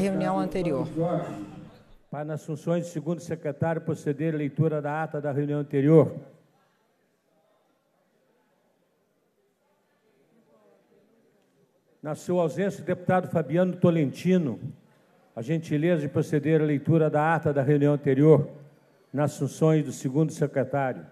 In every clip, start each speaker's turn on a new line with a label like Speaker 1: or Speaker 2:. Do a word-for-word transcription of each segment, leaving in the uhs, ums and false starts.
Speaker 1: reunião anterior.
Speaker 2: Para, nas funções de segundo secretário, proceder à leitura da ata da reunião anterior. Na sua ausência, o deputado Fabiano Tolentino, a gentileza de proceder à leitura da ata da reunião anterior, nas funções do segundo secretário.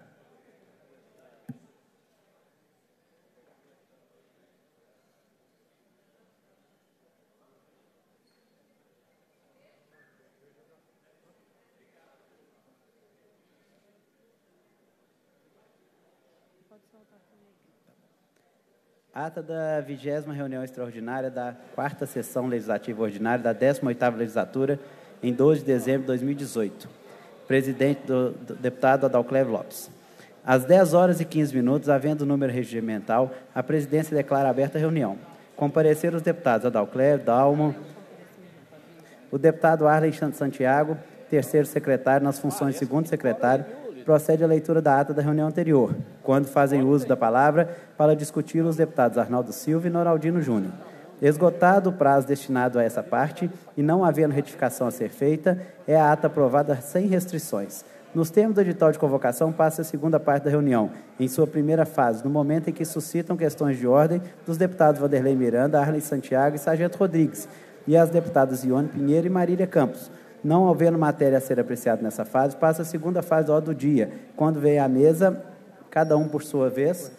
Speaker 3: Ata da vigésima reunião extraordinária da quarta sessão legislativa ordinária da décima oitava legislatura, em doze de dezembro de dois mil e dezoito. Presidente do, do deputado Adalclévio Lopes. Às dez horas e quinze minutos, havendo número regimental, a presidência declara aberta a reunião. Compareceram os deputados Adalclévio, Dalmo, o deputado Arley Santiago, terceiro secretário, nas funções de segundo secretário, procede à leitura da ata da reunião anterior, quando fazem uso da palavra para discutir os deputados Arnaldo Silva e Noraldino Júnior. Esgotado o prazo destinado a essa parte e não havendo retificação a ser feita, é a ata aprovada sem restrições. Nos termos do edital de convocação, passa a segunda parte da reunião, em sua primeira fase, no momento em que suscitam questões de ordem dos deputados Vanderlei Miranda, Arley Santiago e Sargento Rodrigues, e as deputadas Ione Pinheiro e Marília Campos. Não havendo matéria a ser apreciada nessa fase, passa a segunda fase da ordem do dia, quando vem à mesa, cada um por sua vez,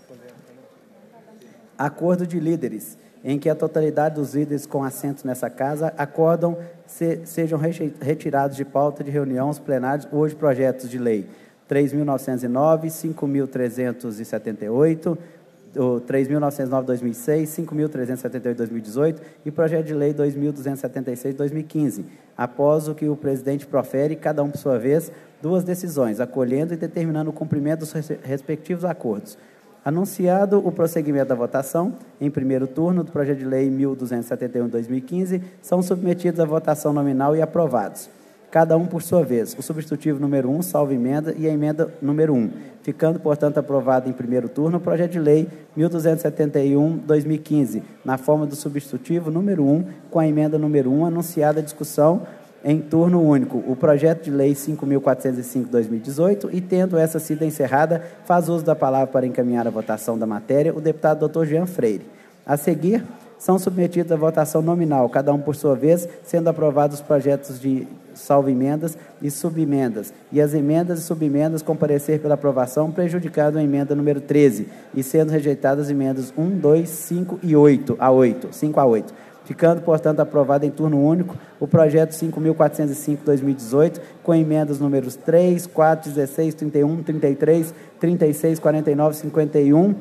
Speaker 3: acordo de líderes, em que a totalidade dos líderes com assentos nessa casa acordam se, sejam retirados de pauta de reunião os plenários hoje projetos de lei três mil novecentos e nove, cinco mil trezentos e setenta e oito, o três mil novecentos e nove de dois mil e seis, cinco mil trezentos e setenta e oito de dois mil e dezoito e projeto de lei dois mil duzentos e setenta e seis de dois mil e quinze, após o que o presidente profere, cada um por sua vez, duas decisões, acolhendo e determinando o cumprimento dos respectivos acordos. Anunciado o prosseguimento da votação, em primeiro turno do projeto de lei mil duzentos e setenta e um de dois mil e quinze, são submetidos à votação nominal e aprovados, cada um por sua vez, o substitutivo número um, salvo emenda, e a emenda número um, ficando, portanto, aprovado em primeiro turno o projeto de lei mil duzentos e setenta e um de dois mil e quinze, na forma do substitutivo número um, com a emenda número um, anunciada a discussão em turno único, o projeto de lei cinco mil quatrocentos e cinco de dois mil e dezoito, e, tendo essa sido encerrada, faz uso da palavra para encaminhar a votação da matéria o deputado doutor Jean Freire. A seguir, são submetidos à votação nominal, cada um por sua vez, sendo aprovados os projetos de salvo-emendas e subemendas, e as emendas e subemendas comparecer pela aprovação, prejudicado a emenda número treze, e sendo rejeitadas as emendas um, dois, cinco e oito a oito, cinco a oito. Ficando, portanto, aprovado em turno único o projeto cinco mil quatrocentos e cinco de dois mil e dezoito, com emendas números três, quatro, dezesseis, trinta e um, trinta e três, trinta e seis, quarenta e nove, cinquenta e um,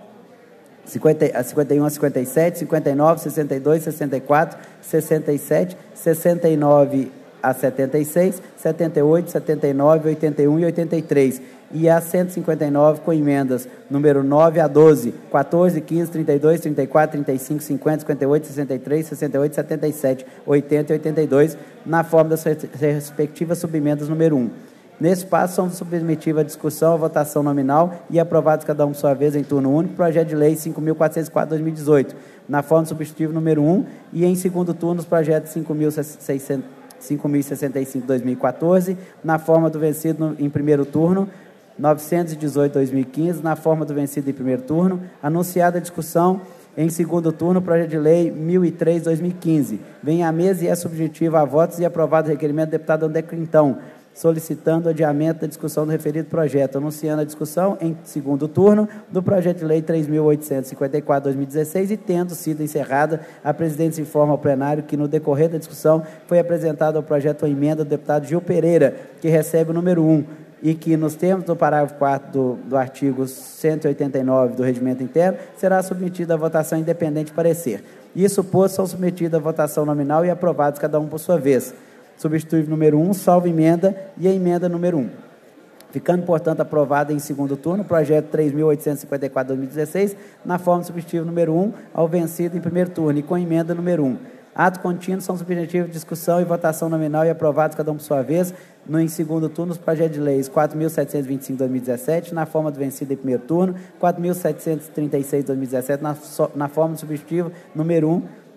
Speaker 3: cinquenta, cinquenta e um a cinquenta e sete, cinquenta e nove, sessenta e dois, sessenta e quatro, sessenta e sete, sessenta e nove a setenta e seis, setenta e oito, setenta e nove, oitenta e um e oitenta e três, e a cento e cinquenta e nove com emendas número nove a doze, quatorze, quinze, trinta e dois, trinta e quatro, trinta e cinco, cinquenta, cinquenta e oito, sessenta e três, sessenta e oito, setenta e sete, oitenta e oitenta e dois, na forma das respectivas subemendas número um. Nesse passo, são submetidos à discussão, à votação nominal e aprovados cada um por sua vez em turno único, projeto de lei cinco mil quatrocentos e quatro de dois mil e dezoito, na forma do substitutivo número um, e em segundo turno, os projetos cinco mil e sessenta e cinco de dois mil e quatorze, na forma do vencido no, em primeiro turno, novecentos e dezoito de dois mil e quinze, na forma do vencido em primeiro turno, anunciada a discussão em segundo turno, projeto de lei mil e três de dois mil e quinze. Vem à mesa e é subjetivo a votos e aprovado o requerimento do deputado André Quintão, solicitando o adiamento da discussão do referido projeto, anunciando a discussão em segundo turno do projeto de lei três mil oitocentos e cinquenta e quatro de dois mil e dezesseis e, tendo sido encerrada, a presidência informa ao plenário que, no decorrer da discussão, foi apresentado ao projeto a emenda do deputado Gil Pereira, que recebe o número um, e que, nos termos do parágrafo quarto do, do artigo cento e oitenta e nove do Regimento Interno, será submetida à votação independente de parecer. Isso posto, são submetidos à votação nominal e aprovados cada um por sua vez. Substitutivo número um, salvo emenda, e a emenda número um. Ficando, portanto, aprovado em segundo turno o projeto três mil oitocentos e cinquenta e quatro de dois mil e dezesseis, na forma do substitutivo número um, ao vencido em primeiro turno, e com emenda número um. Ato contínuo são subjetivos de discussão e votação nominal e aprovados cada um por sua vez, no em segundo turno, os projetos de leis quatro mil setecentos e vinte e cinco de dois mil e dezessete, na forma do vencido em primeiro turno, quatro mil setecentos e trinta e seis de dois mil e dezessete, na, na forma do substitutivo número um,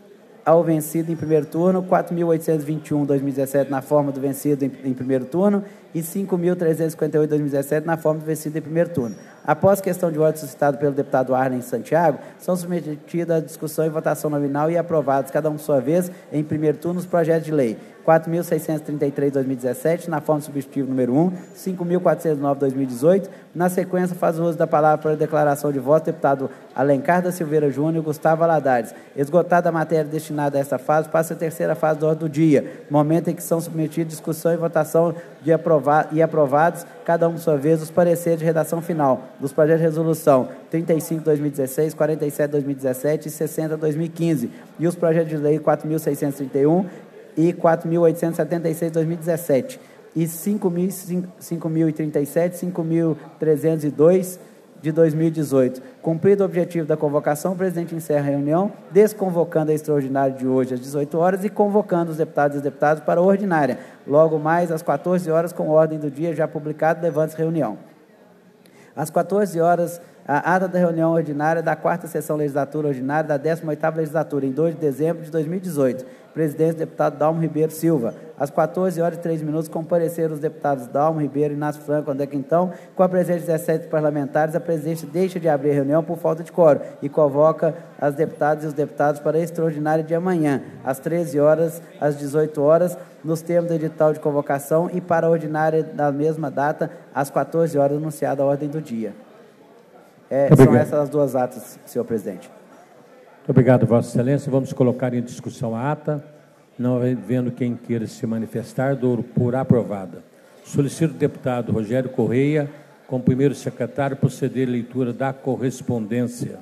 Speaker 3: ao vencido em primeiro turno, quatro mil oitocentos e vinte e um, dois mil e dezessete, na forma do vencido em, em primeiro turno, e cinco mil trezentos e cinquenta e oito, dois mil e dezessete, na forma do vencido em primeiro turno. Após questão de ordem suscitada pelo deputado Arlen Santiago, são submetidas à discussão e votação nominal e aprovados, cada um por sua vez, em primeiro turno, os projetos de lei quatro mil seiscentos e trinta e três, dois mil e dezessete, na forma substitutiva número um, cinco mil quatrocentos e nove, dois mil e dezoito. Na sequência, faz o uso da palavra para a declaração de voto, deputado Alencar da Silveira Júnior e Gustavo Valadares. Esgotada a matéria destinada a esta fase, passa a terceira fase do ordem do dia, momento em que são submetidos discussão e votação de aprovar, e aprovados, cada um por sua vez, os pareceres de redação final dos projetos de resolução trinta e cinco, dois mil e dezesseis, quarenta e sete, dois mil e dezessete e sessenta, dois mil e quinze, e os projetos de lei quatro mil seiscentos e trinta e um e quatro mil oitocentos e setenta e seis, dois mil e dezessete, e cinco mil e trinta e sete, cinco mil trezentos e dois, de dois mil e dezoito. Cumprido o objetivo da convocação, o presidente encerra a reunião, desconvocando a extraordinária de hoje às dezoito horas e convocando os deputados e os deputados para a ordinária, logo mais às quatorze horas, com ordem do dia já publicado, levante-se reunião. Às quatorze horas, a ata da reunião ordinária da quarta sessão legislatura ordinária da décima oitava legislatura, em dois de dezembro de dois mil e dezoito. Presidente, deputado Dalmo Ribeiro Silva. Às quatorze horas e três minutos, compareceram os deputados Dalmo Ribeiro, Inácio Franco, André Quintão. Com a presença de dezessete parlamentares, a presidente deixa de abrir a reunião por falta de quórum e convoca as deputadas e os deputados para a extraordinária de amanhã, às treze horas, às dezoito horas, nos termos do edital de convocação, e para a ordinária da mesma data, às quatorze horas, anunciada a ordem do dia. É, são essas as duas atas, senhor presidente.
Speaker 2: Muito obrigado, Vossa Excelência. Vamos colocar em discussão a ata. Não havendo quem queira se manifestar, dou por aprovada. Solicito o deputado Rogério Correia, como primeiro secretário, proceder à leitura da correspondência.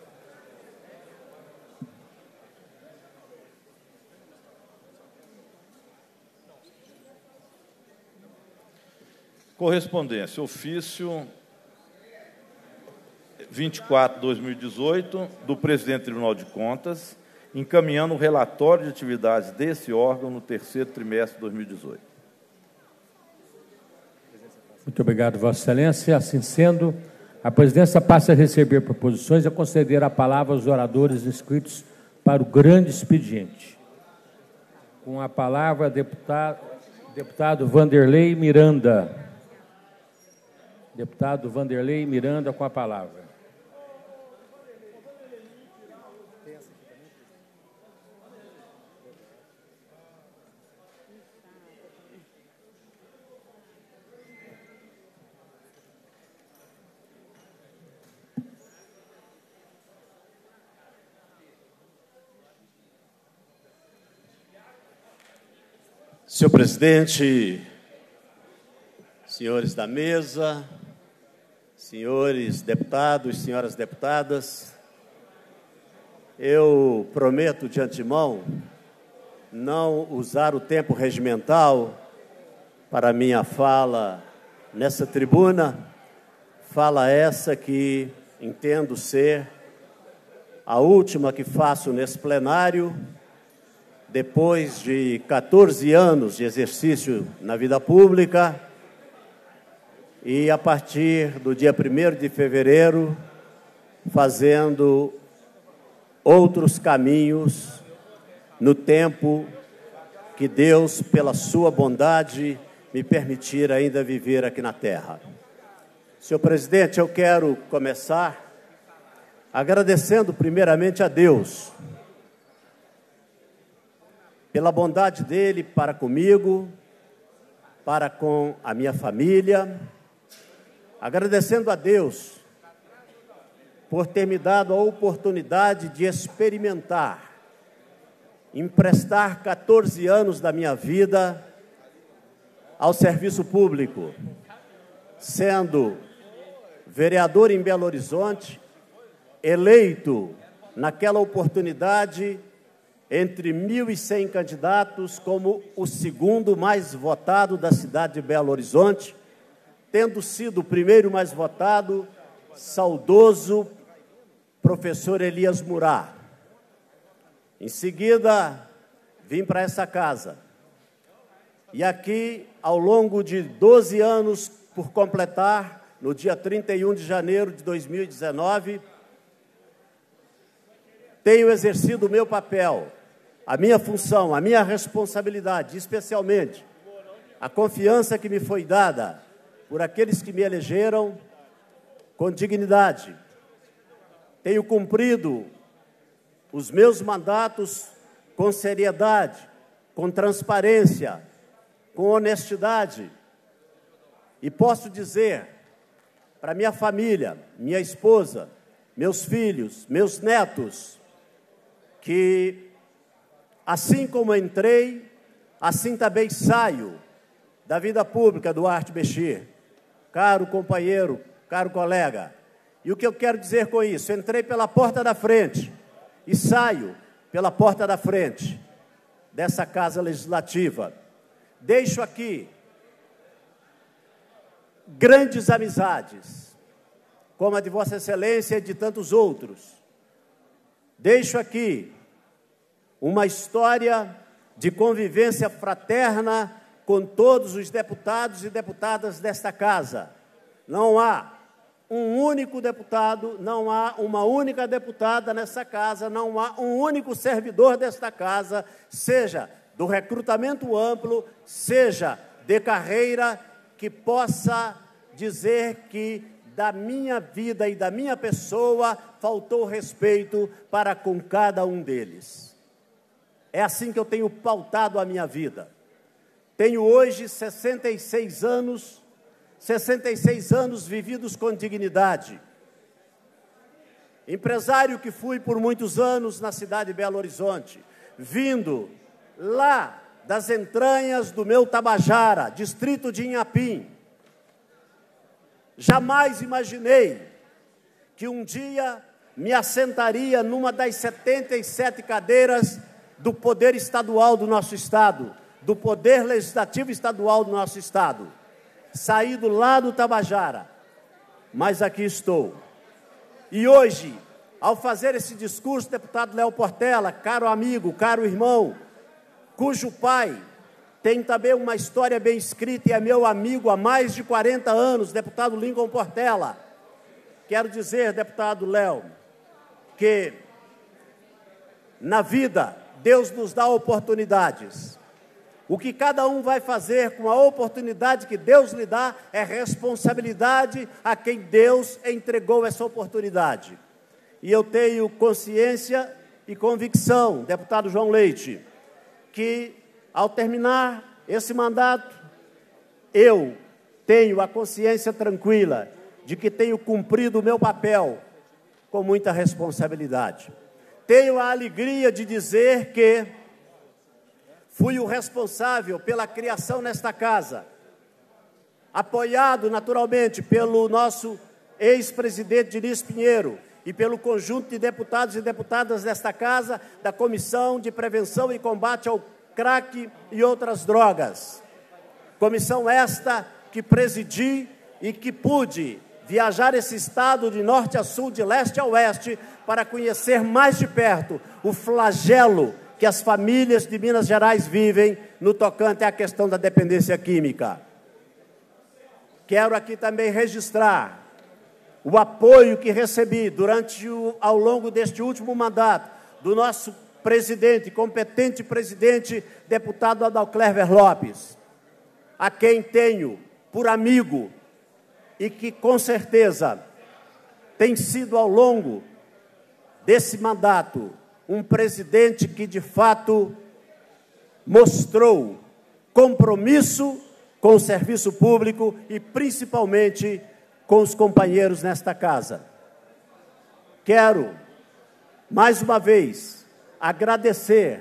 Speaker 1: Correspondência, ofício vinte e quatro, dois mil e dezoito, do Presidente do Tribunal de Contas, encaminhando o relatório de atividades desse órgão no terceiro trimestre de dois mil e dezoito.
Speaker 2: Muito obrigado, Vossa Excelência. Assim sendo, a presidência passa a receber proposições e a conceder a palavra aos oradores inscritos para o grande expediente. Com a palavra, deputado, deputado Vanderlei Miranda. Deputado Vanderlei Miranda, com a palavra.
Speaker 4: Senhor presidente, senhores da mesa, senhores deputados, senhoras deputadas, eu prometo de antemão não usar o tempo regimental para minha fala nessa tribuna, fala essa que entendo ser a última que faço nesse plenário, depois de quatorze anos de exercício na vida pública, e a partir do dia primeiro de fevereiro, fazendo outros caminhos no tempo que Deus, pela sua bondade, me permitir ainda viver aqui na terra. Senhor presidente, eu quero começar agradecendo primeiramente a Deus pela bondade dele para comigo, para com a minha família, agradecendo a Deus por ter me dado a oportunidade de experimentar, emprestar quatorze anos da minha vida ao serviço público, sendo vereador em Belo Horizonte, eleito naquela oportunidade entre mil e cem candidatos como o segundo mais votado da cidade de Belo Horizonte, tendo sido o primeiro mais votado, saudoso professor Elias Murá. Em seguida, vim para essa casa. E aqui, ao longo de doze anos por completar, no dia trinta e um de janeiro de dois mil e dezenove, tenho exercido o meu papel a minha função, a minha responsabilidade, especialmente a confiança que me foi dada por aqueles que me elegeram com dignidade. Tenho cumprido os meus mandatos com seriedade, com transparência, com honestidade. E posso dizer para minha família, minha esposa, meus filhos, meus netos, que assim como entrei, assim também saio da vida pública do Duarte Bechir. Caro companheiro, caro colega, e o que eu quero dizer com isso? Entrei pela porta da frente e saio pela porta da frente dessa Casa Legislativa. Deixo aqui grandes amizades, como a de Vossa Excelência e de tantos outros. Deixo aqui uma história de convivência fraterna com todos os deputados e deputadas desta Casa. Não há um único deputado, não há uma única deputada nessa Casa, não há um único servidor desta Casa, seja do recrutamento amplo, seja de carreira, que possa dizer que da minha vida e da minha pessoa faltou respeito para com cada um deles. É assim que eu tenho pautado a minha vida. Tenho hoje sessenta e seis anos, sessenta e seis anos vividos com dignidade. Empresário que fui por muitos anos na cidade de Belo Horizonte, vindo lá das entranhas do meu Tabajara, distrito de Inhapim. Jamais imaginei que um dia me assentaria numa das setenta e sete cadeiras do poder estadual do nosso estado, do poder legislativo estadual do nosso estado. Saído lá do Tabajara, mas aqui estou. E hoje, ao fazer esse discurso, deputado Léo Portela, caro amigo, caro irmão, cujo pai tem também uma história bem escrita e é meu amigo há mais de quarenta anos, deputado Lincoln Portela. Quero dizer, deputado Léo, que na vida Deus nos dá oportunidades. O que cada um vai fazer com a oportunidade que Deus lhe dá é responsabilidade a quem Deus entregou essa oportunidade. E eu tenho consciência e convicção, deputado João Leite, que ao terminar esse mandato, eu tenho a consciência tranquila de que tenho cumprido o meu papel com muita responsabilidade. Tenho a alegria de dizer que fui o responsável pela criação nesta casa, apoiado naturalmente pelo nosso ex-presidente Diniz Pinheiro e pelo conjunto de deputados e deputadas desta casa, da Comissão de Prevenção e Combate ao Crack e outras drogas. Comissão esta que presidi e que pude viajar esse estado de norte a sul, de leste a oeste, para conhecer mais de perto o flagelo que as famílias de Minas Gerais vivem no tocante à questão da dependência química. Quero aqui também registrar o apoio que recebi durante o, ao longo deste último mandato do nosso presidente, competente presidente, deputado Adalclever Lopes, a quem tenho por amigo e que, com certeza, tem sido ao longo desse mandato um presidente que, de fato, mostrou compromisso com o serviço público e, principalmente, com os companheiros nesta casa. Quero, mais uma vez, agradecer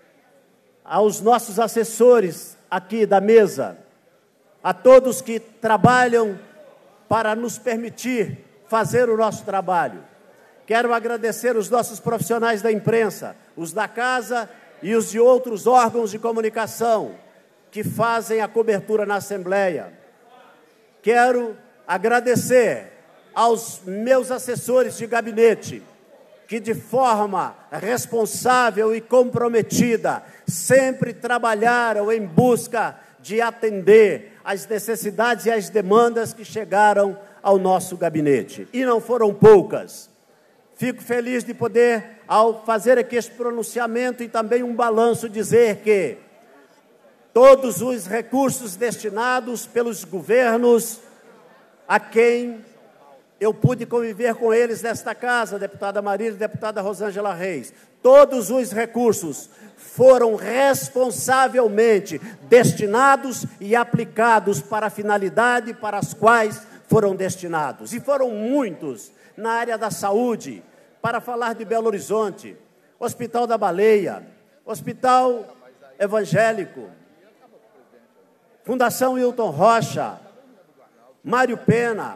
Speaker 4: aos nossos assessores aqui da mesa, a todos que trabalham para nos permitir fazer o nosso trabalho. Quero agradecer os nossos profissionais da imprensa, os da casa e os de outros órgãos de comunicação que fazem a cobertura na Assembleia. Quero agradecer aos meus assessores de gabinete, que de forma responsável e comprometida sempre trabalharam em busca de atender às necessidades e às demandas que chegaram ao nosso gabinete. E não foram poucas. Fico feliz de poder, ao fazer aqui este pronunciamento e também um balanço, dizer que todos os recursos destinados pelos governos a quem eu pude conviver com eles nesta casa, deputada Marília e deputada Rosângela Reis, todos os recursos foram responsavelmente destinados e aplicados para a finalidade para as quais foram destinados. E foram muitos na área da saúde, para falar de Belo Horizonte, Hospital da Baleia, Hospital Evangélico, Fundação Hilton Rocha, Mário Pena,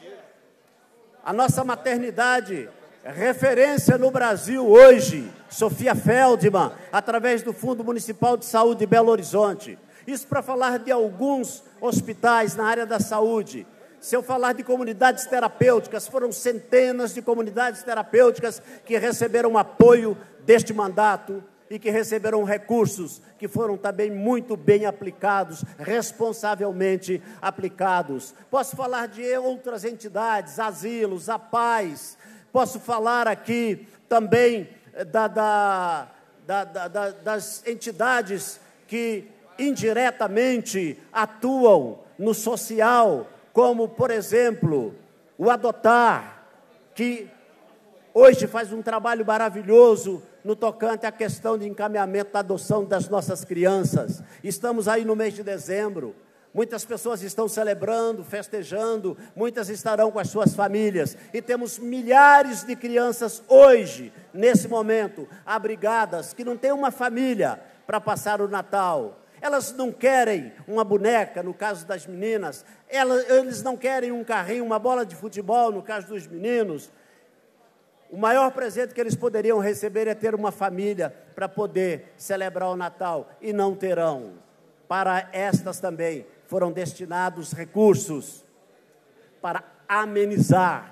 Speaker 4: a nossa maternidade, referência no Brasil hoje, Sofia Feldman, através do Fundo Municipal de Saúde de Belo Horizonte. Isso para falar de alguns hospitais na área da saúde. Se eu falar de comunidades terapêuticas, foram centenas de comunidades terapêuticas que receberam apoio deste mandato e que receberam recursos que foram também muito bem aplicados, responsavelmente aplicados. Posso falar de outras entidades, asilos, a paz. Posso falar aqui também da, da, da, da, da, das entidades que indiretamente atuam no social, como, por exemplo, o Adotar, que hoje faz um trabalho maravilhoso no tocante à questão de encaminhamento da adoção das nossas crianças. Estamos aí no mês de dezembro, muitas pessoas estão celebrando, festejando, muitas estarão com as suas famílias, e temos milhares de crianças hoje, nesse momento, abrigadas, que não têm uma família para passar o Natal. Elas não querem uma boneca, no caso das meninas, elas, eles não querem um carrinho, uma bola de futebol, no caso dos meninos. O maior presente que eles poderiam receber é ter uma família para poder celebrar o Natal, e não terão. Para estas também foram destinados recursos para amenizar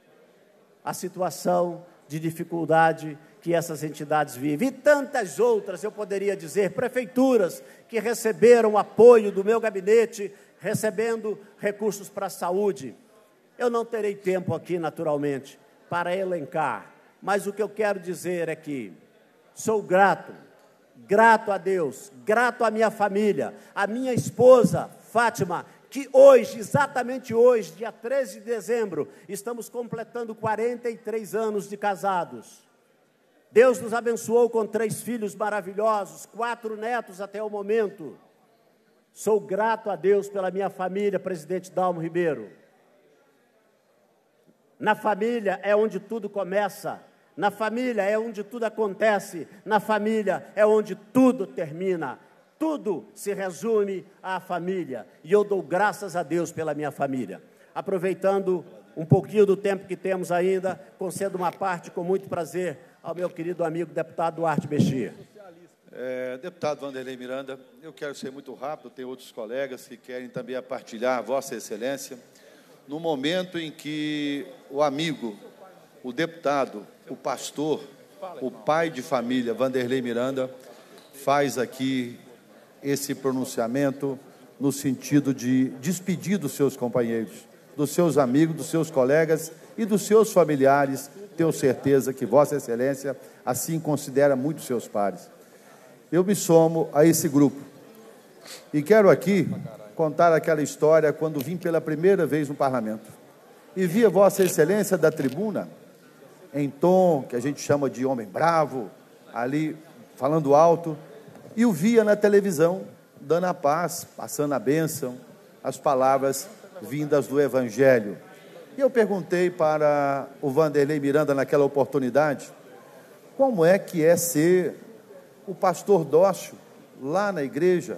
Speaker 4: a situação de dificuldade que essas entidades vivem. E tantas outras, eu poderia dizer, prefeituras que receberam apoio do meu gabinete, recebendo recursos para a saúde. Eu não terei tempo aqui, naturalmente, para elencar, mas o que eu quero dizer é que sou grato, grato a Deus, grato à minha família, à minha esposa, Fátima, que hoje, exatamente hoje, dia treze de dezembro, estamos completando quarenta e três anos de casados. Deus nos abençoou com três filhos maravilhosos, quatro netos até o momento. Sou grato a Deus pela minha família, presidente Dalmo Ribeiro. Na família é onde tudo começa, na família é onde tudo acontece, na família é onde tudo termina. Tudo se resume à família, e eu dou graças a Deus pela minha família. Aproveitando um pouquinho do tempo que temos ainda, concedo uma parte com muito prazer ao meu querido amigo deputado Duarte Mexia.
Speaker 5: É, deputado Wanderlei Miranda, eu quero ser muito rápido, tem outros colegas que querem também partilhar Vossa Excelência, no momento em que o amigo, o deputado, o pastor, o pai de família, Wanderlei Miranda, faz aqui esse pronunciamento no sentido de despedir dos seus companheiros, dos seus amigos, dos seus colegas e dos seus familiares. Tenho certeza que Vossa Excelência assim considera muito seus pares. Eu me somo a esse grupo e quero aqui contar aquela história quando vim pela primeira vez no Parlamento e via Vossa Excelência da tribuna, em tom que a gente chama de homem bravo, ali falando alto, e o via na televisão, dando a paz, passando a bênção, as palavras vindas do Evangelho. E eu perguntei para o Wanderlei Miranda, naquela oportunidade, como é que é ser o pastor dócil lá na igreja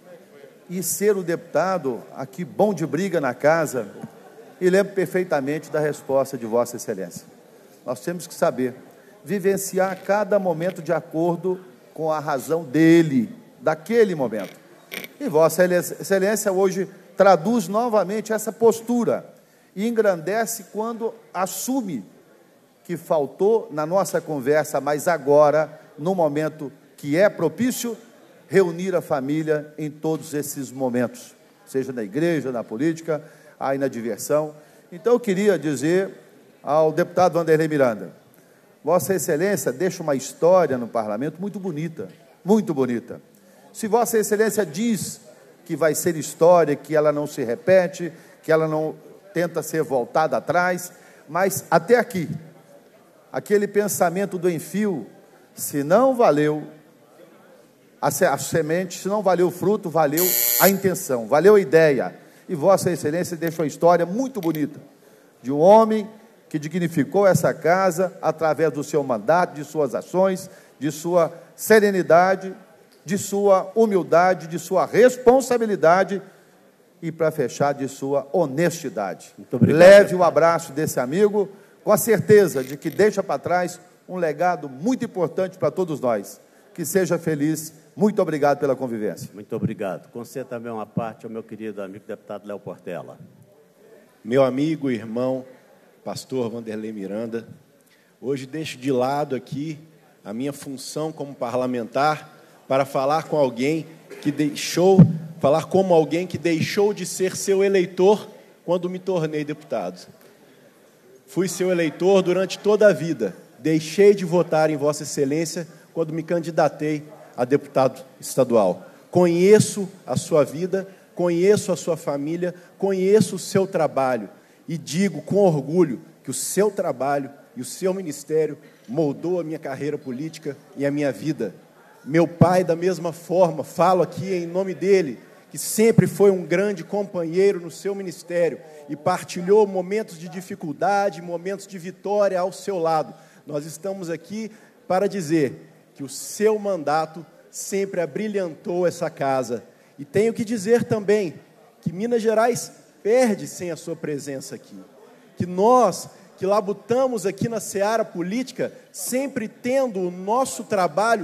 Speaker 5: e ser o deputado aqui bom de briga na casa, e lembro perfeitamente da resposta de Vossa Excelência. Nós temos que saber vivenciar cada momento de acordo com a razão dele, daquele momento. E Vossa Excelência hoje traduz novamente essa postura e engrandece quando assume que faltou na nossa conversa, mas agora, no momento que é propício, reunir a família em todos esses momentos, seja na igreja, na política, aí na diversão. Então eu queria dizer ao deputado Wanderlei Miranda, Vossa Excelência deixa uma história no parlamento muito bonita, muito bonita. Se Vossa Excelência diz que vai ser história, que ela não se repete, que ela não tenta ser voltada atrás, mas até aqui, aquele pensamento do enfio, se não valeu a semente, se não valeu o fruto, valeu a intenção, valeu a ideia. E Vossa Excelência deixa uma história muito bonita, de um homem que dignificou essa casa através do seu mandato, de suas ações, de sua serenidade, de sua humildade, de sua responsabilidade e, para fechar, de sua honestidade. Muito obrigado. Leve o abraço desse amigo com a certeza de que deixa para trás um legado muito importante para todos nós. Que seja feliz. Muito obrigado pela convivência.
Speaker 4: Muito obrigado. Conceda também uma parte ao meu querido amigo deputado Léo Portela.
Speaker 6: Meu amigo, irmão, pastor Vanderlei Miranda, hoje deixo de lado aqui a minha função como parlamentar para falar com alguém que deixou, falar como alguém que deixou de ser seu eleitor quando me tornei deputado. Fui seu eleitor durante toda a vida, deixei de votar em Vossa Excelência quando me candidatei a deputado estadual. Conheço a sua vida, conheço a sua família, conheço o seu trabalho e digo com orgulho que o seu trabalho e o seu ministério moldou a minha carreira política e a minha vida. Meu pai, da mesma forma, falo aqui em nome dele, que sempre foi um grande companheiro no seu ministério e partilhou momentos de dificuldade, momentos de vitória ao seu lado. Nós estamos aqui para dizer que o seu mandato sempre abrilhantou essa casa. E tenho que dizer também que Minas Gerais perde sem a sua presença aqui. Que nós, que labutamos aqui na seara política, sempre tendo o nosso trabalho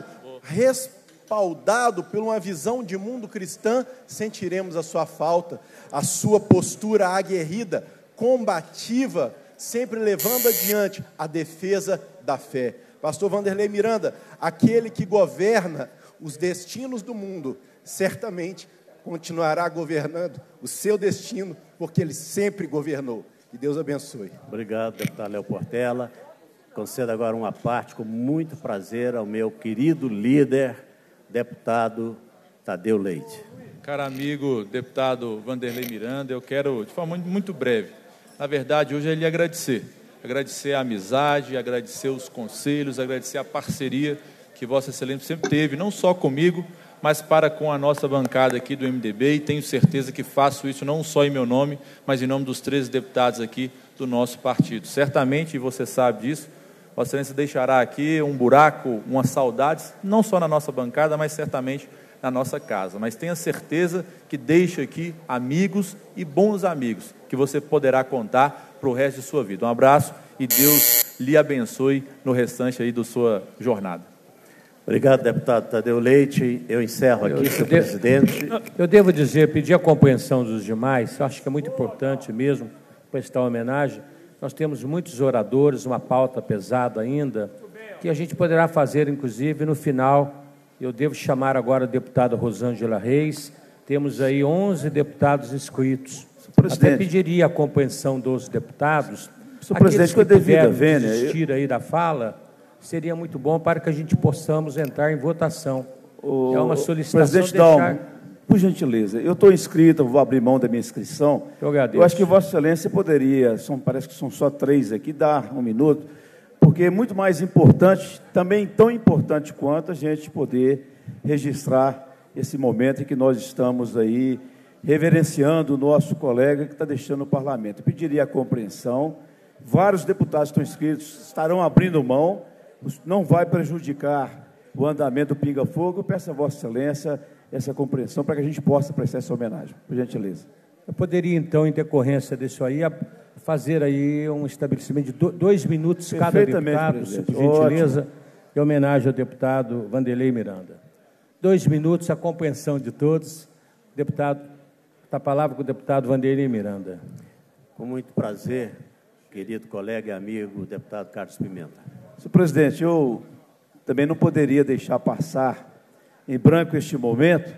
Speaker 6: respaldado por uma visão de mundo cristã, sentiremos a sua falta, a sua postura aguerrida, combativa, sempre levando adiante a defesa da fé. Pastor Vanderlei Miranda, aquele que governa os destinos do mundo, certamente continuará governando o seu destino, porque ele sempre governou. Que Deus abençoe.
Speaker 4: Obrigado, deputado Léo Portela. Concedo agora uma parte com muito prazer ao meu querido líder, deputado Tadeu Leite.
Speaker 7: Caro amigo, deputado Vanderlei Miranda, eu quero, de forma muito breve, na verdade, hoje é lhe agradecer. Agradecer a amizade, agradecer os conselhos, agradecer a parceria que Vossa Excelência sempre teve, não só comigo, mas para com a nossa bancada aqui do M D B, e tenho certeza que faço isso não só em meu nome, mas em nome dos treze deputados aqui do nosso partido. Certamente, e você sabe disso, Vossa Excelência deixará aqui um buraco, umas saudades, não só na nossa bancada, mas certamente na nossa casa. Mas tenha certeza que deixa aqui amigos e bons amigos, que você poderá contar para o resto de sua vida. Um abraço e Deus lhe abençoe no restante aí da sua jornada.
Speaker 4: Obrigado, deputado Tadeu Leite. Eu encerro aqui, eu, senhor devo, presidente.
Speaker 2: Eu devo dizer, pedir a compreensão dos demais, eu acho que é muito importante mesmo prestar homenagem. Nós temos muitos oradores, uma pauta pesada ainda, que a gente poderá fazer, inclusive, no final. Eu devo chamar agora a deputada Rosângela Reis. Temos aí onze deputados inscritos. Até pediria a compreensão dos deputados.
Speaker 8: Senhor presidente, que eu devido
Speaker 2: desistir aí da fala, seria muito bom para que a gente possamos entrar em votação.
Speaker 8: O,
Speaker 2: é uma solicitação.
Speaker 8: Presidente deixar... Dalmo, por gentileza, eu estou inscrito, vou abrir mão da minha inscrição.
Speaker 2: Eu agradeço.
Speaker 8: Eu acho que Vossa Excelência poderia, são, parece que são só três aqui, dar um minuto, porque é muito mais importante, também tão importante quanto a gente poder registrar esse momento em que nós estamos aí reverenciando o nosso colega que está deixando o parlamento. Eu pediria a compreensão. Vários deputados estão inscritos, estarão abrindo mão, não vai prejudicar o andamento do Pinga-Fogo. Eu peço a Vossa Excelência essa compreensão para que a gente possa prestar essa homenagem, por gentileza.
Speaker 2: Eu poderia, então, em decorrência disso aí, fazer aí um estabelecimento de dois minutos cada deputado, por gentileza, ótimo, em homenagem ao deputado Vanderlei Miranda. Dois minutos, a compreensão de todos. Deputado, está a palavra com o deputado Vanderlei Miranda.
Speaker 4: Com muito prazer, querido colega e amigo, deputado Carlos Pimenta.
Speaker 8: Senhor presidente, eu também não poderia deixar passar em branco este momento,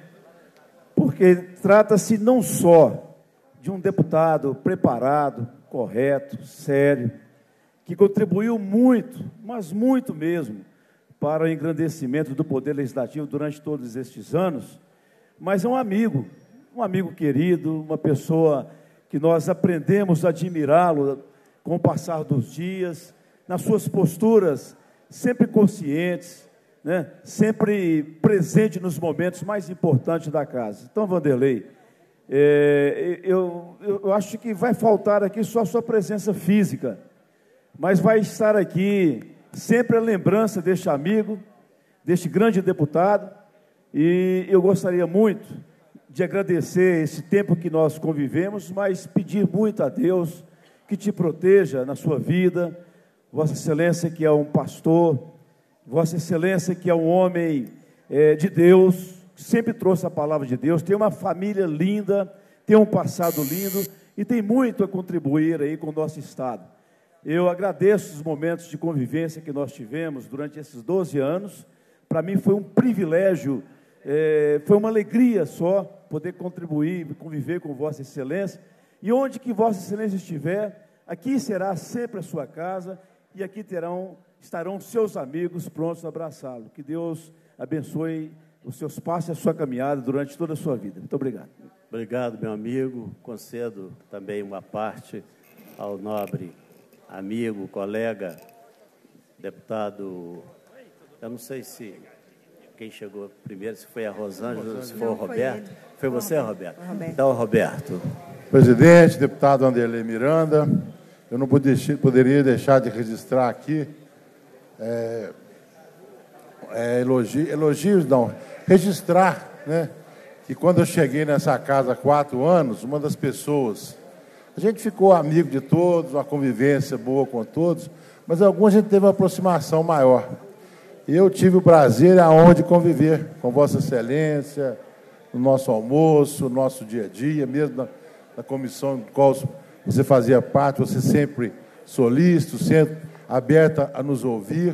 Speaker 8: porque trata-se não só de um deputado preparado, correto, sério, que contribuiu muito, mas muito mesmo, para o engrandecimento do Poder Legislativo durante todos estes anos, mas é um amigo, um amigo querido, uma pessoa que nós aprendemos a admirá-lo com o passar dos dias, nas suas posturas sempre conscientes, né? Sempre presente nos momentos mais importantes da casa. Então, Vanderlei, é, eu, eu acho que vai faltar aqui só a sua presença física, mas vai estar aqui sempre a lembrança deste amigo, deste grande deputado, e eu gostaria muito de agradecer esse tempo que nós convivemos, mas pedir muito a Deus que te proteja na sua vida, Vossa Excelência que é um pastor, Vossa Excelência que é um homem é, de Deus, que sempre trouxe a palavra de Deus, tem uma família linda, tem um passado lindo e tem muito a contribuir aí com o nosso Estado. Eu agradeço os momentos de convivência que nós tivemos durante esses doze anos. Para mim foi um privilégio, é, foi uma alegria só poder contribuir, conviver com Vossa Excelência. E onde que Vossa Excelência estiver, aqui será sempre a sua casa e aqui terão, estarão seus amigos prontos a abraçá-lo. Que Deus abençoe os seus passos e a sua caminhada durante toda a sua vida. Muito obrigado.
Speaker 4: Obrigado, meu amigo. Concedo também uma parte ao nobre amigo, colega, deputado, eu não sei se quem chegou primeiro, se foi a Rosângela, se foi o Roberto. Foi, foi você, Roberto? Roberto? Então, Roberto.
Speaker 9: Presidente, deputado Vanderlei Miranda, eu não poderia deixar de registrar aqui é, é, elogio, elogios, não, registrar, né, que quando eu cheguei nessa casa há quatro anos, uma das pessoas, a gente ficou amigo de todos, uma convivência boa com todos, mas alguns a gente teve uma aproximação maior. E eu tive o prazer e a honra de conviver com Vossa Excelência, no nosso almoço, no nosso dia a dia, mesmo na, na comissão do qual você fazia parte, você sempre solícito, sempre aberta a nos ouvir.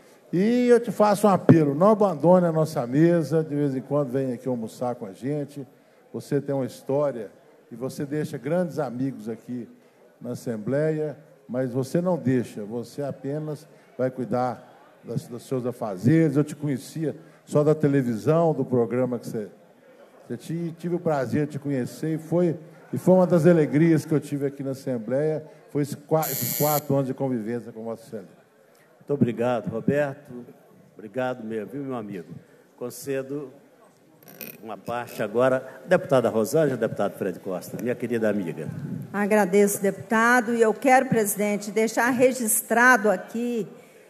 Speaker 9: E eu te faço um apelo, não abandone a nossa mesa, de vez em quando vem aqui almoçar com a gente. Você tem uma história e você deixa grandes amigos aqui na Assembleia, mas você não deixa, você apenas vai cuidar das, dos seus afazeres. Eu te conhecia só da televisão, do programa que você, você tinha, tive o prazer de te conhecer, e foi, e foi uma das alegrias que eu tive aqui na Assembleia, foi esses quatro, esses quatro anos de convivência com Vossa Excelência.
Speaker 4: Muito obrigado, Roberto. Obrigado, meu, viu, meu amigo? Concedo uma parte agora. Deputada Rosângela, deputado Fred Costa, minha querida amiga.
Speaker 10: Agradeço, deputado, e eu quero, presidente, deixar registrado aqui,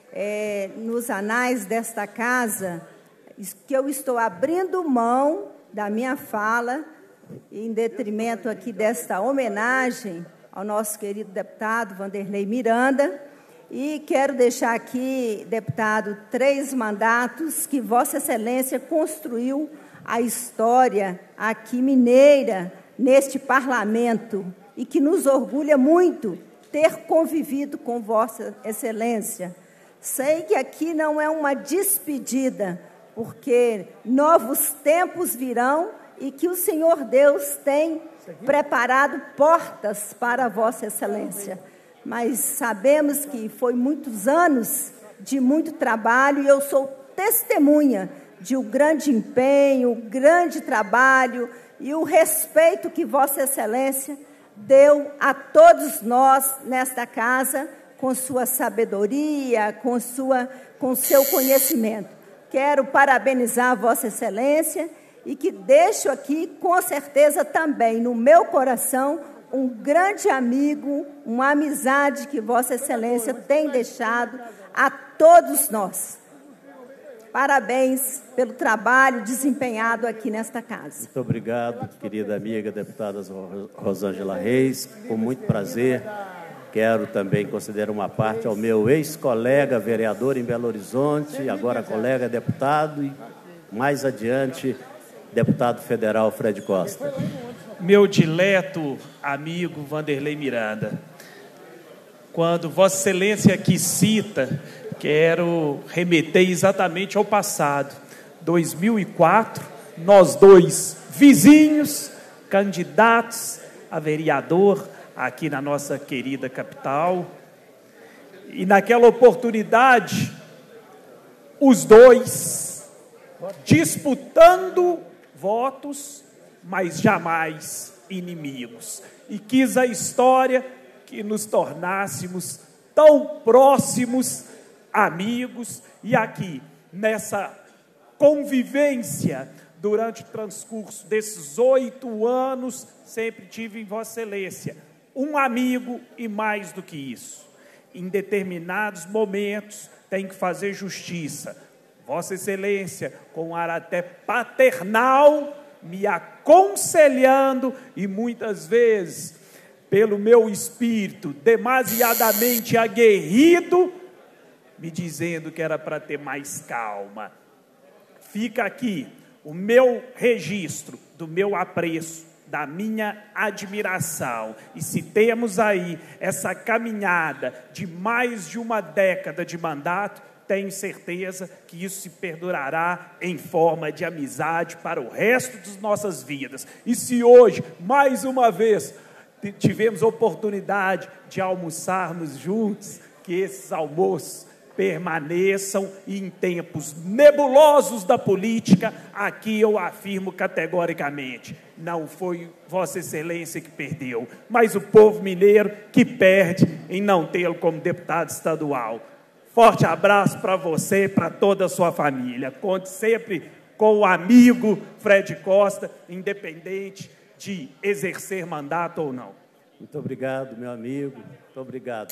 Speaker 10: é, nos anais desta casa, que eu estou abrindo mão da minha fala, em detrimento aqui desta homenagem ao nosso querido deputado Vanderlei Miranda, e quero deixar aqui, deputado, três mandatos que Vossa Excelência construiu a história aqui mineira, neste parlamento, e que nos orgulha muito ter convivido com Vossa Excelência. Sei que aqui não é uma despedida, porque novos tempos virão e que o Senhor Deus tem preparado portas para Vossa Excelência. Mas sabemos que foi muitos anos de muito trabalho e eu sou testemunha de um grande empenho, um grande trabalho e o respeito que Vossa Excelência deu a todos nós nesta casa, com sua sabedoria, com, sua, com seu conhecimento. Quero parabenizar Vossa Excelência e que deixo aqui, com certeza, também no meu coração, um grande amigo, uma amizade que Vossa Excelência tem deixado a todos nós. Parabéns pelo trabalho desempenhado aqui nesta casa.
Speaker 4: Muito obrigado, querida amiga deputada Rosângela Reis. Com muito prazer, quero também conceder uma parte ao meu ex-colega vereador em Belo Horizonte, agora colega deputado e, mais adiante, deputado federal Fred Costa.
Speaker 11: Meu dileto amigo Vanderlei Miranda, quando Vossa Excelência aqui cita, quero remeter exatamente ao passado. dois mil e quatro, nós dois vizinhos, candidatos a vereador aqui na nossa querida capital. E naquela oportunidade, os dois disputando votos, mas jamais inimigos. E quis a história que nos tornássemos tão próximos amigos. E aqui, nessa convivência, durante o transcurso desses oito anos, sempre tive em Vossa Excelência um amigo e mais do que isso. Em determinados momentos, tem que fazer justiça. Vossa Excelência, com um ar até paternal, me aconselhando e muitas vezes, pelo meu espírito demasiadamente aguerrido, me dizendo que era para ter mais calma. Fica aqui o meu registro do meu apreço, da minha admiração. E se temos aí essa caminhada de mais de uma década de mandato, tenho certeza que isso se perdurará em forma de amizade para o resto das nossas vidas. E se hoje, mais uma vez, tivemos oportunidade de almoçarmos juntos, que esses almoços permaneçam, e em tempos nebulosos da política, aqui eu afirmo categoricamente, não foi Vossa Excelência que perdeu, mas o povo mineiro que perde em não tê-lo como deputado estadual. Forte abraço para você e para toda a sua família. Conte sempre com o amigo Fred Costa, independente de exercer mandato ou não.
Speaker 4: Muito obrigado, meu amigo. Muito obrigado.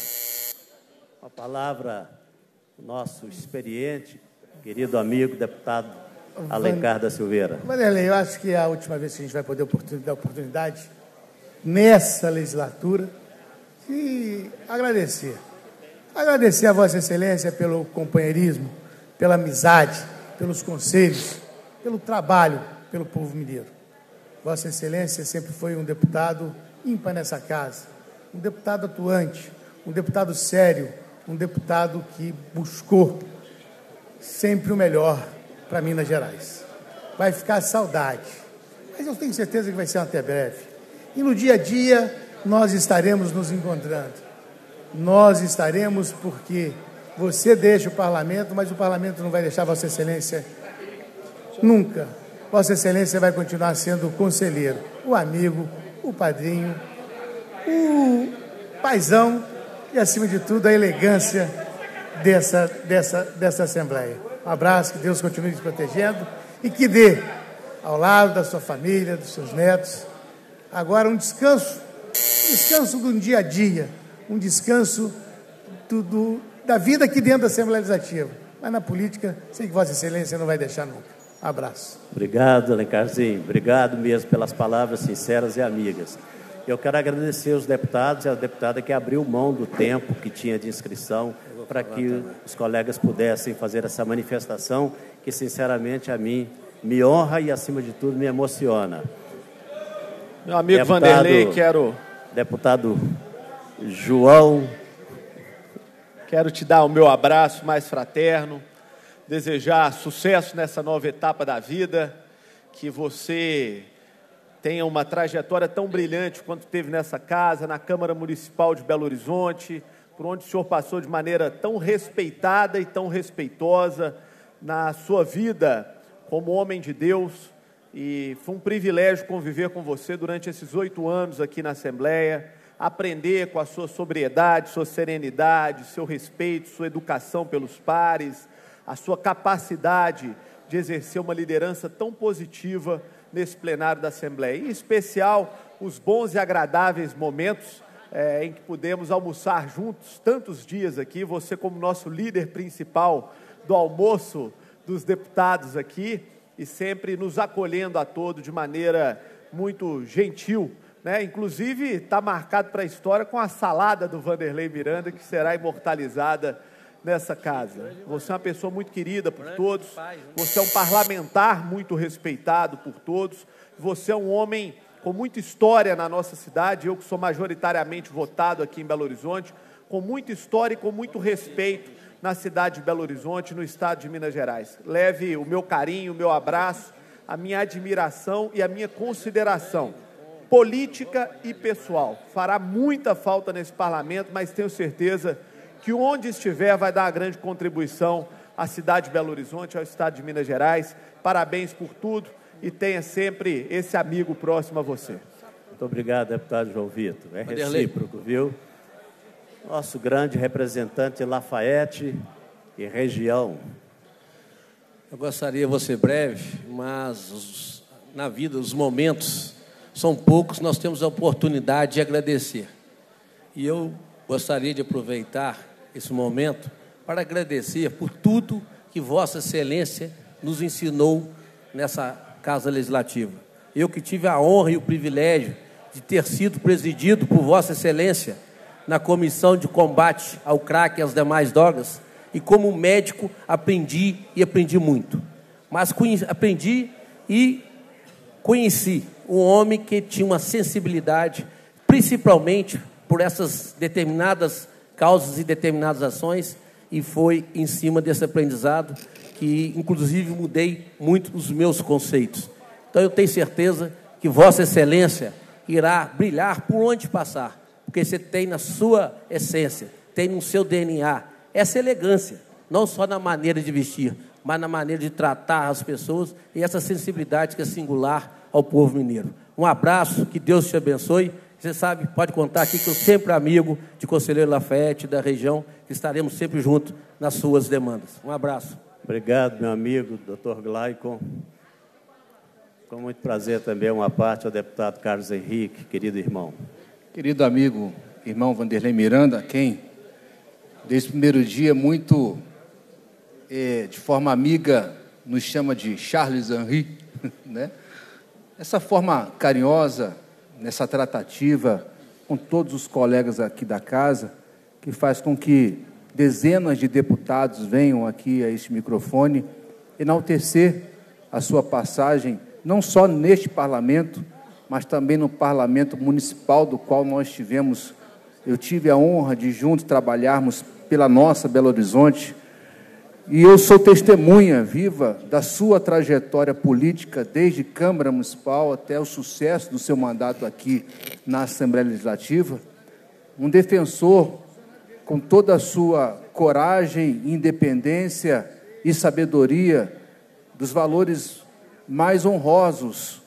Speaker 4: A palavra, o nosso experiente, querido amigo, deputado Alencar da Silveira.
Speaker 12: Vanderlei, eu acho que é a última vez que a gente vai poder dar oportunidade, nessa legislatura, de agradecer. Agradecer a Vossa Excelência pelo companheirismo, pela amizade, pelos conselhos, pelo trabalho, pelo povo mineiro. Vossa Excelência sempre foi um deputado ímpar nessa casa, um deputado atuante, um deputado sério, um deputado que buscou sempre o melhor para Minas Gerais. Vai ficar saudade, mas eu tenho certeza que vai ser até breve. E no dia a dia nós estaremos nos encontrando. Nós estaremos porque você deixa o parlamento, mas o parlamento não vai deixar Vossa Excelência nunca. Vossa Excelência vai continuar sendo o conselheiro, o amigo, o padrinho, o paizão e, acima de tudo, a elegância dessa, dessa, dessa Assembleia. Um abraço, que Deus continue te protegendo e que dê, ao lado da sua família, dos seus netos, agora um descanso, um descanso do dia a dia, um descanso do, do, da vida aqui dentro da Assembleia Legislativa. Mas na política, sei que Vossa Excelência não vai deixar nunca. Um abraço.
Speaker 4: Obrigado, Alencarzinho. Obrigado mesmo pelas palavras sinceras e amigas. Eu quero agradecer os deputados e a deputada que abriu mão do tempo que tinha de inscrição para que os colegas pudessem fazer essa manifestação, que sinceramente a mim me honra e, acima de tudo, me emociona.
Speaker 13: Meu amigo
Speaker 4: deputado,
Speaker 13: Vanderlei, quero...
Speaker 4: Deputado João...
Speaker 13: Quero te dar o meu abraço mais fraterno, desejar sucesso nessa nova etapa da vida, que você tenha uma trajetória tão brilhante quanto teve nessa casa, na Câmara Municipal de Belo Horizonte, por onde o senhor passou de maneira tão respeitada e tão respeitosa na sua vida como homem de Deus, e foi um privilégio conviver com você durante esses oito anos aqui na Assembleia, aprender com a sua sobriedade, sua serenidade, seu respeito, sua educação pelos pares, a sua capacidade de exercer uma liderança tão positiva nesse plenário da Assembleia. Em especial, os bons e agradáveis momentos é, em que pudemos almoçar juntos, tantos dias aqui, você como nosso líder principal do almoço dos deputados aqui, e sempre nos acolhendo a todos de maneira muito gentil, né? Inclusive, está marcado para a história com a salada do Vanderlei Miranda, que será imortalizada nessa casa. Você é uma pessoa muito querida por todos, você é um parlamentar muito respeitado por todos, você é um homem com muita história na nossa cidade, eu que sou majoritariamente votado aqui em Belo Horizonte, com muita história e com muito respeito na cidade de Belo Horizonte, no estado de Minas Gerais. Leve o meu carinho, o meu abraço, a minha admiração e a minha consideração política e pessoal. Fará muita falta nesse parlamento, mas tenho certeza que onde estiver vai dar uma grande contribuição à cidade de Belo Horizonte, ao estado de Minas Gerais. Parabéns por tudo e tenha sempre esse amigo próximo a você.
Speaker 4: Muito obrigado, deputado João Vitor. É
Speaker 14: Vanderlei.
Speaker 4: recíproco, viu? Nosso grande representante Lafayette e região.
Speaker 14: Eu gostaria de ser breve, mas os, na vida os momentos são poucos, nós temos a oportunidade de agradecer. E eu gostaria de aproveitar esse momento para agradecer por tudo que Vossa Excelência nos ensinou nessa Casa Legislativa. Eu que tive a honra e o privilégio de ter sido presidido por Vossa Excelência na Comissão de Combate ao Crack e às demais drogas, e como médico aprendi e aprendi muito. Mas conheci, aprendi e conheci um homem que tinha uma sensibilidade, principalmente por essas determinadas causas e determinadas ações, e foi em cima desse aprendizado que, inclusive, mudei muito os meus conceitos. Então, eu tenho certeza que Vossa Excelência irá brilhar por onde passar, porque você tem na sua essência, tem no seu D N A, essa elegância, não só na maneira de vestir, mas na maneira de tratar as pessoas e essa sensibilidade que é singular ao povo mineiro. Um abraço, que Deus te abençoe. Você sabe, pode contar aqui que eu sempre amigo de Conselheiro Lafayette, da região, que estaremos sempre juntos nas suas demandas. Um abraço.
Speaker 4: Obrigado, meu amigo, doutor Glaicon. Com muito prazer também, uma parte ao deputado Carlos Henrique, querido irmão.
Speaker 15: Querido amigo, irmão Vanderlei Miranda, quem, desde o primeiro dia, muito, é, de forma amiga, nos chama de Charles Henry, né? Essa forma carinhosa, nessa tratativa com todos os colegas aqui da casa, que faz com que dezenas de deputados venham aqui a este microfone enaltecer a sua passagem, não só neste parlamento, mas também no parlamento municipal, do qual nós tivemos, eu tive a honra de juntos trabalharmos pela nossa Belo Horizonte, e eu sou testemunha viva da sua trajetória política, desde Câmara Municipal até o sucesso do seu mandato aqui na Assembleia Legislativa, um defensor com toda a sua coragem, independência e sabedoria dos valores mais honrosos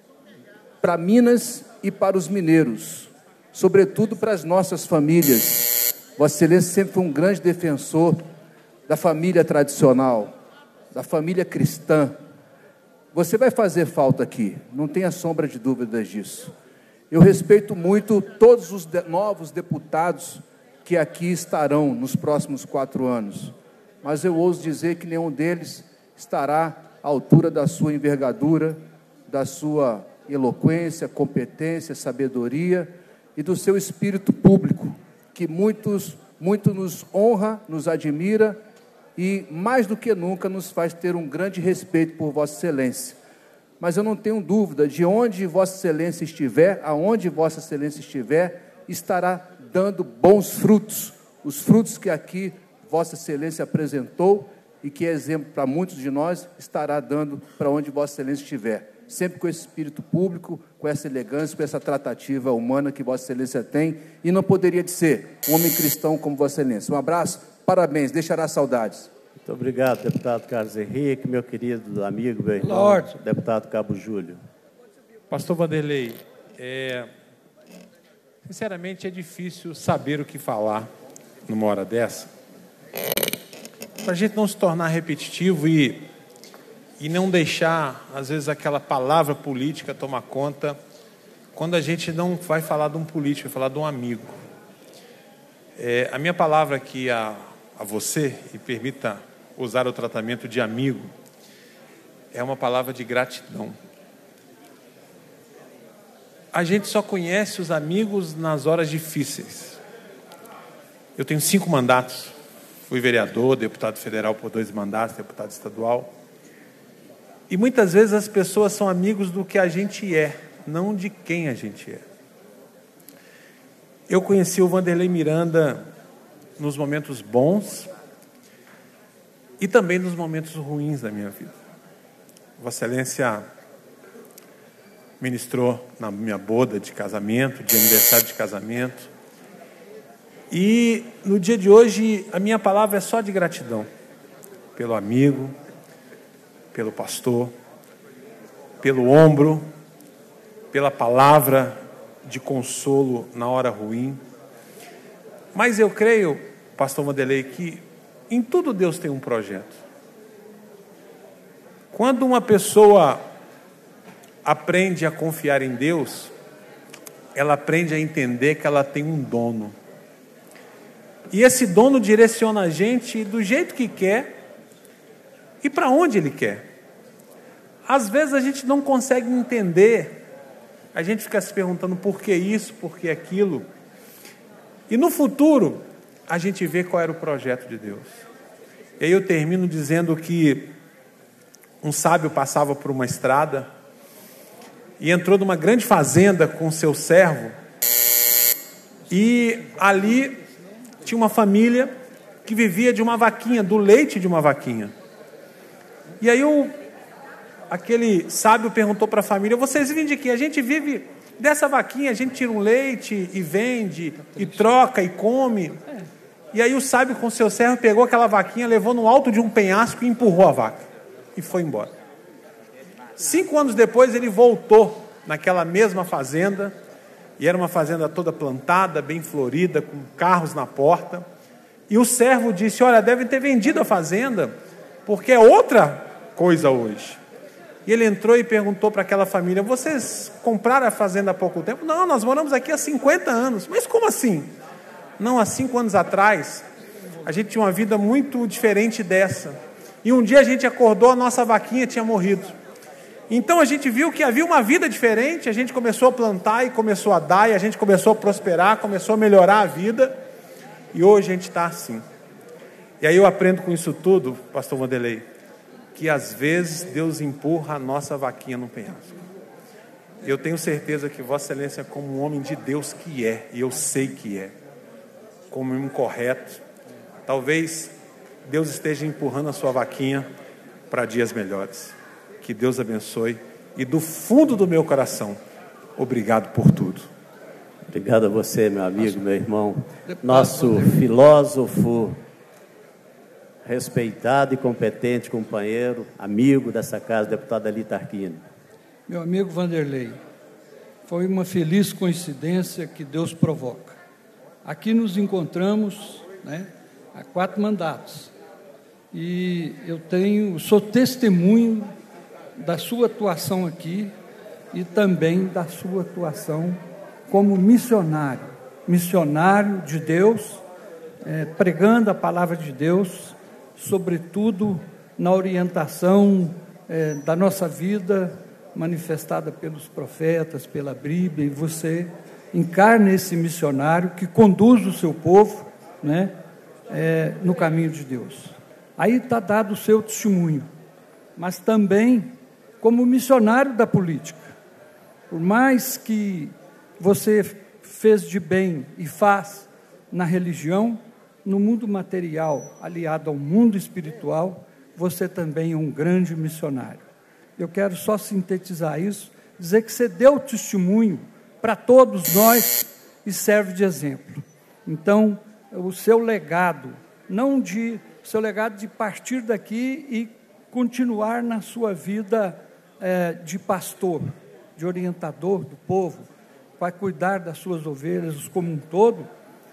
Speaker 15: para Minas e para os mineiros, sobretudo para as nossas famílias. Vossa Excelência sempre foi um grande defensor da família tradicional, da família cristã. Você vai fazer falta aqui, não tenha sombra de dúvidas disso. Eu respeito muito todos os de- novos deputados que aqui estarão nos próximos quatro anos, mas eu ouso dizer que nenhum deles estará à altura da sua envergadura, da sua eloquência, competência, sabedoria e do seu espírito público, que muitos, muito nos honra, nos admira e, mais do que nunca, nos faz ter um grande respeito por Vossa Excelência. Mas eu não tenho dúvida, de onde Vossa Excelência estiver, aonde Vossa Excelência estiver, estará dando bons frutos, os frutos que aqui Vossa Excelência apresentou e que é exemplo para muitos de nós, estará dando para onde Vossa Excelência estiver. Sempre com esse espírito público, com essa elegância, com essa tratativa humana que Vossa Excelência tem, e não poderia de ser um homem cristão como Vossa Excelência. Um abraço, parabéns, deixará saudades.
Speaker 4: Muito obrigado, deputado Carlos Henrique, meu querido amigo, meu irmão,
Speaker 16: Lorde.
Speaker 4: deputado Cabo Júlio.
Speaker 16: Pastor Vanderlei, é, sinceramente é difícil saber o que falar numa hora dessa, para a gente não se tornar repetitivo e, e não deixar, às vezes, aquela palavra política tomar conta, quando a gente não vai falar de um político, vai falar de um amigo. É, a minha palavra aqui a, a você, e permita usar o tratamento de amigo, é uma palavra de gratidão. A gente só conhece os amigos nas horas difíceis. Eu tenho cinco mandatos, fui vereador, deputado federal por dois mandatos, deputado estadual. E muitas vezes as pessoas são amigos do que a gente é, não de quem a gente é. Eu conheci o Vanderlei Miranda nos momentos bons e também nos momentos ruins da minha vida. Vossa Excelência ministrou na minha boda de casamento, de aniversário de casamento. E no dia de hoje, a minha palavra é só de gratidão. Pelo amigo, pelo pastor, pelo ombro, pela palavra de consolo na hora ruim. Mas eu creio, pastor Vanderlei, que em tudo Deus tem um projeto. Quando uma pessoa aprende a confiar em Deus, ela aprende a entender que ela tem um dono. E esse dono direciona a gente do jeito que quer e para onde ele quer. Às vezes a gente não consegue entender, a gente fica se perguntando por que isso, por que aquilo. E no futuro, a gente vê qual era o projeto de Deus. E aí eu termino dizendo que um sábio passava por uma estrada e entrou numa grande fazenda com seu servo, e ali tinha uma família que vivia de uma vaquinha, do leite de uma vaquinha. E aí o, aquele sábio perguntou para a família: vocês vivem de quê? A gente vive dessa vaquinha, a gente tira um leite e vende, e troca e come. E aí o sábio com seu servo pegou aquela vaquinha, levou no alto de um penhasco e empurrou a vaca, e foi embora. Cinco anos depois ele voltou naquela mesma fazenda, e era uma fazenda toda plantada, bem florida, com carros na porta. E o servo disse: olha, devem ter vendido a fazenda, porque é outra coisa hoje. E ele entrou e perguntou para aquela família: vocês compraram a fazenda há pouco tempo? Não, nós moramos aqui há cinquenta anos. Mas como assim? Não, há cinco anos atrás, a gente tinha uma vida muito diferente dessa. E um dia a gente acordou, a nossa vaquinha tinha morrido. Então a gente viu que havia uma vida diferente, a gente começou a plantar e começou a dar, e a gente começou a prosperar, começou a melhorar a vida, e hoje a gente está assim. E aí eu aprendo com isso tudo, pastor Vanderlei, que às vezes Deus empurra a nossa vaquinha no penhasco. Eu tenho certeza que Vossa Excelência, como um homem de Deus que é, e eu sei que é, como um correto, talvez Deus esteja empurrando a sua vaquinha para dias melhores. Que Deus abençoe, e do fundo do meu coração, obrigado por tudo.
Speaker 4: Obrigado a você, meu amigo, meu irmão, nosso filósofo, respeitado e competente companheiro, amigo dessa casa, deputado Ali Tarquini.
Speaker 17: Meu amigo Vanderlei, foi uma feliz coincidência que Deus provoca. Aqui nos encontramos, né, há quatro mandatos, e eu tenho, sou testemunho da sua atuação aqui e também da sua atuação como missionário, missionário de Deus, é, pregando a palavra de Deus, sobretudo na orientação é, da nossa vida, manifestada pelos profetas, pela Bíblia, e você encarna esse missionário que conduz o seu povo, né, é, no caminho de Deus. Aí está dado o seu testemunho, mas também como missionário da política. Por mais que você fez de bem e faz na religião, no mundo material, aliado ao mundo espiritual, você também é um grande missionário. Eu quero só sintetizar isso, dizer que você deu testemunho para todos nós e serve de exemplo. Então, o seu legado, não de, o seu legado de partir daqui e continuar na sua vida é, de pastor, de orientador do povo, vai cuidar das suas ovelhas como um todo,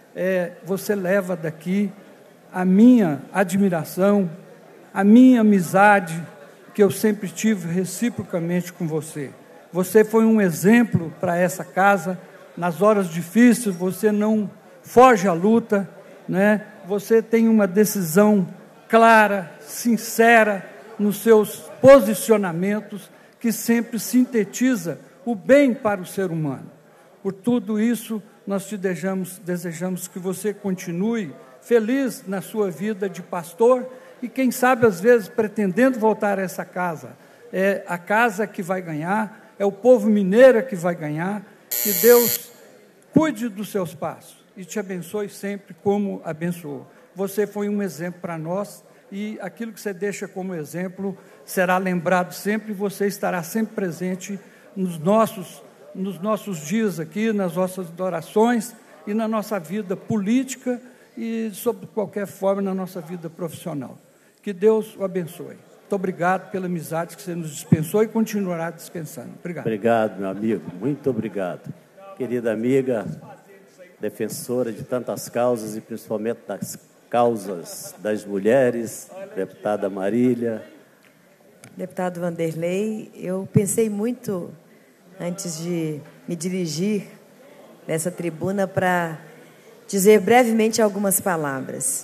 Speaker 17: é, você leva daqui a minha admiração, a minha amizade, que eu sempre tive reciprocamente com você. Você foi um exemplo para essa casa, nas horas difíceis, você não foge à luta, né? Você tem uma decisão clara, sincera, nos seus posicionamentos, que sempre sintetiza o bem para o ser humano. Por tudo isso, nós te desejamos, desejamos que você continue feliz na sua vida de pastor e, quem sabe, às vezes, pretendendo voltar a essa casa. É a casa que vai ganhar, é o povo mineiro que vai ganhar. Que Deus cuide dos seus passos e te abençoe sempre como abençoou. Você foi um exemplo para nós, e aquilo que você deixa como exemplo será lembrado sempre, e você estará sempre presente nos nossos, nos nossos dias aqui, nas nossas orações, e na nossa vida política e, sob qualquer forma, na nossa vida profissional. Que Deus o abençoe. Muito obrigado pela amizade que você nos dispensou e continuará dispensando. Obrigado.
Speaker 4: Obrigado, meu amigo. Muito obrigado. Querida amiga, defensora de tantas causas e principalmente das causas das mulheres, deputada Marília.
Speaker 18: Deputado Vanderlei, eu pensei muito antes de me dirigir nessa tribuna para dizer brevemente algumas palavras.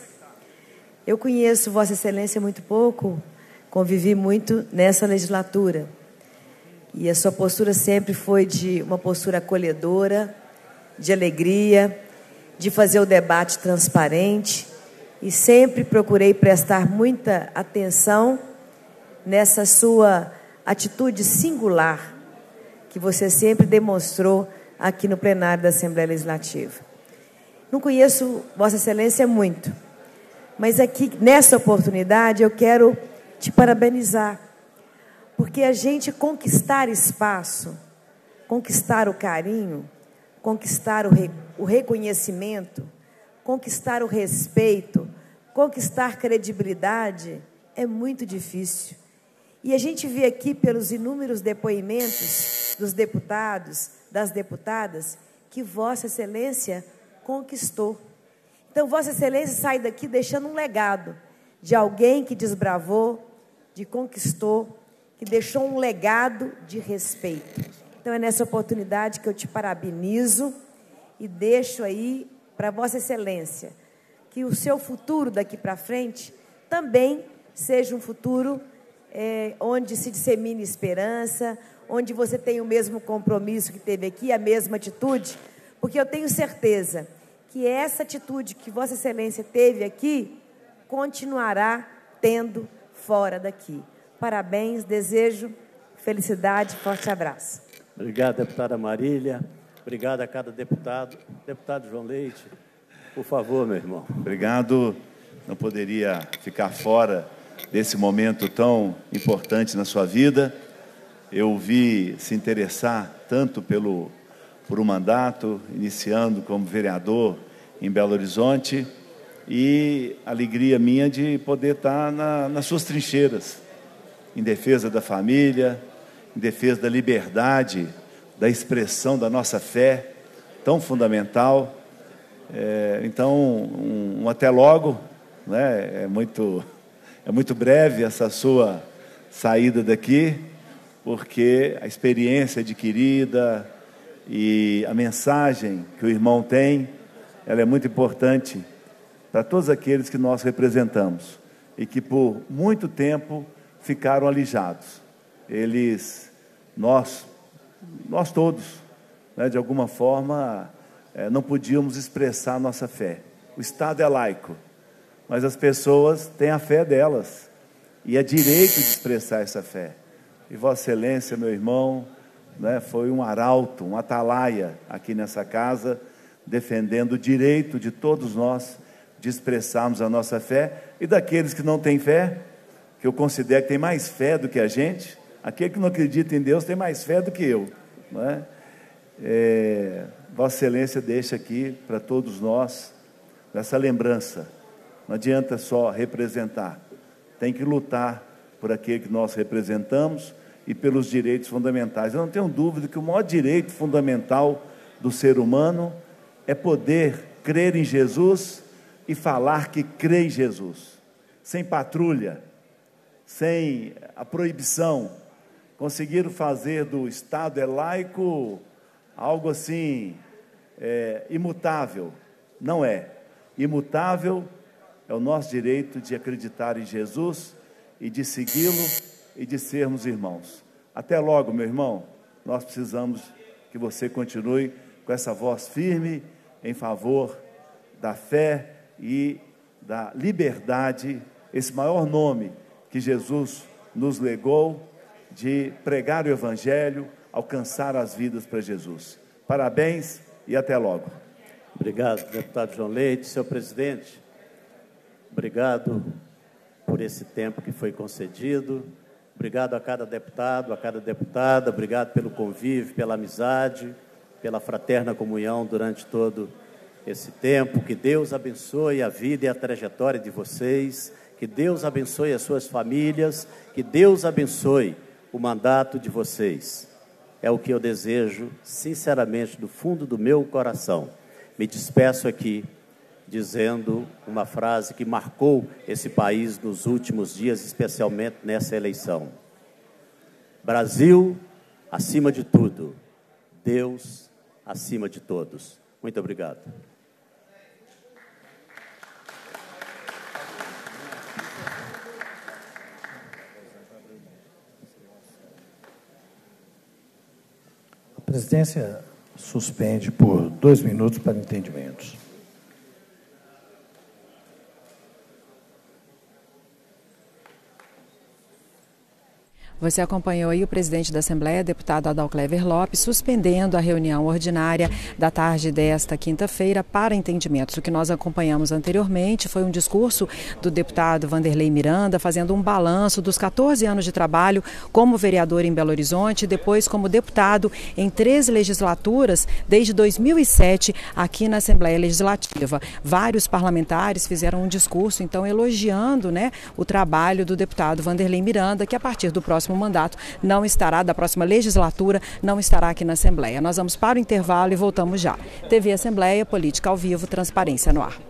Speaker 18: Eu conheço Vossa Excelência muito pouco, convivi muito nessa legislatura. E a sua postura sempre foi de uma postura acolhedora, de alegria, de fazer o debate transparente. E sempre procurei prestar muita atenção nessa sua atitude singular que você sempre demonstrou aqui no plenário da Assembleia Legislativa. Não conheço Vossa Excelência muito, mas aqui, nessa oportunidade, eu quero te parabenizar, porque a gente conquistar espaço, conquistar o carinho, conquistar o, re, o reconhecimento, conquistar o respeito, conquistar credibilidade, é muito difícil. E a gente vê aqui pelos inúmeros depoimentos dos deputados, das deputadas, que Vossa Excelência conquistou. Então, Vossa Excelência sai daqui deixando um legado de alguém que desbravou, de conquistou, que deixou um legado de respeito. Então, é nessa oportunidade que eu te parabenizo e deixo aí para Vossa Excelência que o seu futuro daqui para frente também seja um futuro é, onde se dissemine esperança, onde você tenha o mesmo compromisso que teve aqui, a mesma atitude, porque eu tenho certeza que essa atitude que Vossa Excelência teve aqui continuará tendo fora daqui. Parabéns, desejo felicidade, forte abraço.
Speaker 4: Obrigado, deputada Marília. Obrigado a cada deputado. Deputado João Leite, por favor, meu irmão.
Speaker 19: Obrigado. Não poderia ficar fora desse momento tão importante na sua vida. Eu vi se interessar tanto pelo, por um mandato, iniciando como vereador em Belo Horizonte, e alegria minha de poder estar na, nas suas trincheiras, em defesa da família, em defesa da liberdade, da expressão da nossa fé, tão fundamental. É, então, um, um até logo, né? É muito, é muito breve essa sua saída daqui, porque a experiência adquirida e a mensagem que o irmão tem, ela é muito importante para todos aqueles que nós representamos e que por muito tempo ficaram alijados. Eles, nós, nós todos, né, de alguma forma, é, não podíamos expressar a nossa fé. O Estado é laico, mas as pessoas têm a fé delas e é direito de expressar essa fé. E Vossa Excelência, meu irmão, né, foi um arauto, um atalaia aqui nessa casa, defendendo o direito de todos nós de expressarmos a nossa fé, e daqueles que não têm fé, que eu considero que tem mais fé do que a gente, aquele que não acredita em Deus tem mais fé do que eu, não é? É, Vossa Excelência deixa aqui para todos nós essa lembrança. Não adianta só representar, tem que lutar por aquele que nós representamos e pelos direitos fundamentais. Eu não tenho dúvida que o maior direito fundamental do ser humano é poder crer em Jesus e falar que crê em Jesus, sem patrulha, sem a proibição. Conseguiram fazer do Estado é laico algo assim, é, imutável. Não é. Imutável é o nosso direito de acreditar em Jesus e de segui-lo e de sermos irmãos. Até logo, meu irmão. Nós precisamos que você continue com essa voz firme em favor da fé e da liberdade, esse maior nome que Jesus nos legou, de pregar o Evangelho, alcançar as vidas para Jesus. Parabéns e até logo.
Speaker 4: Obrigado, deputado João Leite. Senhor presidente, obrigado por esse tempo que foi concedido. Obrigado a cada deputado, a cada deputada. Obrigado pelo convívio, pela amizade, pela fraterna comunhão durante todo esse tempo. Que Deus abençoe a vida e a trajetória de vocês, que Deus abençoe as suas famílias, que Deus abençoe o mandato de vocês. É o que eu desejo, sinceramente, do fundo do meu coração. Me despeço aqui dizendo uma frase que marcou esse país nos últimos dias, especialmente nessa eleição. Brasil, acima de tudo. Deus, acima de todos. Muito obrigado.
Speaker 20: A presidência suspende por dois minutos para entendimentos.
Speaker 21: Você acompanhou aí o presidente da Assembleia, deputado Adalclever Lopes, suspendendo a reunião ordinária da tarde desta quinta-feira para entendimentos. O que nós acompanhamos anteriormente foi um discurso do deputado Vanderlei Miranda, fazendo um balanço dos quatorze anos de trabalho como vereador em Belo Horizonte e depois como deputado em três legislaturas, desde dois mil e sete, aqui na Assembleia Legislativa. Vários parlamentares fizeram um discurso, então, elogiando, né, o trabalho do deputado Vanderlei Miranda, que a partir do próximo mandato não estará, da próxima legislatura, não estará aqui na Assembleia. Nós vamos para o intervalo e voltamos já. T V Assembleia, política ao vivo, transparência no ar.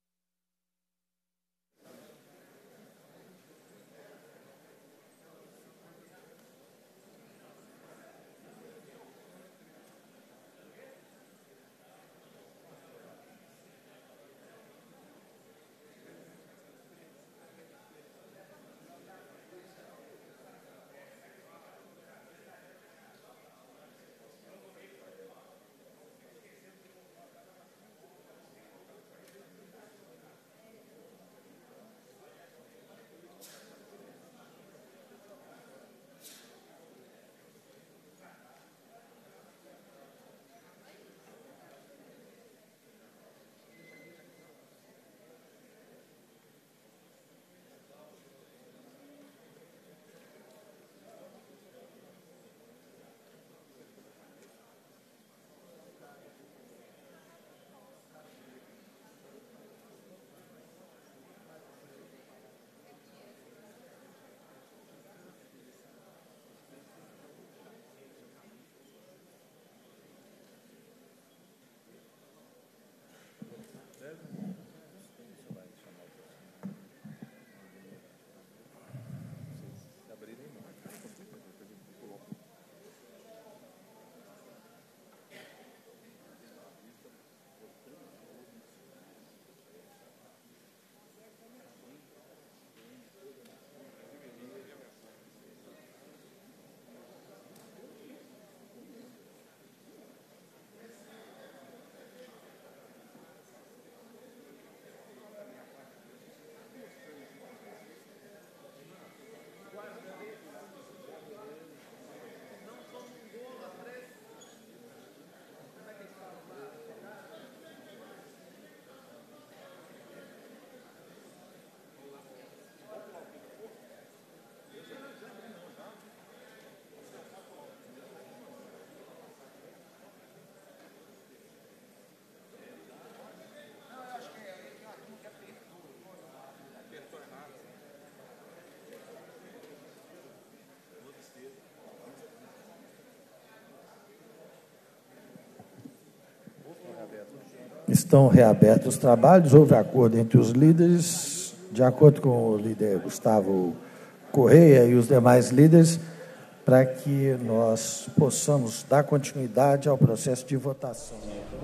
Speaker 20: Estão reabertos os trabalhos, houve acordo entre os líderes, de acordo com o líder Gustavo Correia e os demais líderes, para que nós possamos dar continuidade ao processo de votação.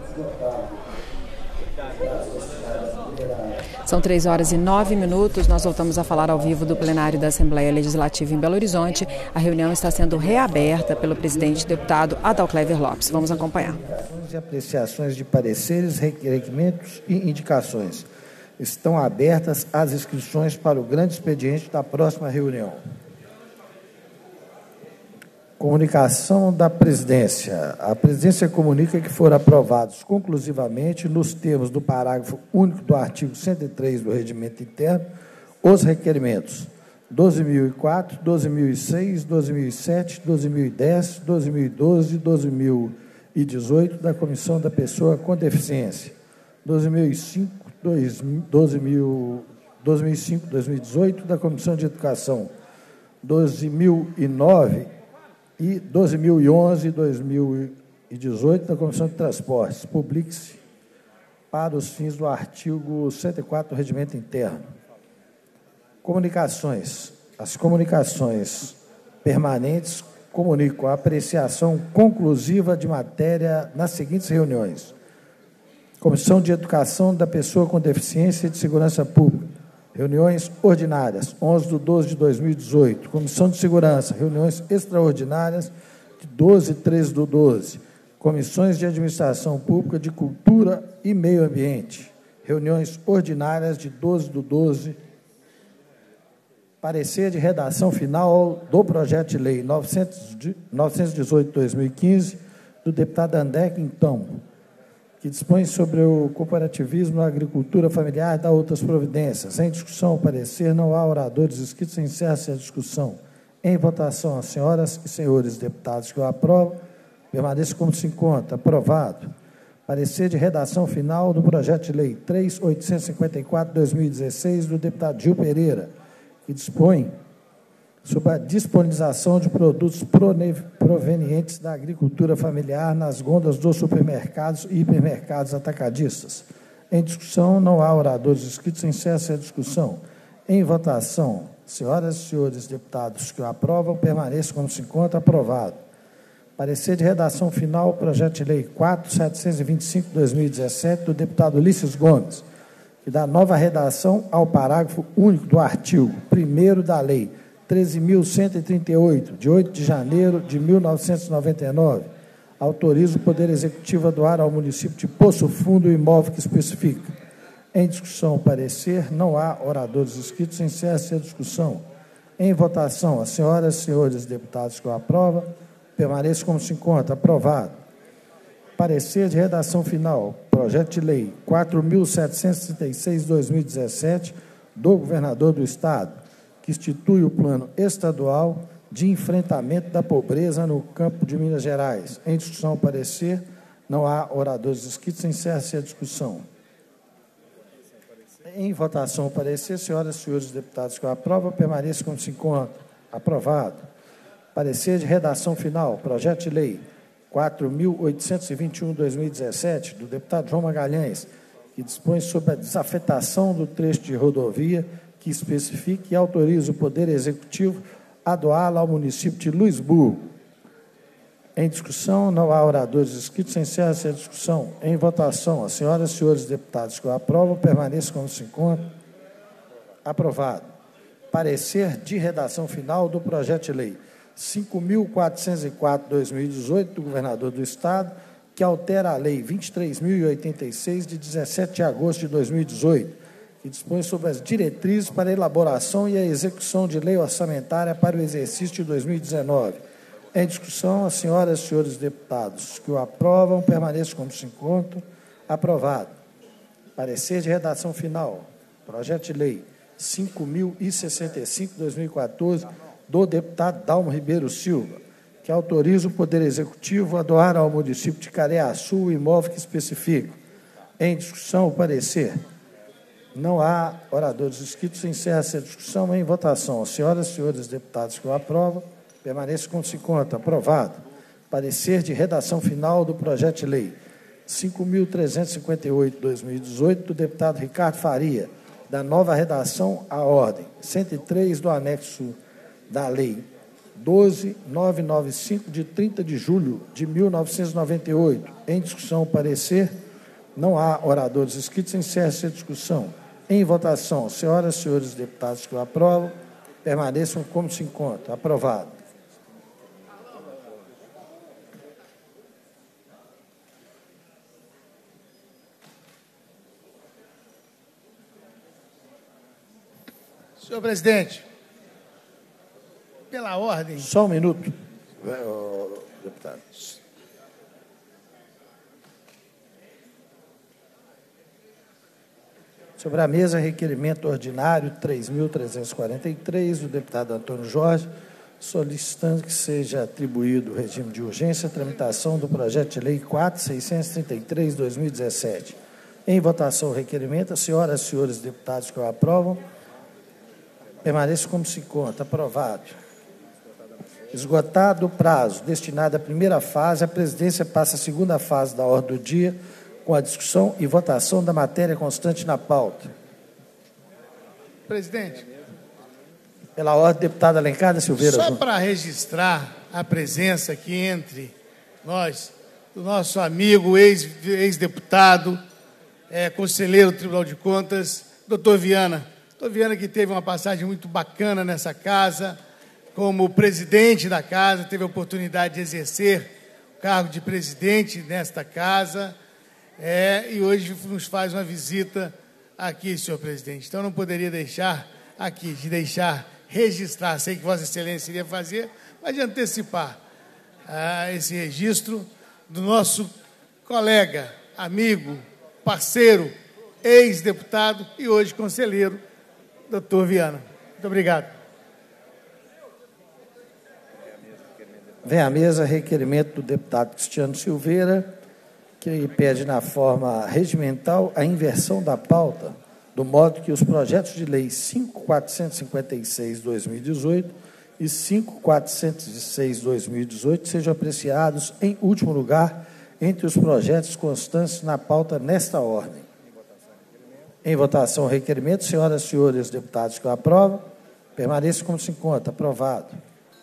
Speaker 21: São três horas e nove minutos, nós voltamos a falar ao vivo do plenário da Assembleia Legislativa em Belo Horizonte. A reunião está sendo reaberta pelo presidente deputado Adalclever Lopes. Vamos acompanhar.
Speaker 20: E apreciações de pareceres, requerimentos e indicações. Estão abertas as inscrições para o grande expediente da próxima reunião. Comunicação da presidência. A presidência comunica que foram aprovados conclusivamente, nos termos do parágrafo único do artigo cento e três do Regimento Interno, os requerimentos doze mil e quatro, doze mil e seis, doze mil e sete, doze mil e dez, doze mil e doze, doze mil e dezoito da Comissão da Pessoa com Deficiência, doze mil e cinco, doze mil e cinco, dois mil e dezoito, da Comissão de Educação, doze mil e nove e doze mil e onze, dois mil e dezoito, da Comissão de Transportes. Publique-se para os fins do artigo cento e quatro do Regimento Interno. Comunicações. As comunicações permanentes comunicam a apreciação conclusiva de matéria nas seguintes reuniões: Comissão de Educação da Pessoa com Deficiência e de Segurança Pública, reuniões ordinárias, onze de doze de dois mil e dezoito. Comissão de Segurança, reuniões extraordinárias, de doze e treze do doze. Comissões de Administração Pública, de Cultura e Meio Ambiente, reuniões ordinárias, de doze do doze. Parecer de redação final do projeto de lei novecentos e dezoito de dois mil e quinze, do deputado André Quintão, que dispõe sobre o cooperativismo na agricultura familiar e dá outras providências. Em discussão, o parecer, não há oradores inscritos, encerra-se a discussão. Em votação, as senhoras e senhores deputados que o aprovam, permaneça como se encontra. Aprovado. Parecer de redação final do projeto de lei três mil oitocentos e cinquenta e quatro de dois mil e dezesseis, do deputado Gil Pereira, que dispõe sobre a disponibilização de produtos provenientes da agricultura familiar nas gôndolas dos supermercados e hipermercados atacadistas. Em discussão, não há oradores inscritos, encerra-se a discussão. Em votação, senhoras e senhores deputados que o aprovam, permaneçam como se encontra. Aprovado. Parecer de redação final, projeto de lei quatro mil setecentos e vinte e cinco de dois mil e dezessete, do deputado Ulisses Gomes, que dá nova redação ao parágrafo único do artigo primeiro da lei treze mil cento e trinta e oito, de oito de janeiro de mil novecentos e noventa e nove, autoriza o Poder Executivo a doar ao município de Poço Fundo o imóvel que especifica. Em discussão, parecer, não há oradores inscritos, encerra-se a discussão. Em votação, as senhoras e senhores deputados que o aprovam, permaneça como se encontra. Aprovado. Parecer de redação final, projeto de lei quatro mil setecentos e trinta e seis de dois mil e dezessete, do governador do Estado, que institui o Plano Estadual de Enfrentamento da Pobreza no campo de Minas Gerais. Em discussão, parecer, não há oradores inscritos, encerra-se a discussão. Em votação, o parecer, senhoras e senhores deputados que o aprovam, permaneça como se encontra. Aprovado. Parecer de redação final, projeto de lei quatro mil oitocentos e vinte e um de dois mil e dezessete, do deputado João Magalhães, que dispõe sobre a desafetação do trecho de rodovia que especifique e autoriza o Poder Executivo a doá-la ao município de Luisburgo. Em discussão, não há oradores inscritos, encerra-se a discussão. Em votação, as senhoras e senhores deputados que o aprovam, permaneçam como se encontra. Aprovado. Parecer de redação final do projeto de lei cinco mil quatrocentos e quatro de dois mil e dezoito, do governador do Estado, que altera a lei vinte e três mil e oitenta e seis, de dezessete de agosto de dois mil e dezoito, que dispõe sobre as diretrizes para a elaboração e a execução de lei orçamentária para o exercício de dois mil e dezenove. Em discussão, as senhoras e senhores deputados que o aprovam, permaneçam como se encontram. Aprovado. Parecer de redação final, projeto de lei cinco mil e sessenta e cinco de dois mil e quatorze, do deputado Dalmo Ribeiro Silva, que autoriza o Poder Executivo a doar ao município de Careaçu o imóvel que especifica. Em discussão, o parecer. Não há oradores inscritos, encerra-se a discussão. Em votação, as senhoras e senhores deputados que o aprovam, permaneçam como se encontra. Aprovado. Parecer de redação final do projeto de lei cinco mil trezentos e cinquenta e oito de dois mil e dezoito, do deputado Ricardo Faria, da nova redação à ordem cento e três do anexo da lei doze mil novecentos e noventa e cinco, de trinta de julho de mil novecentos e noventa e oito. Em discussão, parecer. Não há oradores inscritos, encerra-se a discussão. Em votação, senhoras e senhores deputados que o aprovam, permaneçam como se encontram. Aprovado.
Speaker 12: Senhor presidente, pela ordem...
Speaker 20: Só um minuto, deputado. Sobre a mesa, requerimento ordinário três mil trezentos e quarenta e três, do deputado Antônio Jorge, solicitando que seja atribuído o regime de urgência à tramitação do projeto de lei quatro mil seiscentos e trinta e três de dois mil e dezessete. Em votação o requerimento. As senhoras e senhores deputados que o aprovam, permaneça como se conta. Aprovado. Esgotado o prazo destinado à primeira fase, a presidência passa a segunda fase da ordem do dia, com a discussão e votação da matéria constante na pauta.
Speaker 12: Presidente.
Speaker 20: Pela ordem, deputada Alencar Silveira.
Speaker 12: Só para registrar a presença aqui entre nós, do nosso amigo, ex-deputado, é, conselheiro do Tribunal de Contas, doutor Viana. doutor Viana, que teve uma passagem muito bacana nessa casa, como presidente da casa, teve a oportunidade de exercer o cargo de presidente nesta casa, é, e hoje nos faz uma visita aqui, senhor presidente. Então, não poderia deixar aqui, de deixar registrar, sei que Vossa Excelência iria fazer, mas de antecipar ah, esse registro do nosso colega, amigo, parceiro, ex-deputado e hoje conselheiro, doutor Viana. Muito obrigado.
Speaker 20: Vem à mesa requerimento do deputado Cristiano Silveira, que pede na forma regimental a inversão da pauta, do modo que os projetos de lei cinco mil quatrocentos e cinquenta e seis de dois mil e dezoito e cinco mil quatrocentos e seis de dois mil e dezoito sejam apreciados em último lugar entre os projetos constantes na pauta nesta ordem. Em votação o requerimento, senhoras e senhores deputados que o aprovam, permaneça como se encontra. Aprovado.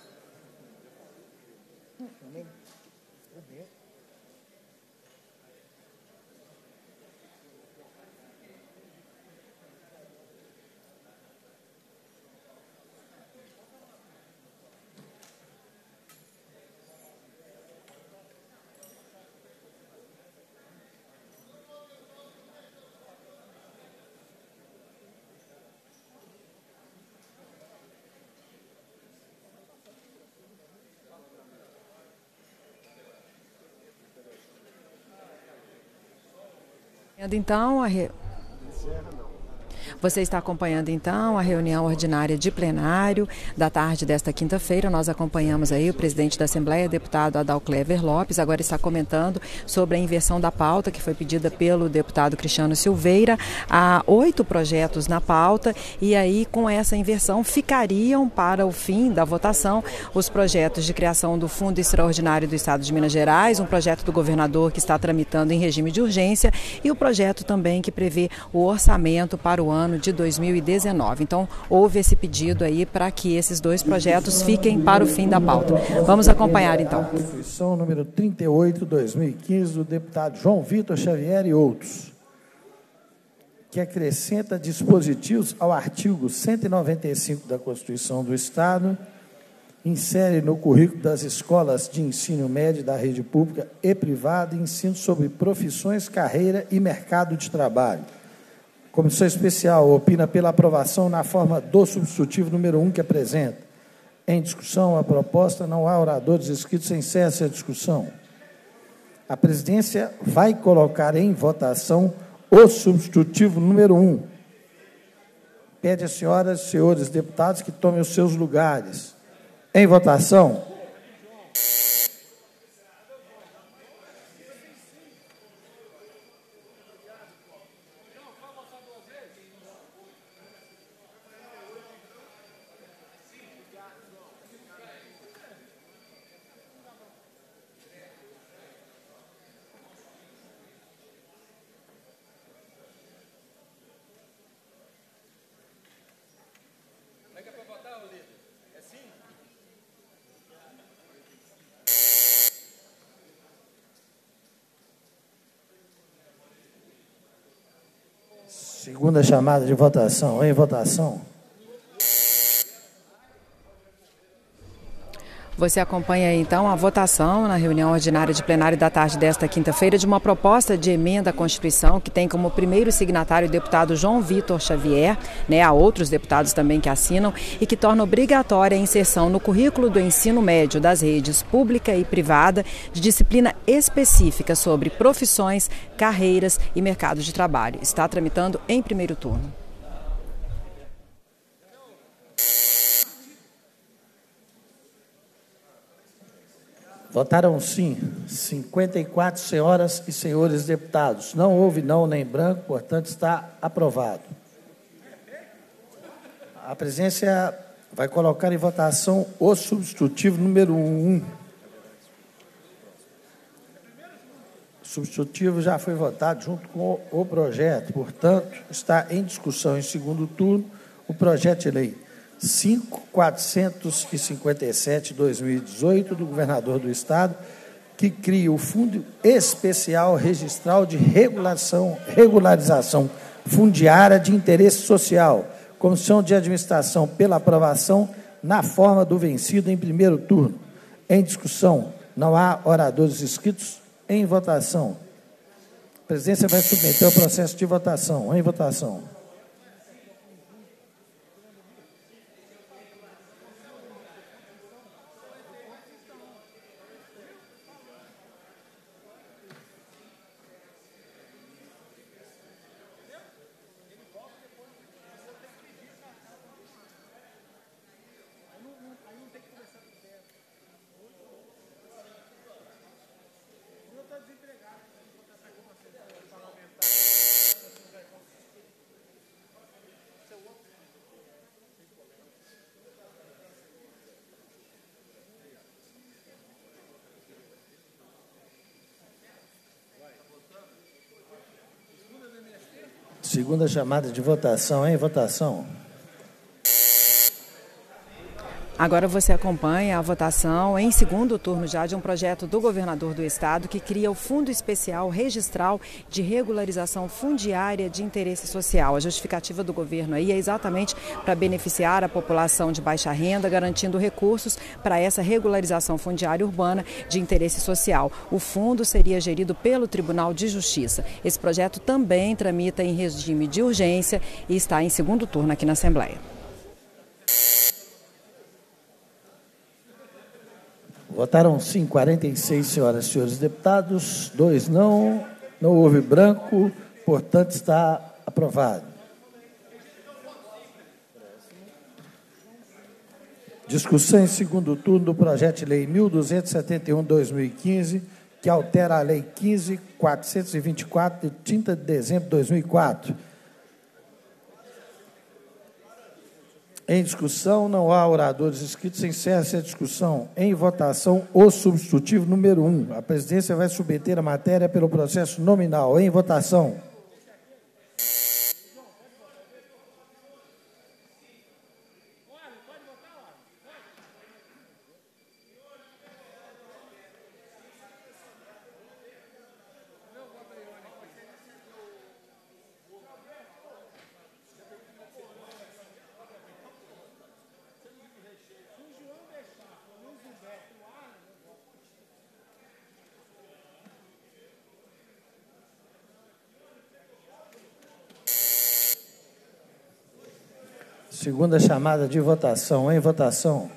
Speaker 21: Então, a re... Você está acompanhando, então, a reunião ordinária de plenário da tarde desta quinta-feira. Nós acompanhamos aí o presidente da Assembleia, deputado Adalclever Lopes, agora está comentando sobre a inversão da pauta que foi pedida pelo deputado Cristiano Silveira. Há oito projetos na pauta e aí, com essa inversão, ficariam para o fim da votação os projetos de criação do Fundo Extraordinário do Estado de Minas Gerais, um projeto do governador que está tramitando em regime de urgência e o projeto também que prevê o orçamento para o ano de dois mil e dezenove. Então, houve esse pedido aí para que esses dois projetos fiquem para o fim da pauta. Vamos acompanhar, então.
Speaker 20: Constituição número trinta e oito, dois mil e quinze, do deputado João Vitor Xavier e outros, que acrescenta dispositivos ao artigo cento e noventa e cinco da Constituição do Estado, insere no currículo das escolas de ensino médio da rede pública e privada ensino sobre profissões, carreira e mercado de trabalho. Comissão Especial opina pela aprovação na forma do substitutivo número um que apresenta. Em discussão a proposta, não há oradores inscritos, encerra-se a discussão. A presidência vai colocar em votação o substitutivo número um. Pede às senhoras e senhores deputados que tomem os seus lugares. Em votação. Segunda chamada de votação. Em votação.
Speaker 21: Você acompanha, então, a votação na reunião ordinária de plenário da tarde desta quinta-feira de uma proposta de emenda à Constituição que tem como primeiro signatário o deputado João Vitor Xavier, né, há outros deputados também que assinam, e que torna obrigatória a inserção no currículo do ensino médio das redes pública e privada de disciplina específica sobre profissões, carreiras e mercado de trabalho. Está tramitando em primeiro turno.
Speaker 20: Votaram sim, cinquenta e quatro senhoras e senhores deputados. Não houve não nem branco, portanto, está aprovado. A presidência vai colocar em votação o substitutivo número um. O substitutivo já foi votado junto com o projeto, portanto, está em discussão em segundo turno o projeto de lei cinco mil quatrocentos e cinquenta e sete de dois mil e dezoito do governador do Estado, que cria o Fundo Especial Registral de Regulação, Regularização Fundiária de Interesse Social, Comissão de Administração pela aprovação na forma do vencido em primeiro turno. Em discussão, não há oradores inscritos. Em votação. A presidência vai submeter o processo de votação. Em votação. Segunda chamada de votação. Em votação.
Speaker 21: Agora você acompanha a votação em segundo turno já de um projeto do governador do Estado que cria o Fundo Especial Registral de Regularização Fundiária de Interesse Social. A justificativa do governo aí é exatamente para beneficiar a população de baixa renda, garantindo recursos para essa regularização fundiária urbana de interesse social. O fundo seria gerido pelo Tribunal de Justiça. Esse projeto também tramita em regime de urgência e está em segundo turno aqui na Assembleia.
Speaker 20: Votaram sim, quarenta e seis senhoras e senhores deputados, dois não, não houve branco, portanto está aprovado. Discussão em segundo turno do projeto de lei mil duzentos e setenta e um de dois mil e quinze, que altera a lei quinze mil quatrocentos e vinte e quatro, de trinta de dezembro de dois mil e quatro. Em discussão, não há oradores inscritos. Encerra-se a discussão. Em votação, o substitutivo número um. A presidência vai submeter a matéria pelo processo nominal. Em votação. Segunda chamada de votação. Em votação.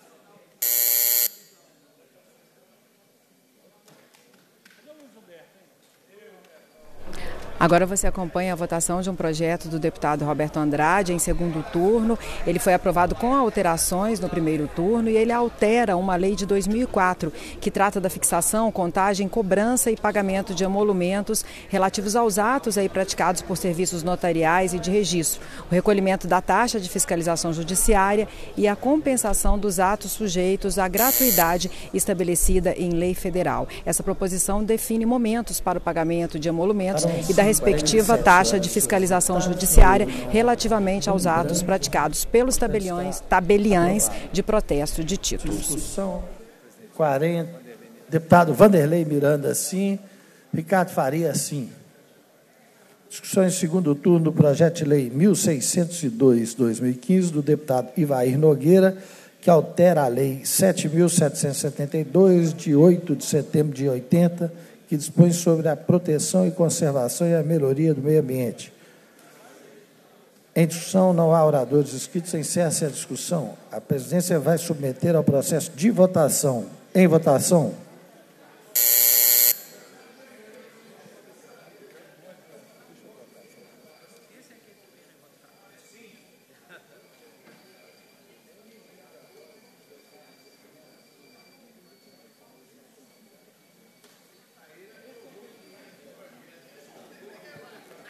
Speaker 21: Agora você acompanha a votação de um projeto do deputado Roberto Andrade em segundo turno. Ele foi aprovado com alterações no primeiro turno e ele altera uma lei de dois mil e quatro, que trata da fixação, contagem, cobrança e pagamento de emolumentos relativos aos atos aí praticados por serviços notariais e de registro, o recolhimento da taxa de fiscalização judiciária e a compensação dos atos sujeitos à gratuidade estabelecida em lei federal. Essa proposição define momentos para o pagamento de emolumentos e da respectiva taxa de fiscalização judiciária relativamente aos atos praticados pelos tabeliões, tabeliães de protesto de títulos.
Speaker 20: Discussão quarenta. Deputado Vanderlei Miranda, sim. Ricardo Faria, sim. Discussão em segundo turno do projeto de lei mil seiscentos e dois de dois mil e quinze, do deputado Ivair Nogueira, que altera a lei sete mil setecentos e setenta e dois, de oito de setembro de oitenta, que dispõe sobre a proteção e conservação e a melhoria do meio ambiente. Em discussão, não há oradores inscritos. Encerra-se a discussão. A presidência vai submeter ao processo de votação. Em votação.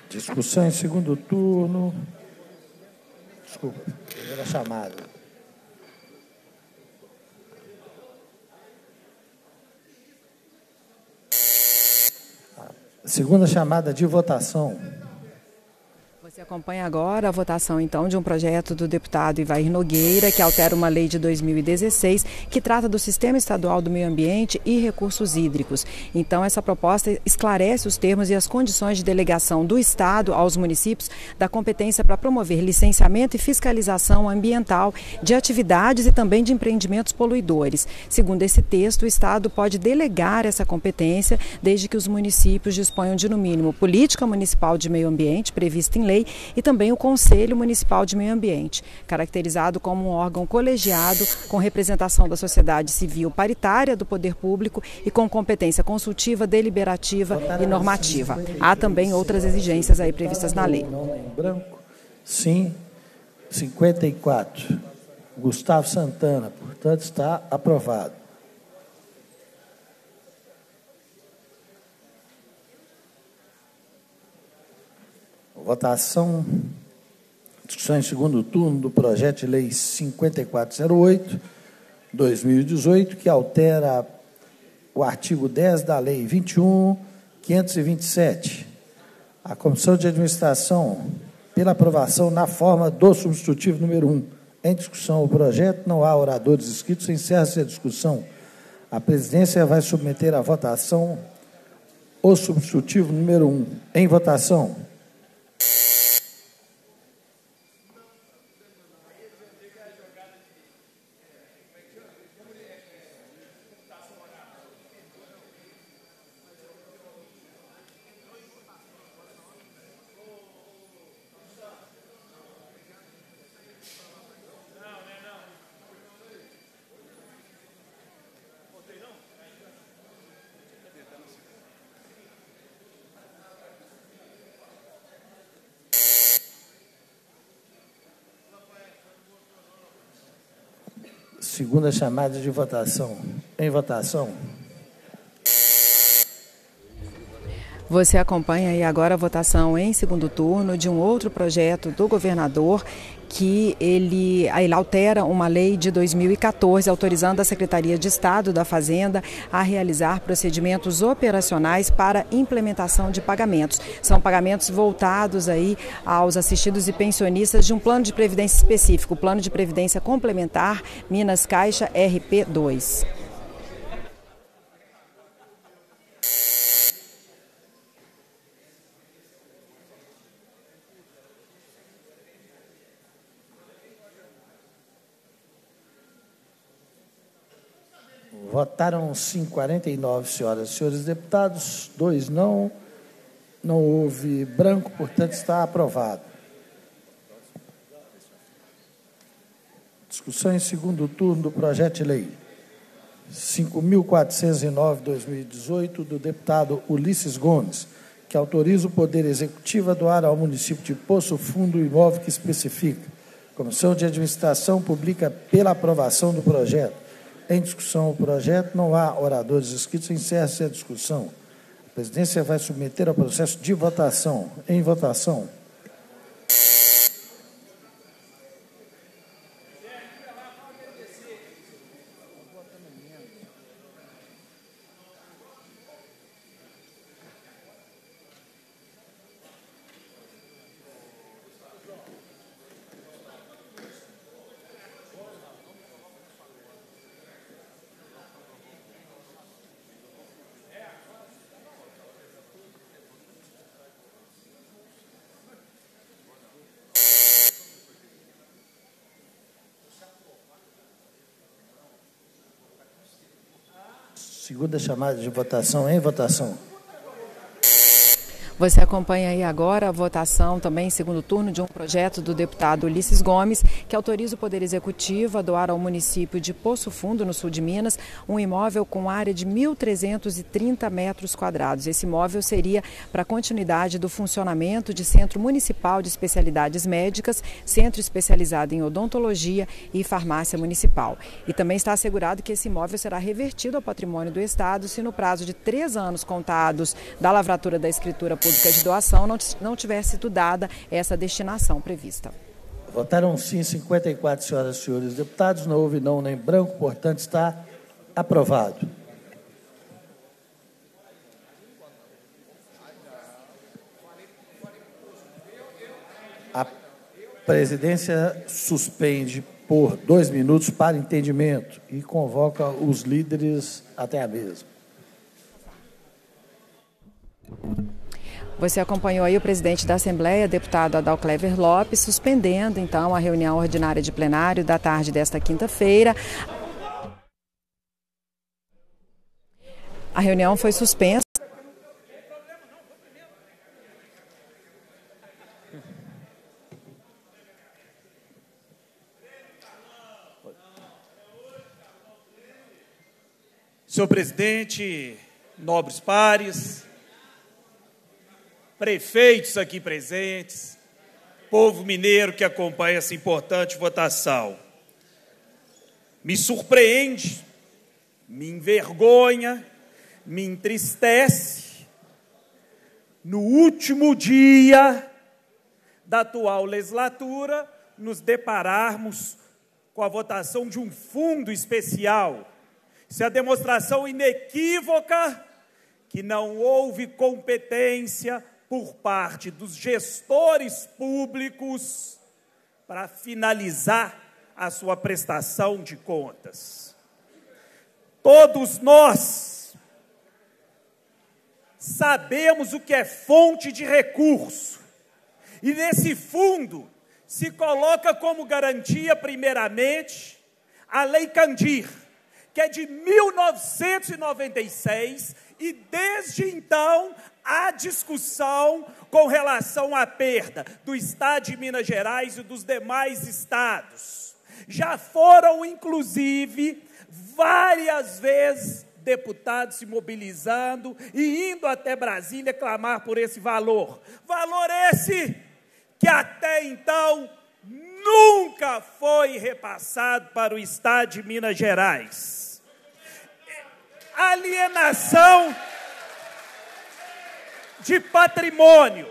Speaker 20: Discussão em segundo turno. Desculpa, primeira chamada. Segunda chamada de votação.
Speaker 21: Você acompanha agora a votação, então, de um projeto do deputado Ivair Nogueira, que altera uma lei de dois mil e dezesseis, que trata do Sistema Estadual do Meio Ambiente e Recursos Hídricos. Então, essa proposta esclarece os termos e as condições de delegação do Estado aos municípios da competência para promover licenciamento e fiscalização ambiental de atividades e também de empreendimentos poluidores. Segundo esse texto, o Estado pode delegar essa competência desde que os municípios disponham de, no mínimo, política municipal de meio ambiente prevista em lei e também o Conselho Municipal de Meio Ambiente, caracterizado como um órgão colegiado com representação da sociedade civil paritária do poder público e com competência consultiva, deliberativa e normativa. Há também outras exigências aí previstas na lei.
Speaker 20: Branco, sim, cinquenta e quatro. Gustavo Santana, portanto, está aprovado. Votação, discussão em segundo turno do projeto de lei cinquenta e quatro zero oito, dois mil e dezoito, que altera o artigo dez da lei vinte e um mil quinhentos e vinte e sete. A Comissão de Administração, pela aprovação na forma do substitutivo número um. Em discussão o projeto, não há oradores inscritos, encerra-se a discussão. A presidência vai submeter à votação o substitutivo número um. Em votação. Segunda chamada de votação. Em votação.
Speaker 21: Você acompanha aí agora a votação em segundo turno de um outro projeto do governador que ele, ele altera uma lei de dois mil e quatorze, autorizando a Secretaria de Estado da Fazenda a realizar procedimentos operacionais para implementação de pagamentos. São pagamentos voltados aí aos assistidos e pensionistas de um plano de previdência específico, o Plano de Previdência Complementar Minas Caixa R P dois.
Speaker 20: Votaram sim quarenta e nove senhoras e senhores deputados, dois não, não houve branco, portanto está aprovado. Discussão em segundo turno do projeto de lei cinco mil quatrocentos e nove, dois mil e dezoito, do deputado Ulisses Gomes, que autoriza o Poder Executivo a doar ao município de Poço Fundo o imóvel que especifica. A Comissão de Administração publica pela aprovação do projeto. Em discussão o projeto, não há oradores inscritos, encerra-se a discussão. A presidência vai submeter ao processo de votação. Em votação. Segunda chamada de votação. Em votação.
Speaker 21: Você acompanha aí agora a votação também em segundo turno de um projeto do deputado Ulisses Gomes, que autoriza o Poder Executivo a doar ao município de Poço Fundo, no sul de Minas, um imóvel com área de mil trezentos e trinta metros quadrados. Esse imóvel seria para a continuidade do funcionamento de Centro Municipal de Especialidades Médicas, Centro Especializado em Odontologia e Farmácia Municipal. E também está assegurado que esse imóvel será revertido ao patrimônio do Estado se no prazo de três anos contados da lavratura da escritura pública públicas de doação não, não tiver sido dada essa destinação prevista.
Speaker 20: Votaram sim cinquenta e quatro senhoras e senhores deputados, não houve não nem branco, portanto está aprovado. A presidência suspende por dois minutos para entendimento e convoca os líderes até a mesa.
Speaker 21: Você acompanhou aí o presidente da Assembleia, deputado Adalclever Lopes, suspendendo, então, a reunião ordinária de plenário da tarde desta quinta-feira. A reunião foi suspensa.
Speaker 11: Senhor presidente, nobres pares, prefeitos aqui presentes, povo mineiro que acompanha essa importante votação. Me surpreende, me envergonha, me entristece, no último dia da atual legislatura, nos depararmos com a votação de um fundo especial. Isso é a demonstração inequívoca que não houve competência por parte dos gestores públicos para finalizar a sua prestação de contas. Todos nós sabemos o que é fonte de recurso, e nesse fundo se coloca como garantia, primeiramente, a Lei Candir, que é de mil novecentos e noventa e seis, e desde então há discussão com relação à perda do Estado de Minas Gerais e dos demais estados. Já foram, inclusive, várias vezes deputados se mobilizando e indo até Brasília clamar por esse valor. Valor esse que até então nunca foi repassado para o Estado de Minas Gerais. Alienação de patrimônio.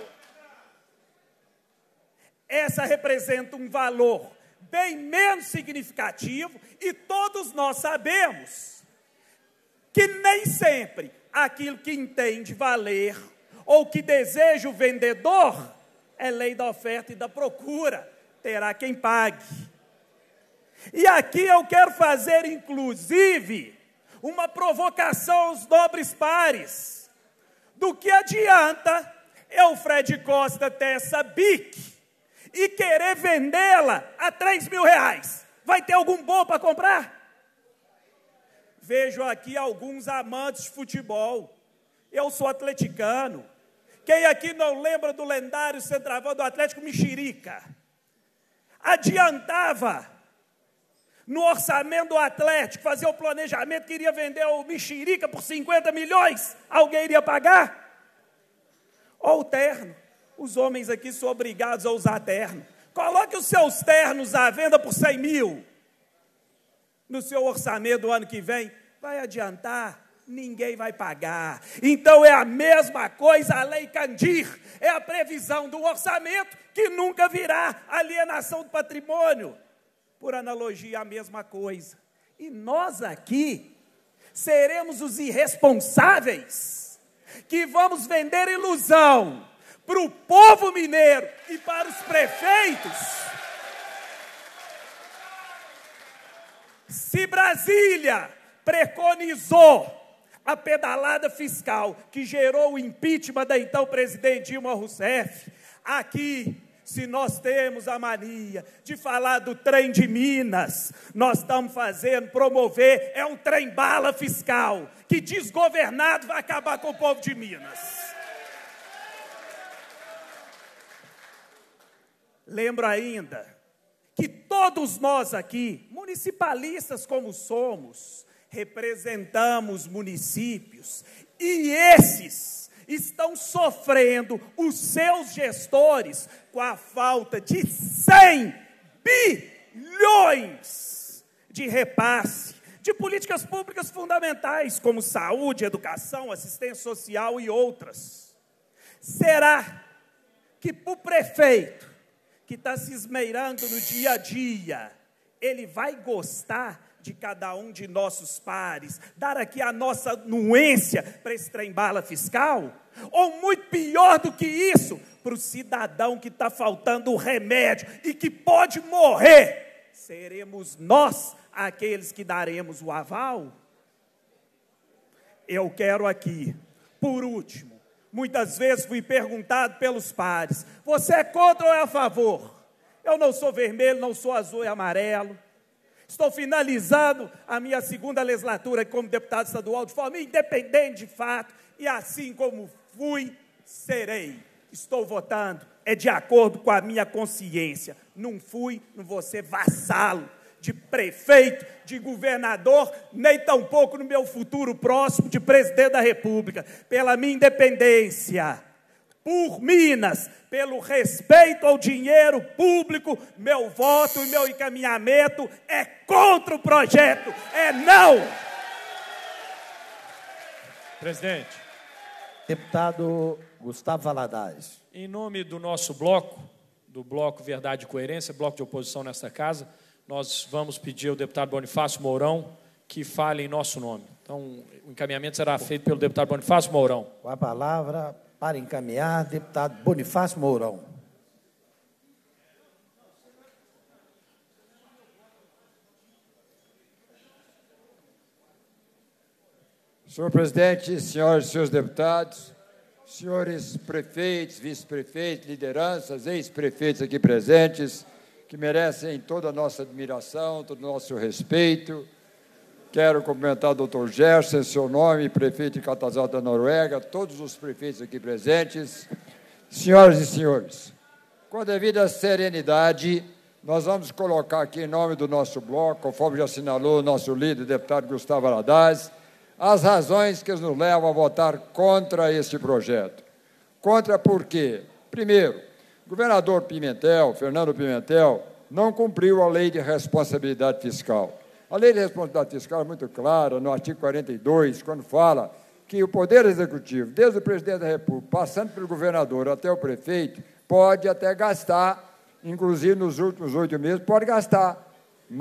Speaker 11: Essa representa um valor bem menos significativo, e todos nós sabemos que nem sempre aquilo que entende valer ou que deseja o vendedor é lei da oferta e da procura, terá quem pague. E aqui eu quero fazer, inclusive, uma provocação aos nobres pares. Do que adianta eu, Fred Costa, ter essa B I C e querer vendê-la a três mil reais? Vai ter algum bom para comprar? Vejo aqui alguns amantes de futebol. Eu sou atleticano. Quem aqui não lembra do lendário centroavante do Atlético, Mexerica? Adiantava, no orçamento do Atlético, fazer o planejamento que iria vender o Mexerica por cinquenta milhões, alguém iria pagar? Ou o terno. Os homens aqui são obrigados a usar terno. Coloque os seus ternos à venda por cem mil. No seu orçamento do ano que vem, vai adiantar? Ninguém vai pagar. Então é a mesma coisa a Lei Candir. É a previsão do orçamento que nunca virá alienação do patrimônio. Por analogia, a mesma coisa. E nós aqui seremos os irresponsáveis que vamos vender ilusão para o povo mineiro e para os prefeitos. Se Brasília preconizou a pedalada fiscal que gerou o impeachment da então presidente Dilma Rousseff, aqui, se nós temos a mania de falar do trem de Minas, nós estamos fazendo, promover, é um trem-bala fiscal, que desgovernado vai acabar com o povo de Minas. Lembro ainda que todos nós aqui, municipalistas como somos, representamos municípios, e esses estão sofrendo, os seus gestores, com a falta de cem bilhões de repasse de políticas públicas fundamentais, como saúde, educação, assistência social e outras. Será que para o prefeito, que está se esmeirando no dia a dia, ele vai gostar de cada um de nossos pares, dar aqui a nossa anuência para esse trem-bala fiscal? Ou muito pior do que isso, para o cidadão que está faltando o remédio e que pode morrer, seremos nós aqueles que daremos o aval? Eu quero aqui, por último, muitas vezes fui perguntado pelos pares, você é contra ou é a favor? Eu não sou vermelho, não sou azul e amarelo. Estou finalizando a minha segunda legislatura como deputado estadual de forma independente de fato, e assim como fui, serei. Estou votando, é de acordo com a minha consciência. Não fui, não vou ser vassalo de prefeito, de governador, nem tampouco no meu futuro próximo de presidente da República. Pela minha independência, por Minas, pelo respeito ao dinheiro público, meu voto e meu encaminhamento é contra o projeto, é não!
Speaker 3: Presidente.
Speaker 20: Deputado Gustavo Valadares.
Speaker 3: Em nome do nosso bloco, do Bloco Verdade e Coerência, bloco de oposição nesta casa, nós vamos pedir ao deputado Bonifácio Mourão que fale em nosso nome. Então, o encaminhamento será feito pelo deputado Bonifácio Mourão.
Speaker 20: Com a palavra, para encaminhar, deputado Bonifácio Mourão.
Speaker 22: Senhor presidente, senhoras e senhores deputados, senhores prefeitos, vice-prefeitos, lideranças, ex-prefeitos aqui presentes, que merecem toda a nossa admiração, todo o nosso respeito. Quero cumprimentar o doutor Gerson, em seu nome, prefeito de Catazal da Noruega, todos os prefeitos aqui presentes. Senhoras e senhores, com a devida serenidade, nós vamos colocar aqui, em nome do nosso bloco, conforme já assinalou o nosso líder, o deputado Gustavo Valadares, as razões que nos levam a votar contra este projeto. Contra por quê? Primeiro, o governador Pimentel, Fernando Pimentel, não cumpriu a lei de responsabilidade fiscal. A lei de responsabilidade fiscal é muito clara, no artigo quarenta e dois, quando fala que o Poder Executivo, desde o presidente da República, passando pelo governador até o prefeito, pode até gastar, inclusive nos últimos oito meses, pode gastar,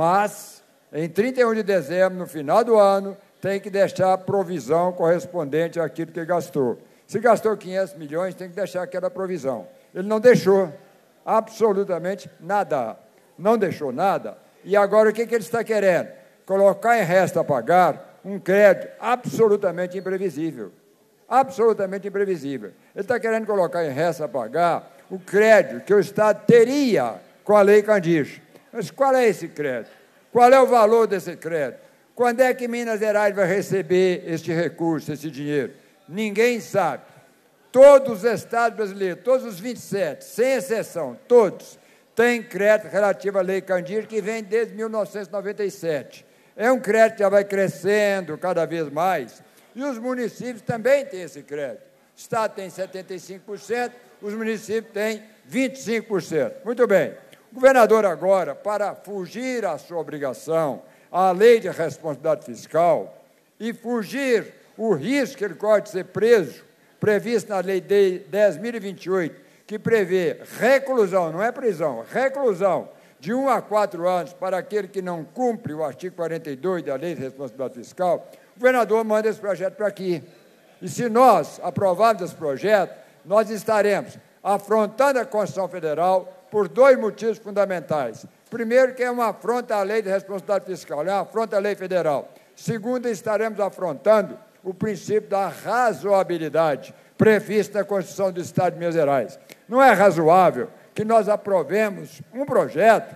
Speaker 22: mas em trinta e um de dezembro, no final do ano, tem que deixar a provisão correspondente àquilo que gastou. Se gastou quinhentos milhões, tem que deixar aquela provisão. Ele não deixou absolutamente nada. Não deixou nada. E agora o que, que ele está querendo? Colocar em resta a pagar um crédito absolutamente imprevisível. Absolutamente imprevisível. Ele está querendo colocar em resta a pagar o crédito que o Estado teria com a Lei Candir. Mas qual é esse crédito? Qual é o valor desse crédito? Quando é que Minas Gerais vai receber este recurso, esse dinheiro? Ninguém sabe. Todos os estados brasileiros, todos os vinte e sete, sem exceção, todos, têm crédito relativo à Lei Candir, que vem desde mil novecentos e noventa e sete. É um crédito que já vai crescendo cada vez mais, e os municípios também têm esse crédito. O Estado tem setenta e cinco por cento, os municípios têm vinte e cinco por cento. Muito bem. O governador agora, para fugir à sua obrigação, à lei de responsabilidade fiscal, e fugir o risco que ele pode ser preso, previsto na lei dez mil e vinte e oito, que prevê reclusão, não é prisão, reclusão, de um a quatro anos para aquele que não cumpre o artigo quarenta e dois da lei de responsabilidade fiscal, o governador manda esse projeto para aqui. E se nós aprovarmos esse projeto, nós estaremos afrontando a Constituição Federal por dois motivos fundamentais. Primeiro, que é uma afronta à lei de responsabilidade fiscal, é uma afronta à lei federal. Segundo, estaremos afrontando o princípio da razoabilidade previsto na Constituição do Estado de Minas Gerais. Não é razoável que nós aprovemos um projeto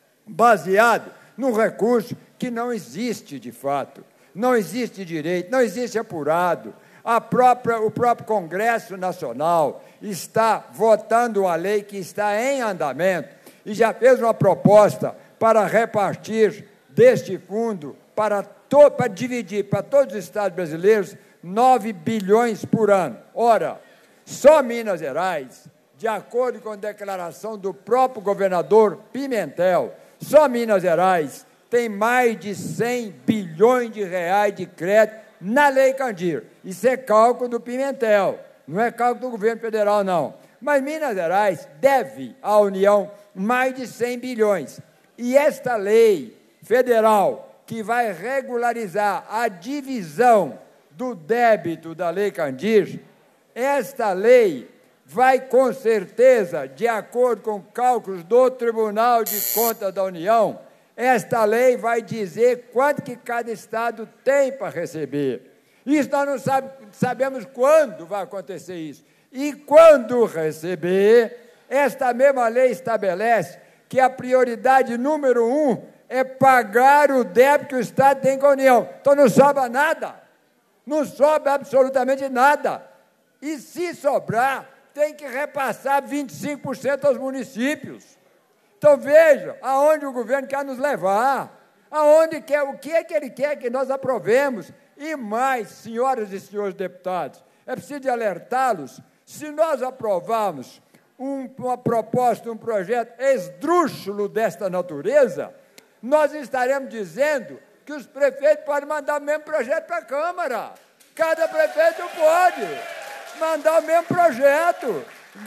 Speaker 22: baseado num recurso que não existe de fato, não existe direito, não existe apurado. A própria, o próprio Congresso Nacional está votando uma lei que está em andamento e já fez uma proposta para repartir deste fundo para, to, para dividir para todos os estados brasileiros nove bilhões por ano. Ora, só Minas Gerais, de acordo com a declaração do próprio governador Pimentel, só Minas Gerais tem mais de cem bilhões de reais de crédito na Lei Candir. Isso é cálculo do Pimentel. não é cálculo do governo federal, não. Mas Minas Gerais deve à União mais de cem bilhões. E esta lei federal, que vai regularizar a divisão do débito da Lei Candir, esta lei vai, com certeza, de acordo com cálculos do Tribunal de Contas da União, esta lei vai dizer quanto que cada estado tem para receber. Isso nós não sabe, sabemos quando vai acontecer isso. E quando receber, esta mesma lei estabelece que a prioridade número um é pagar o débito que o Estado tem com a União. Então não sobra nada, não sobra absolutamente nada. E se sobrar, tem que repassar vinte e cinco por cento aos municípios. Então vejam aonde o governo quer nos levar, aonde quer, o que é que ele quer que nós aprovemos. E mais, senhoras e senhores deputados, é preciso de alertá-los, se nós aprovarmos um, uma proposta, um projeto esdrúxulo desta natureza, nós estaremos dizendo que os prefeitos podem mandar o mesmo projeto para a Câmara. Cada prefeito pode mandar o mesmo projeto,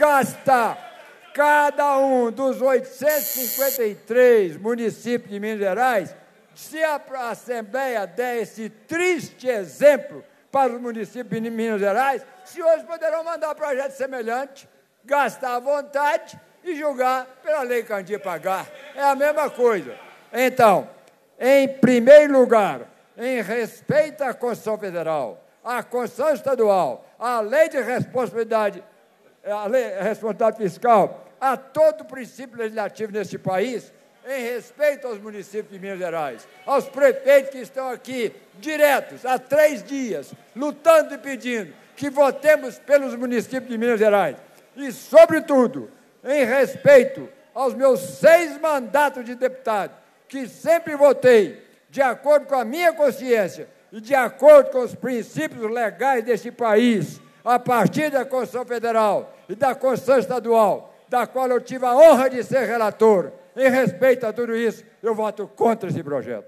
Speaker 22: gastar cada um dos oitocentos e cinquenta e três municípios de Minas Gerais. Se a Assembleia der esse triste exemplo para os municípios de Minas Gerais, os senhores poderão mandar projeto semelhante, gastar à vontade e julgar pela Lei Candir pagar. É a mesma coisa. Então, em primeiro lugar, em respeito à Constituição Federal, à Constituição Estadual, à Lei de Responsabilidade, à lei, responsabilidade Fiscal, a todo o princípio legislativo neste país, em respeito aos municípios de Minas Gerais, aos prefeitos que estão aqui, diretos, há três dias, lutando e pedindo que votemos pelos municípios de Minas Gerais, e, sobretudo, em respeito aos meus seis mandatos de deputado, que sempre votei de acordo com a minha consciência e de acordo com os princípios legais deste país, a partir da Constituição Federal e da Constituição Estadual, da qual eu tive a honra de ser relator. Em respeito a tudo isso, eu voto contra esse projeto.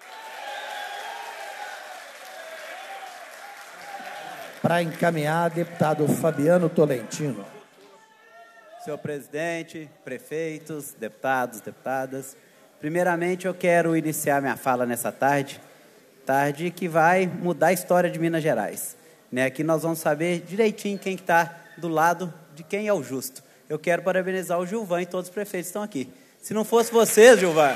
Speaker 20: Para encaminhar, deputado Fabiano Tolentino.
Speaker 1: Senhor presidente, prefeitos, deputados, deputadas, primeiramente eu quero iniciar minha fala nessa tarde, tarde que vai mudar a história de Minas Gerais. Né? Aqui nós vamos saber direitinho quem está do lado de quem é o justo. Eu quero parabenizar o Gilvan e todos os prefeitos que estão aqui. Se não fosse vocês, Gilvan,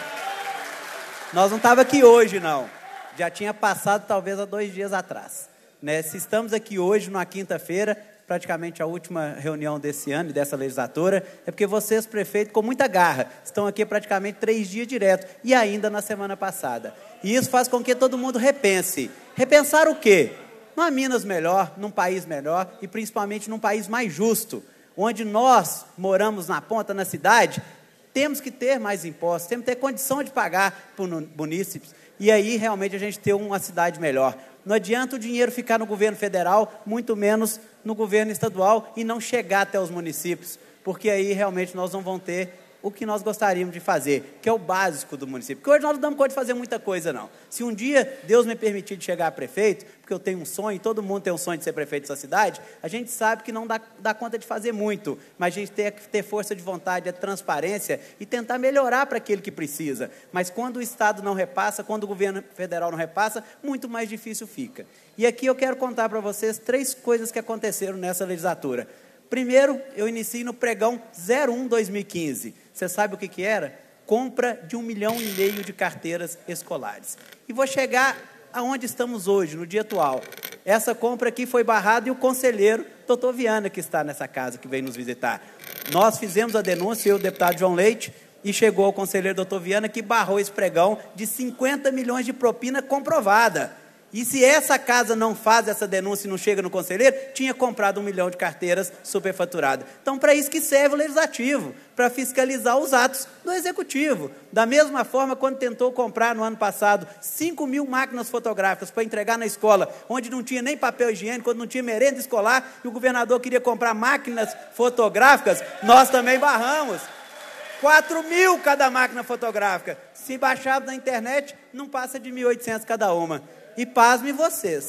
Speaker 1: nós não estávamos aqui hoje, não. Já tinha passado talvez há dois dias atrás. Né? Se estamos aqui hoje, numa quinta-feira, praticamente a última reunião desse ano e dessa legislatura, é porque vocês, prefeito, com muita garra, estão aqui praticamente três dias direto, e ainda na semana passada. E isso faz com que todo mundo repense. Repensar o quê? Numa Minas melhor, num país melhor e principalmente num país mais justo, onde nós moramos na ponta, na cidade, temos que ter mais impostos, temos que ter condição de pagar para os munícipes, e aí realmente a gente ter uma cidade melhor. Não adianta o dinheiro ficar no governo federal, muito menos no governo estadual, e não chegar até os municípios, porque aí realmente nós não vamos ter o que nós gostaríamos de fazer, que é o básico do município. Porque hoje nós não damos conta de fazer muita coisa, não. Se um dia Deus me permitir de chegar a prefeito, porque eu tenho um sonho, todo mundo tem um sonho de ser prefeito dessa cidade, a gente sabe que não dá, dá conta de fazer muito, mas a gente tem que ter força de vontade, a transparência e tentar melhorar para aquele que precisa. Mas quando o Estado não repassa, quando o governo federal não repassa, muito mais difícil fica. E aqui eu quero contar para vocês três coisas que aconteceram nessa legislatura. Primeiro, eu iniciei no pregão zero um dois mil e quinze. Você sabe o que, que era? Compra de um milhão e meio de carteiras escolares. E vou chegar aonde estamos hoje, no dia atual. Essa compra aqui foi barrada e o conselheiro, doutor Viana, que está nessa casa, que veio nos visitar. Nós fizemos a denúncia, eu, o deputado João Leite, e chegou ao conselheiro doutor Viana, que barrou esse pregão de cinquenta milhões de propina comprovada. E se essa casa não faz essa denúncia e não chega no conselheiro, tinha comprado um milhão de carteiras superfaturadas. Então, para isso que serve o legislativo, para fiscalizar os atos do executivo. Da mesma forma, quando tentou comprar no ano passado cinco mil máquinas fotográficas para entregar na escola, onde não tinha nem papel higiênico, quando não tinha merenda escolar, e o governador queria comprar máquinas fotográficas, nós também barramos. quatro mil cada máquina fotográfica. Se baixar na internet, não passa de mil e oitocentos cada uma. E pasmem vocês,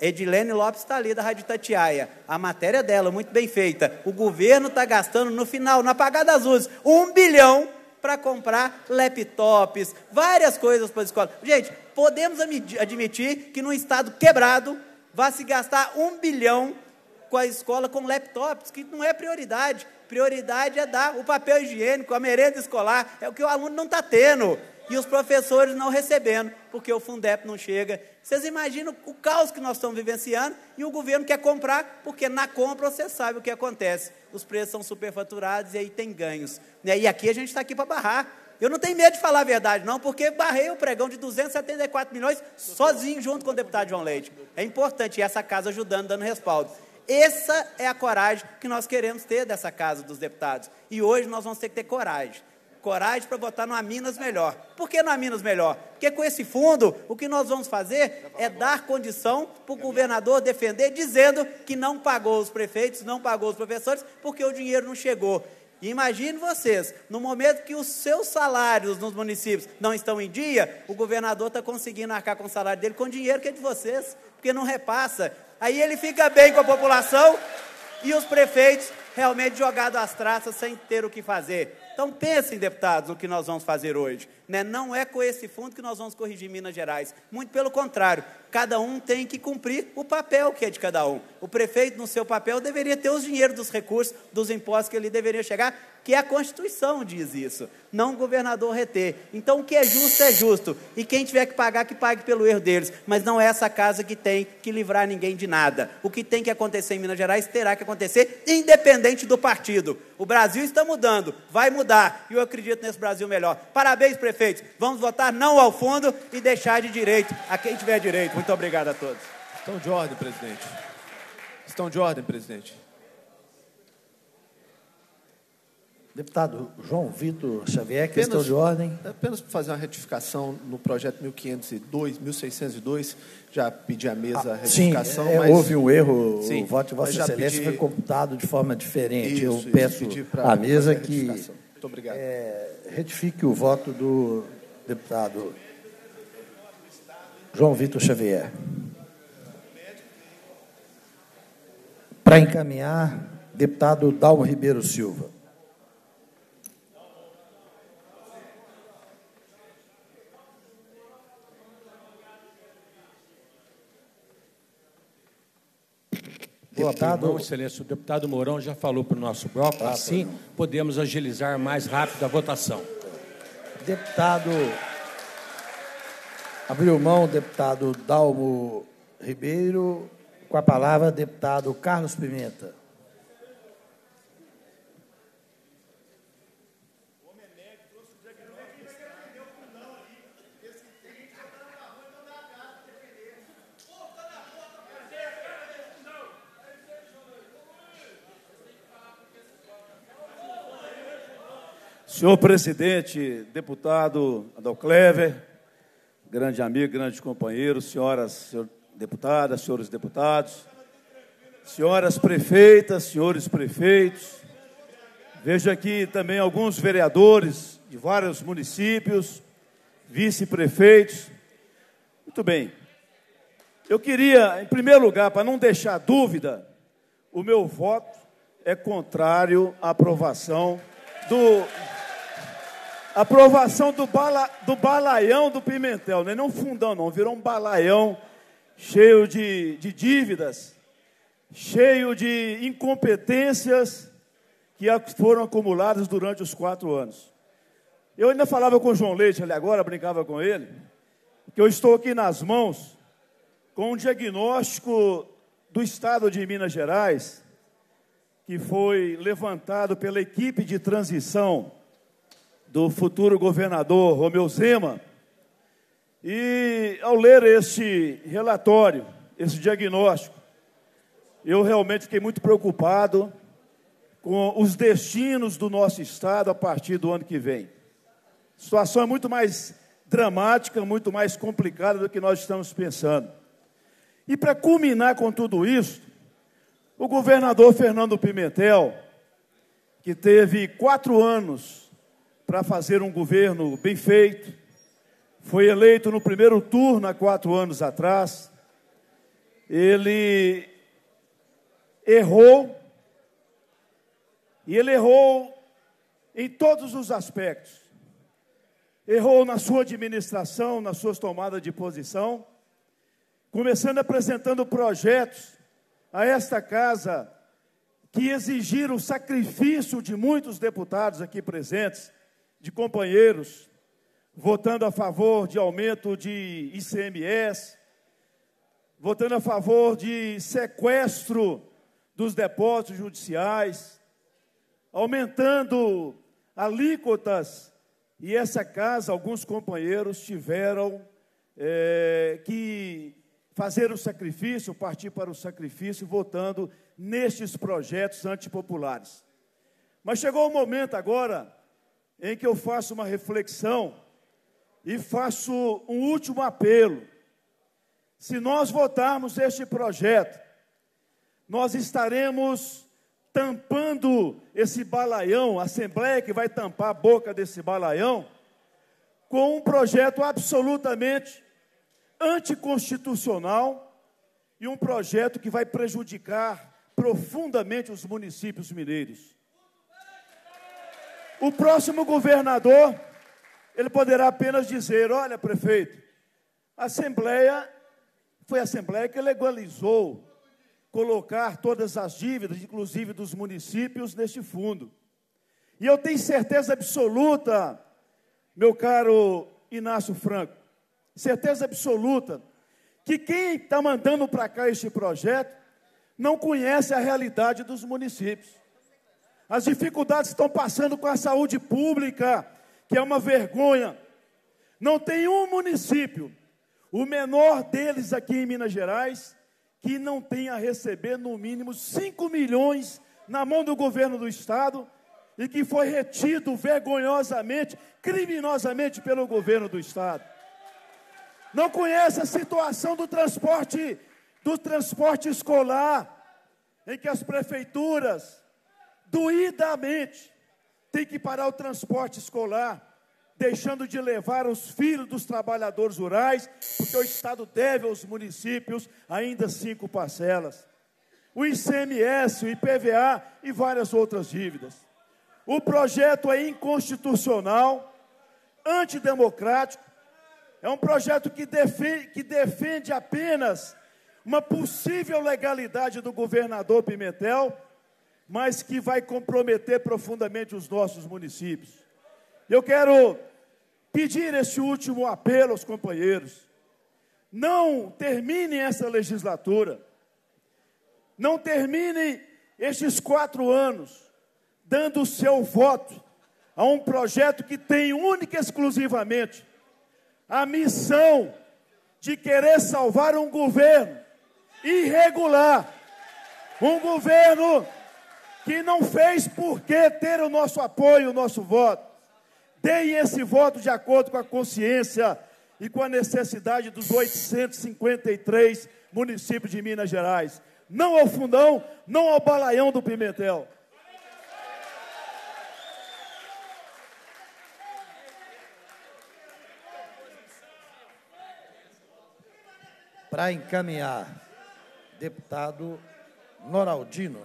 Speaker 1: Edilene Lopes está ali, da Rádio Itatiaia. A matéria dela, muito bem feita. O governo está gastando, no final, na apagada das luzes, um bilhão para comprar laptops, várias coisas para a escola. Gente, podemos admitir que num estado quebrado vai se gastar um bilhão com a escola com laptops, que não é prioridade. Prioridade é dar o papel higiênico, a merenda escolar, é o que o aluno não está tendo. E os professores não recebendo, porque o Fundep não chega. Vocês imaginam o caos que nós estamos vivenciando e o governo quer comprar, porque na compra você sabe o que acontece. Os preços são superfaturados e aí tem ganhos. Né? E aqui a gente está aqui para barrar. Eu não tenho medo de falar a verdade, não, porque barrei o pregão de duzentos e setenta e quatro milhões sozinho, junto com o deputado João Leite. É importante, e essa casa ajudando, dando respaldo. Essa é a coragem que nós queremos ter dessa casa dos deputados. E hoje nós vamos ter que ter coragem. Coragem para votar numa Minas melhor. Por que numa Minas melhor? Porque com esse fundo, o que nós vamos fazer é dar condição para o governador defender, dizendo que não pagou os prefeitos, não pagou os professores, porque o dinheiro não chegou. E imagine vocês, no momento que os seus salários nos municípios não estão em dia, o governador está conseguindo arcar com o salário dele com dinheiro que é de vocês, porque não repassa. Aí ele fica bem com a população e os prefeitos realmente jogados às traças sem ter o que fazer. Então, pensem, deputados, o que nós vamos fazer hoje. Né? Não é com esse fundo que nós vamos corrigir Minas Gerais. Muito pelo contrário, cada um tem que cumprir o papel que é de cada um. O prefeito, no seu papel, deveria ter os dinheiros dos recursos, dos impostos que ele deveria chegar, que a Constituição diz isso, não o governador reter. Então, o que é justo é justo. E quem tiver que pagar, que pague pelo erro deles. Mas não é essa casa que tem que livrar ninguém de nada. O que tem que acontecer em Minas Gerais terá que acontecer, independente do partido. O Brasil está mudando, vai mudar. E eu acredito nesse Brasil melhor. Parabéns, prefeitos. Vamos votar não ao fundo e deixar de direito a quem tiver direito. Muito obrigado a todos.
Speaker 13: Estão de ordem, presidente. Estão de ordem, presidente.
Speaker 20: Deputado João Vitor Xavier,
Speaker 13: Apenas,
Speaker 20: questão de ordem.
Speaker 13: Apenas para fazer uma retificação no projeto mil quinhentos e dois, mil seiscentos e dois, já pedi à mesa a retificação.
Speaker 20: Sim, é,
Speaker 13: mas...
Speaker 20: houve um erro,
Speaker 13: Sim,
Speaker 20: o voto de Vossa Excelência
Speaker 13: pedi...
Speaker 20: foi computado de forma diferente.
Speaker 13: Isso,
Speaker 20: Eu
Speaker 13: isso,
Speaker 20: peço à mesa que
Speaker 13: Muito obrigado.
Speaker 20: É, retifique o voto do deputado João Vitor Xavier. Para encaminhar, deputado Dalmo Ribeiro Silva.
Speaker 2: Deputado, irmão, excelência, o deputado Mourão já falou para o nosso bloco, ah, assim não. podemos agilizar mais rápido a votação.
Speaker 20: Deputado, abriu mão, deputado Dalmo Ribeiro, com a palavra, deputado Carlos Pimenta.
Speaker 8: Senhor presidente, deputado Adalclever, grande amigo, grande companheiro, senhoras senhor, deputadas, senhores deputados, senhoras prefeitas, senhores prefeitos, vejo aqui também alguns vereadores de vários municípios, vice-prefeitos. Muito bem. Eu queria, em primeiro lugar, para não deixar dúvida, o meu voto é contrário à aprovação do... Aprovação do, bala, do balaião do Pimentel, não é nem um fundão não, virou um balaião cheio de, de dívidas, cheio de incompetências que foram acumuladas durante os quatro anos. Eu ainda falava com o João Leite ali agora, brincava com ele, que eu estou aqui nas mãos com um diagnóstico do Estado de Minas Gerais, que foi levantado pela equipe de transição do futuro governador Romeu Zema, e ao ler este relatório, esse diagnóstico, eu realmente fiquei muito preocupado com os destinos do nosso Estado a partir do ano que vem. A situação é muito mais dramática, muito mais complicada do que nós estamos pensando. E para culminar com tudo isso, o governador Fernando Pimentel, que teve quatro anos para fazer um governo bem feito, foi eleito no primeiro turno há quatro anos atrás, ele errou, e ele errou em todos os aspectos. Errou na sua administração, nas suas tomadas de posição, começando apresentando projetos a esta casa que exigiram o sacrifício de muitos deputados aqui presentes, de companheiros, votando a favor de aumento de I C M S, votando a favor de sequestro dos depósitos judiciais, aumentando alíquotas, e essa casa, alguns companheiros tiveram é, que fazer o sacrifício, partir para o sacrifício, votando nestes projetos antipopulares. Mas chegou o momento agora em que eu faço uma reflexão e faço um último apelo. Se nós votarmos este projeto, nós estaremos tampando esse balaião, a Assembleia que vai tampar a boca desse balaião, com um projeto absolutamente anticonstitucional e um projeto que vai prejudicar profundamente os municípios mineiros. O próximo governador, ele poderá apenas dizer: olha, prefeito, a Assembleia, foi a Assembleia que legalizou colocar todas as dívidas, inclusive dos municípios, neste fundo. E eu tenho certeza absoluta, meu caro Inácio Franco, certeza absoluta, que quem está mandando para cá este projeto não conhece a realidade dos municípios. As dificuldades que estão passando com a saúde pública, que é uma vergonha. Não tem um município, o menor deles aqui em Minas Gerais, que não tenha a receber no mínimo cinco milhões na mão do governo do Estado e que foi retido vergonhosamente, criminosamente pelo governo do Estado. Não conhece a situação do transporte, do transporte escolar, em que as prefeituras, doidamente, têm que parar o transporte escolar, deixando de levar os filhos dos trabalhadores rurais, porque o Estado deve aos municípios ainda cinco parcelas. O I C M S, o I P V A e várias outras dívidas. O projeto é inconstitucional, antidemocrático, é um projeto que defende, que defende apenas uma possível legalidade do governador Pimentel, mas que vai comprometer profundamente os nossos municípios. Eu quero pedir esse último apelo aos companheiros. Não terminem essa legislatura, não terminem estes quatro anos dando o seu voto a um projeto que tem única e exclusivamente a missão de querer salvar um governo irregular, um governo que não fez por que ter o nosso apoio, o nosso voto. Deem esse voto de acordo com a consciência e com a necessidade dos oitocentos e cinquenta e três municípios de Minas Gerais. Não ao fundão, não ao balaião do Pimentel.
Speaker 20: Para encaminhar, deputado Noraldino.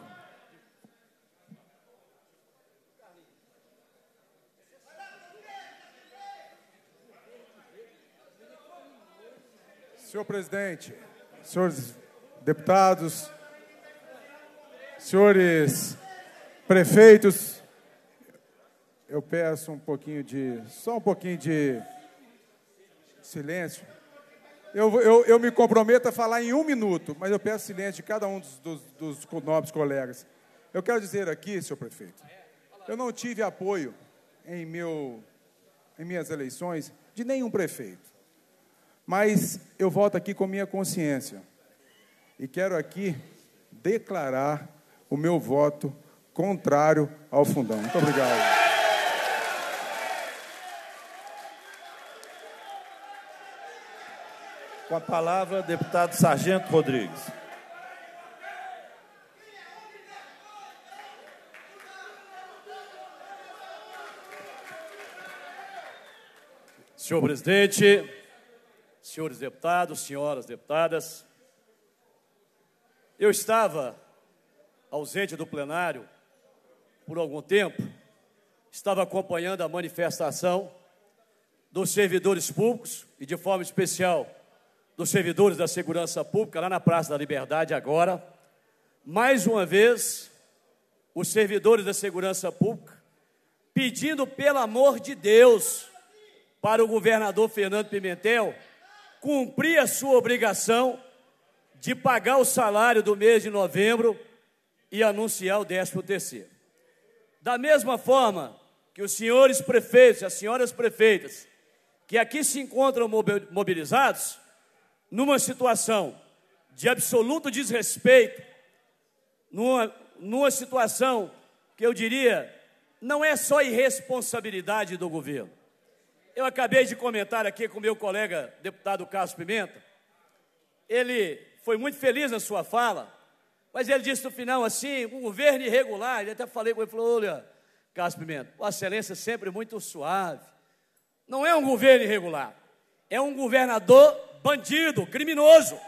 Speaker 5: Senhor presidente, senhores deputados, senhores prefeitos, eu peço um pouquinho de, só um pouquinho de silêncio. Eu, eu, eu me comprometo a falar em um minuto, mas eu peço silêncio de cada um dos, dos, dos nobres colegas. Eu quero dizer aqui, senhor prefeito, eu não tive apoio em, meu, em minhas eleições de nenhum prefeito, mas eu volto aqui com minha consciência e quero aqui declarar o meu voto contrário ao fundão. Muito obrigado.
Speaker 8: Com a palavra, deputado Sargento Rodrigues.
Speaker 6: Senhor presidente, senhores deputados, senhoras deputadas, Eu estava ausente do plenário por algum tempo, estava acompanhando a manifestação dos servidores públicos e, de forma especial, dos servidores da segurança pública, lá na Praça da Liberdade agora. Mais uma vez, os servidores da segurança pública pedindo, pelo amor de Deus, para o governador Fernando Pimentel cumprir a sua obrigação de pagar o salário do mês de novembro e anunciar o décimo terceiro. Da mesma forma que os senhores prefeitos e as senhoras prefeitas que aqui se encontram mobilizados, numa situação de absoluto desrespeito, numa, numa situação que eu diria não é só irresponsabilidade do governo. Eu acabei de comentar aqui com meu colega deputado Carlos Pimenta, ele foi muito feliz na sua fala, mas ele disse no final assim, um governo irregular, ele até falei com ele, falou, olha, Carlos Pimenta, Vossa Excelência é sempre muito suave, não é um governo irregular, é um governador bandido, criminoso,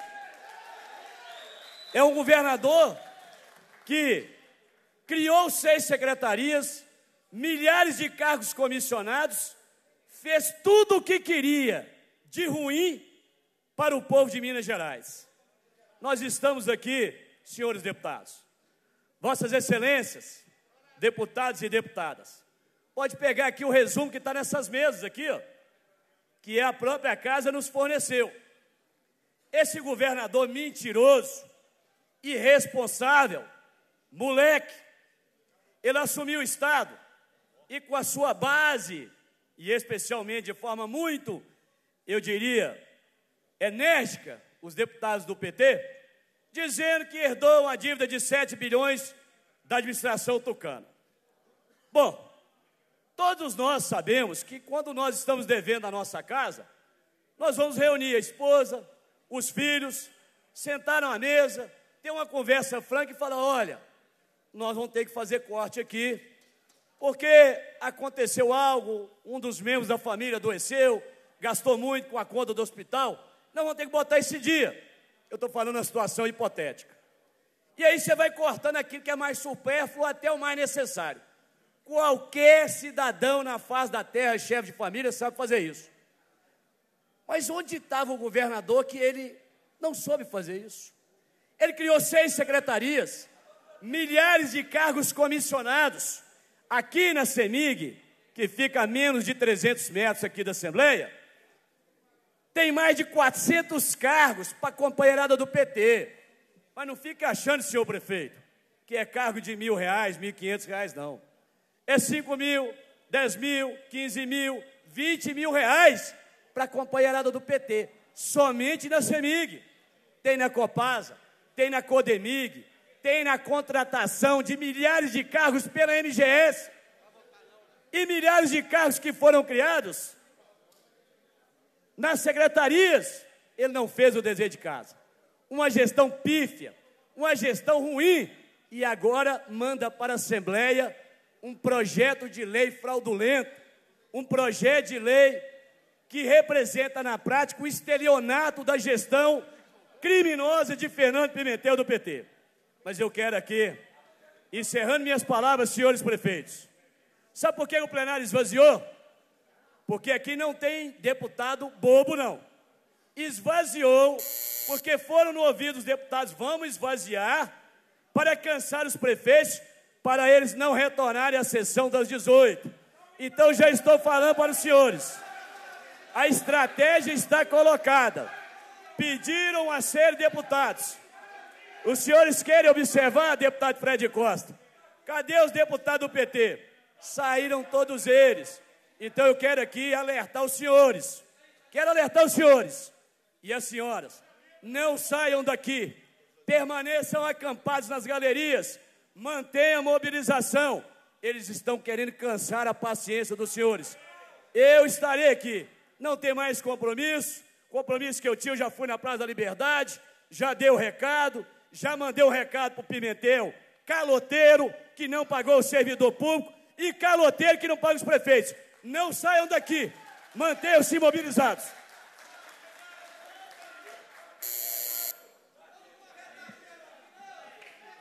Speaker 6: é um governador que criou seis secretarias, milhares de cargos comissionados, fez tudo o que queria de ruim para o povo de Minas Gerais. Nós estamos aqui, senhores deputados, Vossas Excelências, deputados e deputadas, pode pegar aqui o resumo que está nessas mesas aqui, ó, que a própria casa nos forneceu. Esse governador mentiroso, irresponsável, moleque, ele assumiu o Estado e com a sua base, e especialmente de forma muito, eu diria, enérgica, os deputados do P T, dizendo que herdou uma dívida de sete bilhões da administração tucana. Bom, todos nós sabemos que quando nós estamos devendo a nossa casa, nós vamos reunir a esposa, os filhos, sentar à mesa, ter uma conversa franca e falar, olha, nós vamos ter que fazer corte aqui, porque aconteceu algo, um dos membros da família adoeceu, gastou muito com a conta do hospital, nós vamos ter que botar esse dia. Eu estou falando uma situação hipotética. E aí você vai cortando aquilo que é mais supérfluo até o mais necessário. Qualquer cidadão na face da terra, chefe de família, sabe fazer isso. Mas onde estava o governador que ele não soube fazer isso? Ele criou seis secretarias, milhares de cargos comissionados. Aqui na CEMIG, que fica a menos de trezentos metros aqui da Assembleia, tem mais de quatrocentos cargos para a companheirada do P T. Mas não fica achando, senhor prefeito, que é cargo de mil reais, mil e quinhentos reais, não. É cinco mil, dez mil, quinze mil, vinte mil reais para a companheirada do P T. Somente na CEMIG. Tem na Copasa, tem na Codemig, tem na contratação de milhares de cargos pela M G S e milhares de cargos que foram criados nas secretarias. Ele não fez o dever de casa. Uma gestão pífia, uma gestão ruim, e agora manda para a Assembleia um projeto de lei fraudulento, um projeto de lei que representa na prática o estelionato da gestão criminosa de Fernando Pimentel do P T. Mas eu quero aqui, encerrando minhas palavras, senhores prefeitos, sabe por que o plenário esvaziou? Porque aqui não tem deputado bobo, não. Esvaziou, porque foram no ouvido dos deputados, vamos esvaziar para cansar os prefeitos, para eles não retornarem à sessão das dezoito. Então já estou falando para os senhores, a estratégia está colocada, pediram a ser deputados. Os senhores querem observar, deputado Fred Costa? Cadê os deputados do P T? Saíram todos eles. Então eu quero aqui alertar os senhores. Quero alertar os senhores e as senhoras. Não saiam daqui. Permaneçam acampados nas galerias. Mantenham a mobilização. Eles estão querendo cansar a paciência dos senhores. Eu estarei aqui. Não tem mais compromisso. Compromisso que eu tinha, eu já fui na Praça da Liberdade. Já dei o recado. Já mandei o recado para o Pimentel, caloteiro que não pagou o servidor público e caloteiro que não paga os prefeitos. Não saiam daqui, mantenham-se mobilizados.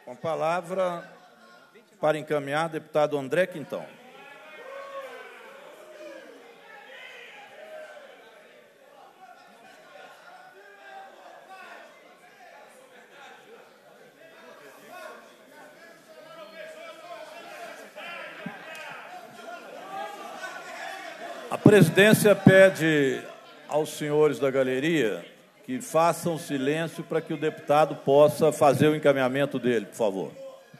Speaker 7: Com a palavra, para encaminhar, deputado André Quintão. A presidência pede aos senhores da galeria que façam silêncio para que o deputado possa fazer o encaminhamento dele, por favor.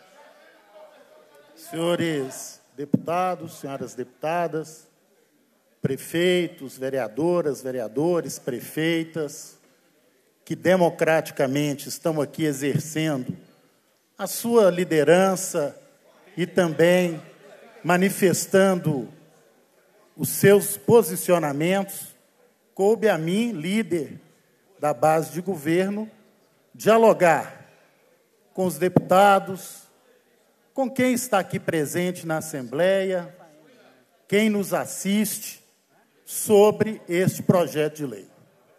Speaker 9: Senhores deputados, senhoras deputadas, prefeitos, vereadoras, vereadores, prefeitas, que democraticamente estão aqui exercendo a sua liderança e também manifestando os seus posicionamentos, coube a mim, líder da base de governo, dialogar com os deputados, com quem está aqui presente na Assembleia, quem nos assiste, sobre este projeto de lei.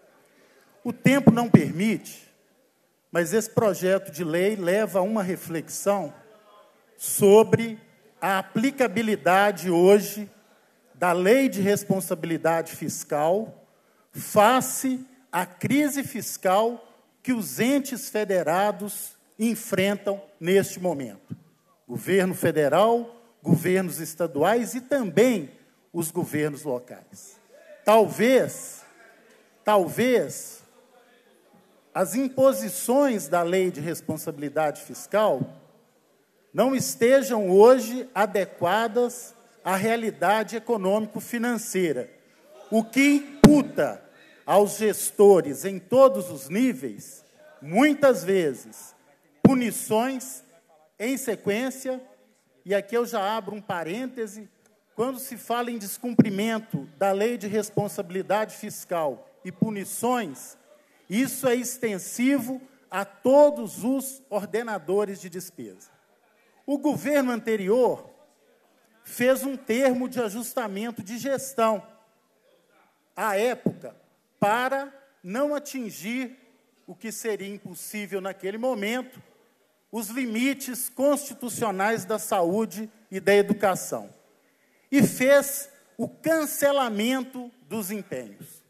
Speaker 9: O tempo não permite, mas esse projeto de lei leva a uma reflexão sobre a aplicabilidade hoje da Lei de Responsabilidade Fiscal face à crise fiscal que os entes federados enfrentam neste momento. Governo federal, governos estaduais e também os governos locais. Talvez, talvez, as imposições da Lei de Responsabilidade Fiscal não estejam hoje adequadas à realidade econômico-financeira, o que imputa aos gestores em todos os níveis, muitas vezes, punições em sequência, e aqui eu já abro um parêntese, quando se fala em descumprimento da Lei de Responsabilidade Fiscal e punições, isso é extensivo a todos os ordenadores de despesa. O governo anterior fez um termo de ajustamento de gestão, à época, para não atingir o que seria impossível naquele momento, os limites constitucionais da saúde e da educação. E fez o cancelamento dos empenhos.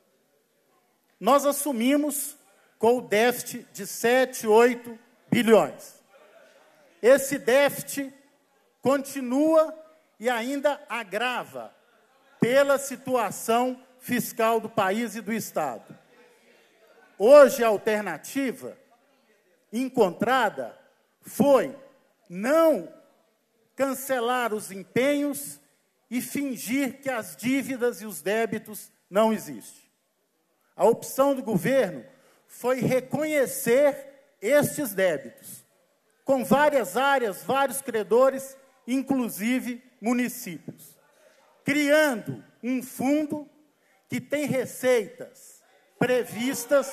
Speaker 9: Nós assumimos com o déficit de sete, oito bilhões. Esse déficit continua e ainda agrava pela situação fiscal do país e do Estado. Hoje, a alternativa encontrada foi não cancelar os empenhos e fingir que as dívidas e os débitos não existem. A opção do governo foi reconhecer estes débitos, com várias áreas, vários credores, inclusive municípios, criando um fundo que tem receitas previstas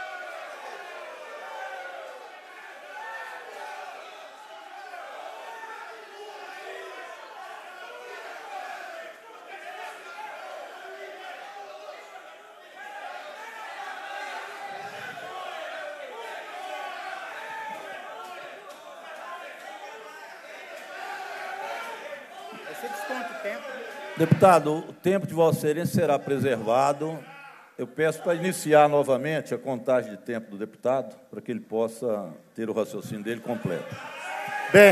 Speaker 7: Deputado, o tempo de Vossa Excelência será preservado. Eu peço para iniciar novamente a contagem de tempo do deputado, para que ele possa ter o raciocínio dele completo.
Speaker 9: Bem,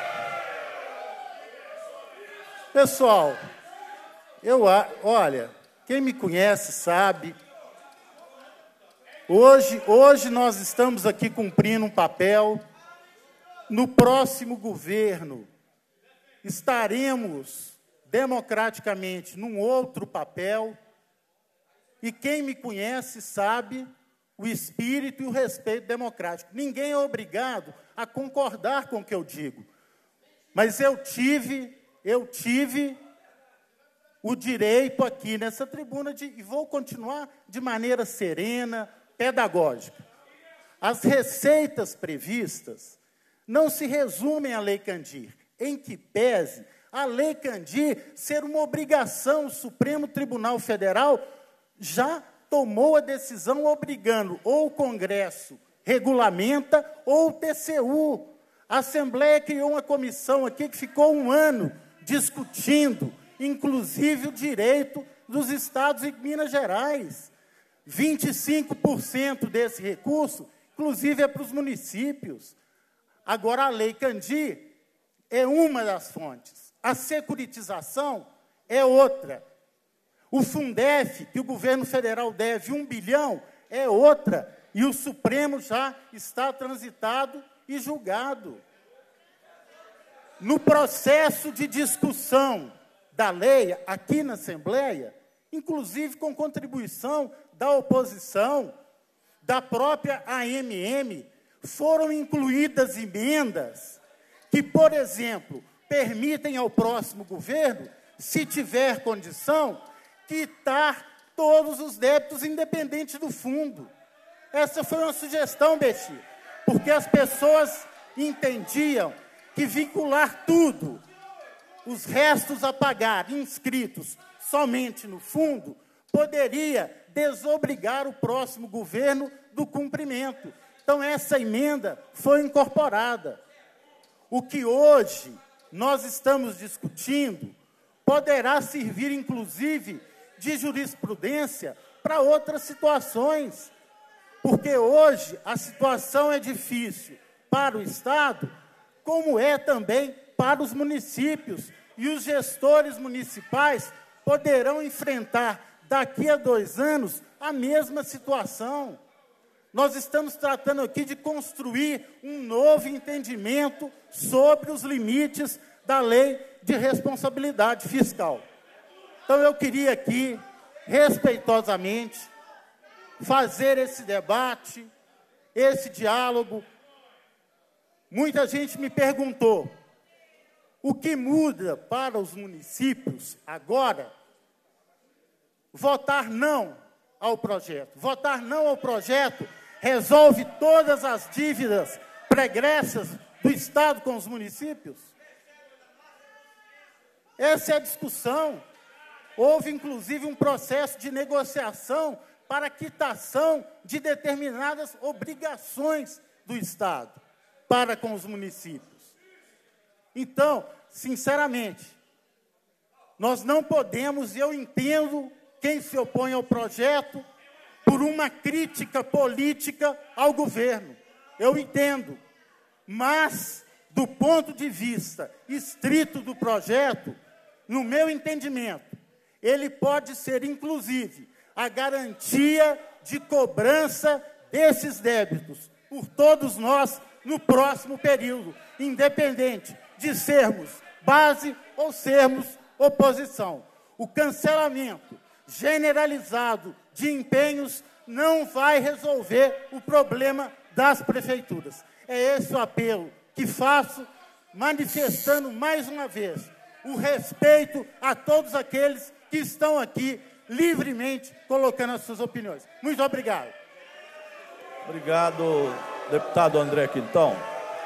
Speaker 9: pessoal, eu, olha, quem me conhece sabe, hoje, hoje nós estamos aqui cumprindo um papel, no próximo governo estaremos democraticamente num outro papel, e quem me conhece sabe o espírito e o respeito democrático. Ninguém é obrigado a concordar com o que eu digo, mas eu tive, eu tive o direito aqui nessa tribuna de, e vou continuar de maneira serena, pedagógica. As receitas previstas não se resumem à Lei Candir, em que pese a Lei Candir ser uma obrigação. O Supremo Tribunal Federal já tomou a decisão obrigando ou o Congresso regulamenta ou o T C U A Assembleia criou uma comissão aqui que ficou um ano discutindo, inclusive o direito dos estados e Minas Gerais. vinte e cinco por cento desse recurso, inclusive, é para os municípios. Agora, a Lei Candir é uma das fontes. A securitização é outra. O Fundef, que o governo federal deve um bilhão, é outra. E o Supremo já está transitado e julgado. No processo de discussão da lei, aqui na Assembleia, inclusive com contribuição da oposição, da própria A M M, foram incluídas emendas que, por exemplo, permitem ao próximo governo, se tiver condição, quitar todos os débitos independentes do fundo. Essa foi uma sugestão, Bexi, porque as pessoas entendiam que vincular tudo, os restos a pagar inscritos somente no fundo, poderia desobrigar o próximo governo do cumprimento. Então, essa emenda foi incorporada. O que hoje nós estamos discutindo poderá servir, inclusive, de jurisprudência para outras situações, porque hoje a situação é difícil para o Estado, como é também para os municípios, e os gestores municipais poderão enfrentar daqui a dois anos a mesma situação. Nós estamos tratando aqui de construir um novo entendimento sobre os limites da lei de responsabilidade fiscal. Então, eu queria aqui, respeitosamente, fazer esse debate, esse diálogo. Muita gente me perguntou, o que muda para os municípios agora? Votar não ao projeto. Votar não ao projeto resolve todas as dívidas pregressas do Estado com os municípios? Essa é a discussão. Houve, inclusive, um processo de negociação para a quitação de determinadas obrigações do Estado para com os municípios. Então, sinceramente, nós não podemos, e eu entendo quem se opõe ao projeto por uma crítica política ao governo. Eu entendo. Mas, do ponto de vista estrito do projeto, no meu entendimento, ele pode ser, inclusive, a garantia de cobrança desses débitos por todos nós no próximo período, independente de sermos base ou sermos oposição. O cancelamento generalizado de empenhos não vai resolver o problema das prefeituras. É esse o apelo que faço, manifestando mais uma vez o respeito a todos aqueles que estão aqui livremente colocando as suas opiniões. Muito obrigado.
Speaker 7: Obrigado, deputado André Quintão.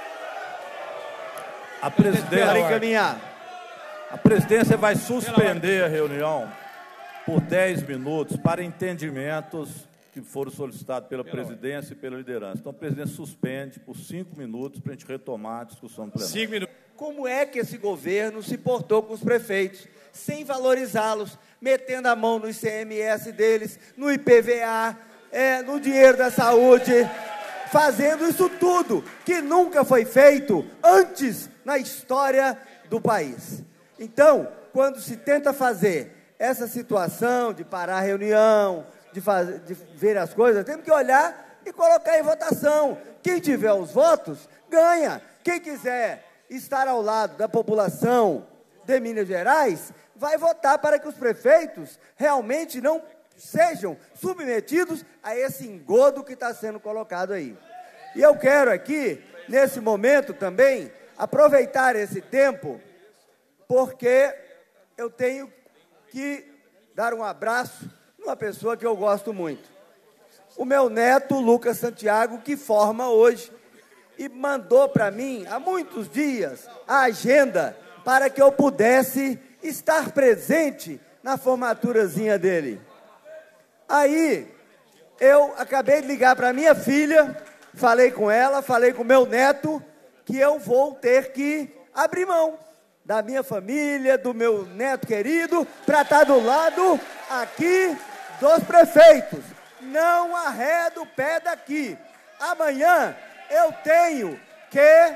Speaker 7: A presidência, a presidência vai suspender a reunião por dez minutos para entendimentos que foram solicitados pela presidência e pela liderança. Então, a presidência suspende por cinco minutos para a gente retomar a discussão plenária. Cinco minutos.
Speaker 10: Como é que esse governo se portou com os prefeitos, sem valorizá-los, metendo a mão no I C M S deles, no I P V A, é, no dinheiro da saúde, fazendo isso tudo que nunca foi feito antes na história do país. Então, quando se tenta fazer essa situação de parar a reunião, de, fazer, de ver as coisas, temos que olhar e colocar em votação. Quem tiver os votos, ganha. Quem quiser estar ao lado da população de Minas Gerais, vai votar para que os prefeitos realmente não sejam submetidos a esse engodo que está sendo colocado aí. E eu quero aqui, nesse momento também, aproveitar esse tempo, porque eu tenho que dar um abraço numa pessoa que eu gosto muito. O meu neto, Lucas Santiago, que forma hoje, e mandou para mim, há muitos dias, a agenda para que eu pudesse estar presente na formaturazinha dele. Aí, eu acabei de ligar para minha filha, falei com ela, falei com meu neto, que eu vou ter que abrir mão da minha família, do meu neto querido, para estar do lado aqui dos prefeitos. Não arredo o pé daqui. Amanhã eu tenho que,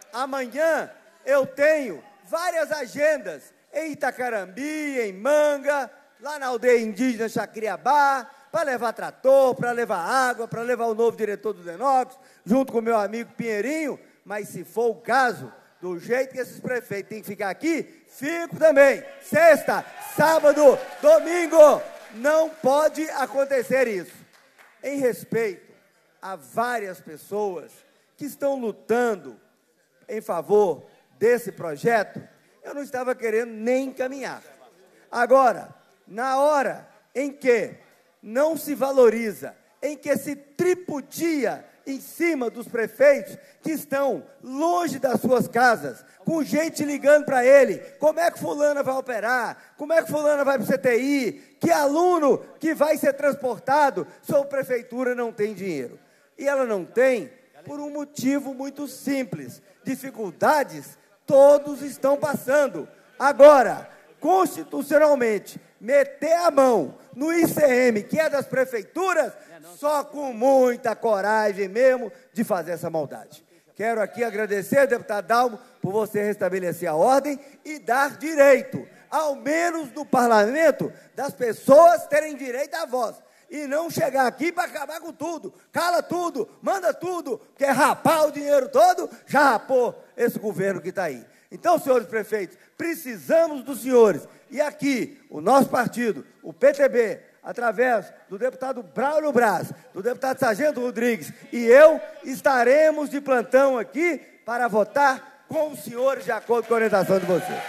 Speaker 10: amanhã eu tenho várias agendas em Itacarambi, em Manga, lá na aldeia indígena Chacriabá, para levar trator, para levar água, para levar o novo diretor do Denox, junto com o meu amigo Pinheirinho, mas se for o caso, do jeito que esses prefeitos têm que ficar aqui, fico também. Sexta, sábado, domingo, não pode acontecer isso. Em respeito a várias pessoas que estão lutando em favor desse projeto, eu não estava querendo nem encaminhar. Agora, na hora em que não se valoriza, em que se tripudia em cima dos prefeitos que estão longe das suas casas, com gente ligando para ele, como é que fulana vai operar, como é que fulana vai para o C T I, que aluno que vai ser transportado, sua prefeitura não tem dinheiro. E ela não tem por um motivo muito simples, dificuldades todos estão passando. Agora, constitucionalmente, meter a mão no I C M, que é das prefeituras, só com muita coragem mesmo de fazer essa maldade. Quero aqui agradecer, deputado Dalmo, por você restabelecer a ordem e dar direito, ao menos no parlamento, das pessoas terem direito à voz. E não chegar aqui para acabar com tudo. Cala tudo, manda tudo, quer rapar o dinheiro todo, já rapou esse governo que está aí. Então, senhores prefeitos, precisamos dos senhores. E aqui, o nosso partido, o P T B, através do deputado Braulio Braz, do deputado Sargento Rodrigues e eu, estaremos de plantão aqui para votar com os senhores de acordo com a orientação de vocês.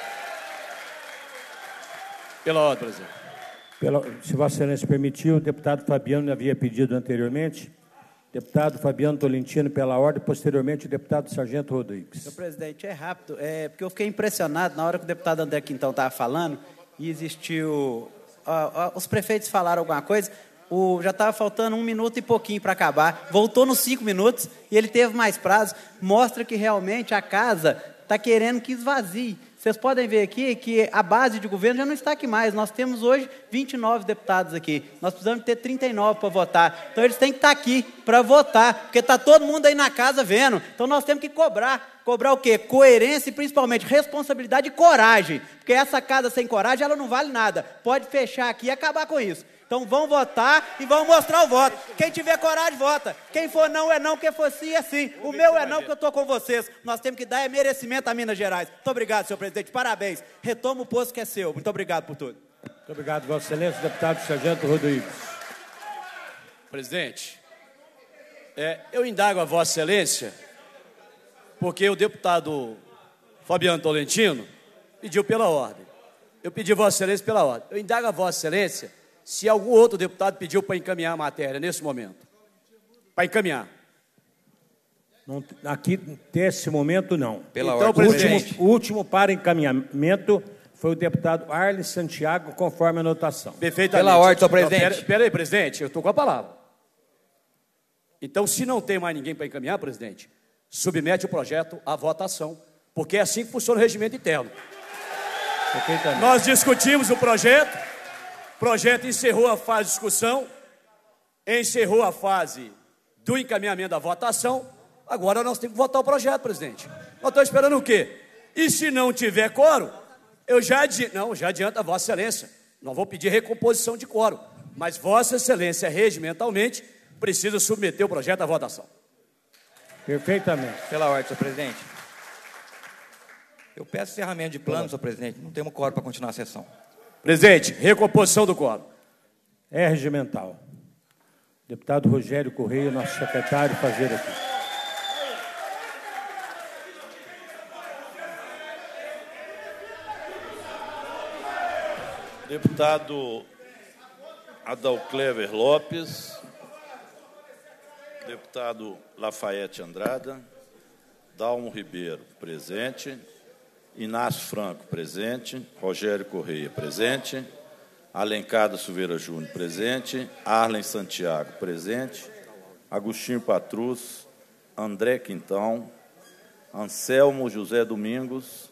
Speaker 3: Pela ordem, presidente.
Speaker 2: Pela, se Vossa Excelência permitiu, o deputado Fabiano havia pedido anteriormente. Deputado Fabiano Tolentino, pela ordem, posteriormente o deputado Sargento Rodrigues.
Speaker 1: Senhor presidente, é rápido, é, porque eu fiquei impressionado na hora que o deputado André Quintão estava falando e existiu... Ó, ó, os prefeitos falaram alguma coisa, o, já estava faltando um minuto e pouquinho para acabar, voltou nos cinco minutos e ele teve mais prazo, mostra que realmente a casa está querendo que esvazie. Vocês podem ver aqui que a base de governo já não está aqui mais. Nós temos hoje vinte e nove deputados aqui. Nós precisamos ter trinta e nove para votar. Então, eles têm que estar aqui para votar, porque está todo mundo aí na casa vendo. Então, nós temos que cobrar. Cobrar o quê? Coerência e, principalmente, responsabilidade e coragem. Porque essa casa sem coragem, ela não vale nada. Pode fechar aqui e acabar com isso. Então, vão votar e vão mostrar o voto. Quem tiver coragem, vota. Quem for não, é não. Quem for sim, é sim. O meu é não, porque eu estou com vocês. Nós temos que dar é merecimento a Minas Gerais. Muito obrigado, senhor presidente. Parabéns. Retoma o posto que é seu. Muito obrigado por tudo.
Speaker 2: Muito obrigado, Vossa Excelência, deputado Sargento Rodrigues.
Speaker 6: Presidente, é, eu indago a Vossa Excelência, porque o deputado Fabiano Tolentino pediu pela ordem. Eu pedi a Vossa Excelência pela ordem. Eu indago a Vossa Excelência se algum outro deputado pediu para encaminhar a matéria nesse momento. Para encaminhar.
Speaker 2: Não, aqui, nesse momento, não.
Speaker 6: Pela
Speaker 2: então,
Speaker 6: ordem.
Speaker 2: O último, o último para encaminhamento foi o deputado Arlen Santiago, conforme a anotação.
Speaker 6: Perfeitamente.
Speaker 2: Pela ordem, senhor
Speaker 6: presidente.
Speaker 2: presidente.
Speaker 6: Espera aí, presidente, eu estou com a palavra. Então, se não tem mais ninguém para encaminhar, presidente, submete o projeto à votação, porque é assim que funciona o regimento interno. Nós discutimos o projeto, o projeto encerrou a fase de discussão, encerrou a fase do encaminhamento da votação, agora nós temos que votar o projeto, presidente. Nós estamos esperando o quê? E se não tiver quórum, eu já adianto, não, já adianto a Vossa Excelência, não vou pedir recomposição de quórum, mas Vossa Excelência, regimentalmente, precisa submeter o projeto à votação.
Speaker 2: Perfeitamente.
Speaker 14: Pela ordem, senhor presidente. Eu peço encerramento de plano, senhor presidente. Não temos quórum para continuar a sessão.
Speaker 6: Presidente, recomposição do quórum.
Speaker 2: É regimental. Deputado Rogério Correia, nosso secretário, fazer aqui.
Speaker 7: Deputado Adalclever Lopes, deputado Lafayette Andrada, Dalmo Ribeiro, presente, Inácio Franco, presente, Rogério Correia, presente, Alencado Silveira Júnior, presente, Arlen Santiago, presente, Agostinho Patrus, André Quintão, Anselmo José Domingos,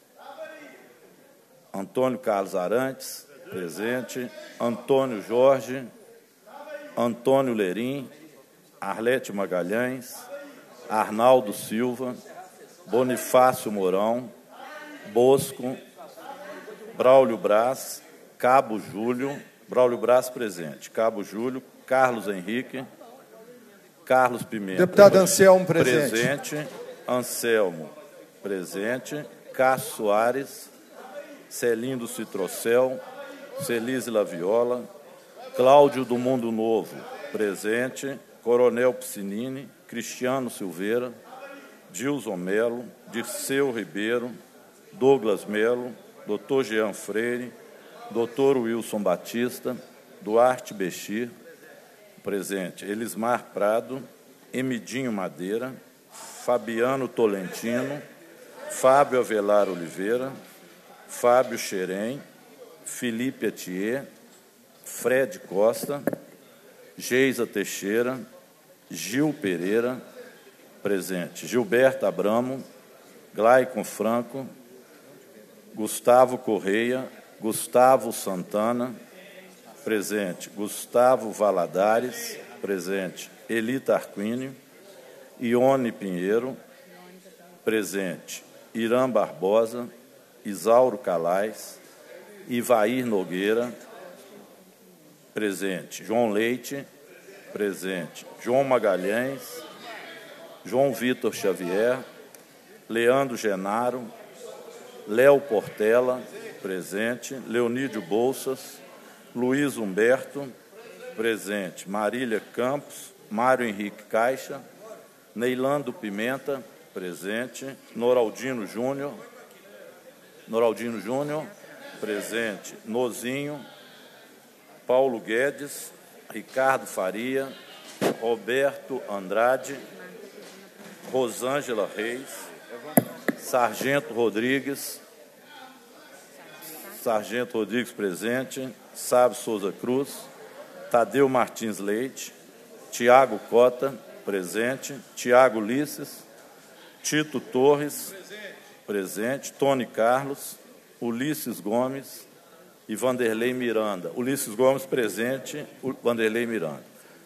Speaker 7: Antônio Carlos Arantes, presente, Antônio Jorge, Antônio Lerim, Arlete Magalhães, Arnaldo Silva, Bonifácio Mourão, Bosco, Braulio Braz, Cabo Júlio, Braulio Braz presente, Cabo Júlio, Carlos Henrique, Carlos Pimenta.
Speaker 22: Deputado Anselmo presente.
Speaker 7: Presente, Anselmo presente, Cássio Soares, Celindo Citrocel, Celise Laviola, Cláudio do Mundo Novo, presente, Coronel Piscinini, Cristiano Silveira, Dilson Melo, Dirceu Ribeiro, Douglas Melo, doutor Jean Freire, doutor Wilson Batista, Duarte Bechir, presente, Elismar Prado, Emidinho Madeira, Fabiano Tolentino, Fábio Avelar Oliveira, Fábio Xerém, Felipe Atier, Fred Costa, Geisa Teixeira, Gil Pereira, presente, Gilberto Abramo, Glaicon Franco, Gustavo Correia, Gustavo Santana, presente, Gustavo Valadares, presente, Eli Tarquínio, Ione Pinheiro, presente, Irã Barbosa, Isauro Calais, Ivair Nogueira, presente, João Leite, presente, João Magalhães, João Vitor Xavier, Leandro Genaro, Léo Portela, presente, Leonídio Bolsas, Luiz Humberto, presente, Marília Campos, Mário Henrique Caixa, Neilando Pimenta, presente, Noraldino Júnior, Noraldino Júnior, presente, Nozinho, Paulo Guedes, Ricardo Faria, Roberto Andrade, Rosângela Reis, Sargento Rodrigues, Sargento Rodrigues presente, Sábio Souza Cruz, Tadeu Martins Leite, Tiago Cota, presente, Tiago Ulisses, Tito Torres, presente, Tony Carlos, Ulisses Gomes e Vanderlei Miranda. Ulisses Gomes presente, Vanderlei Miranda.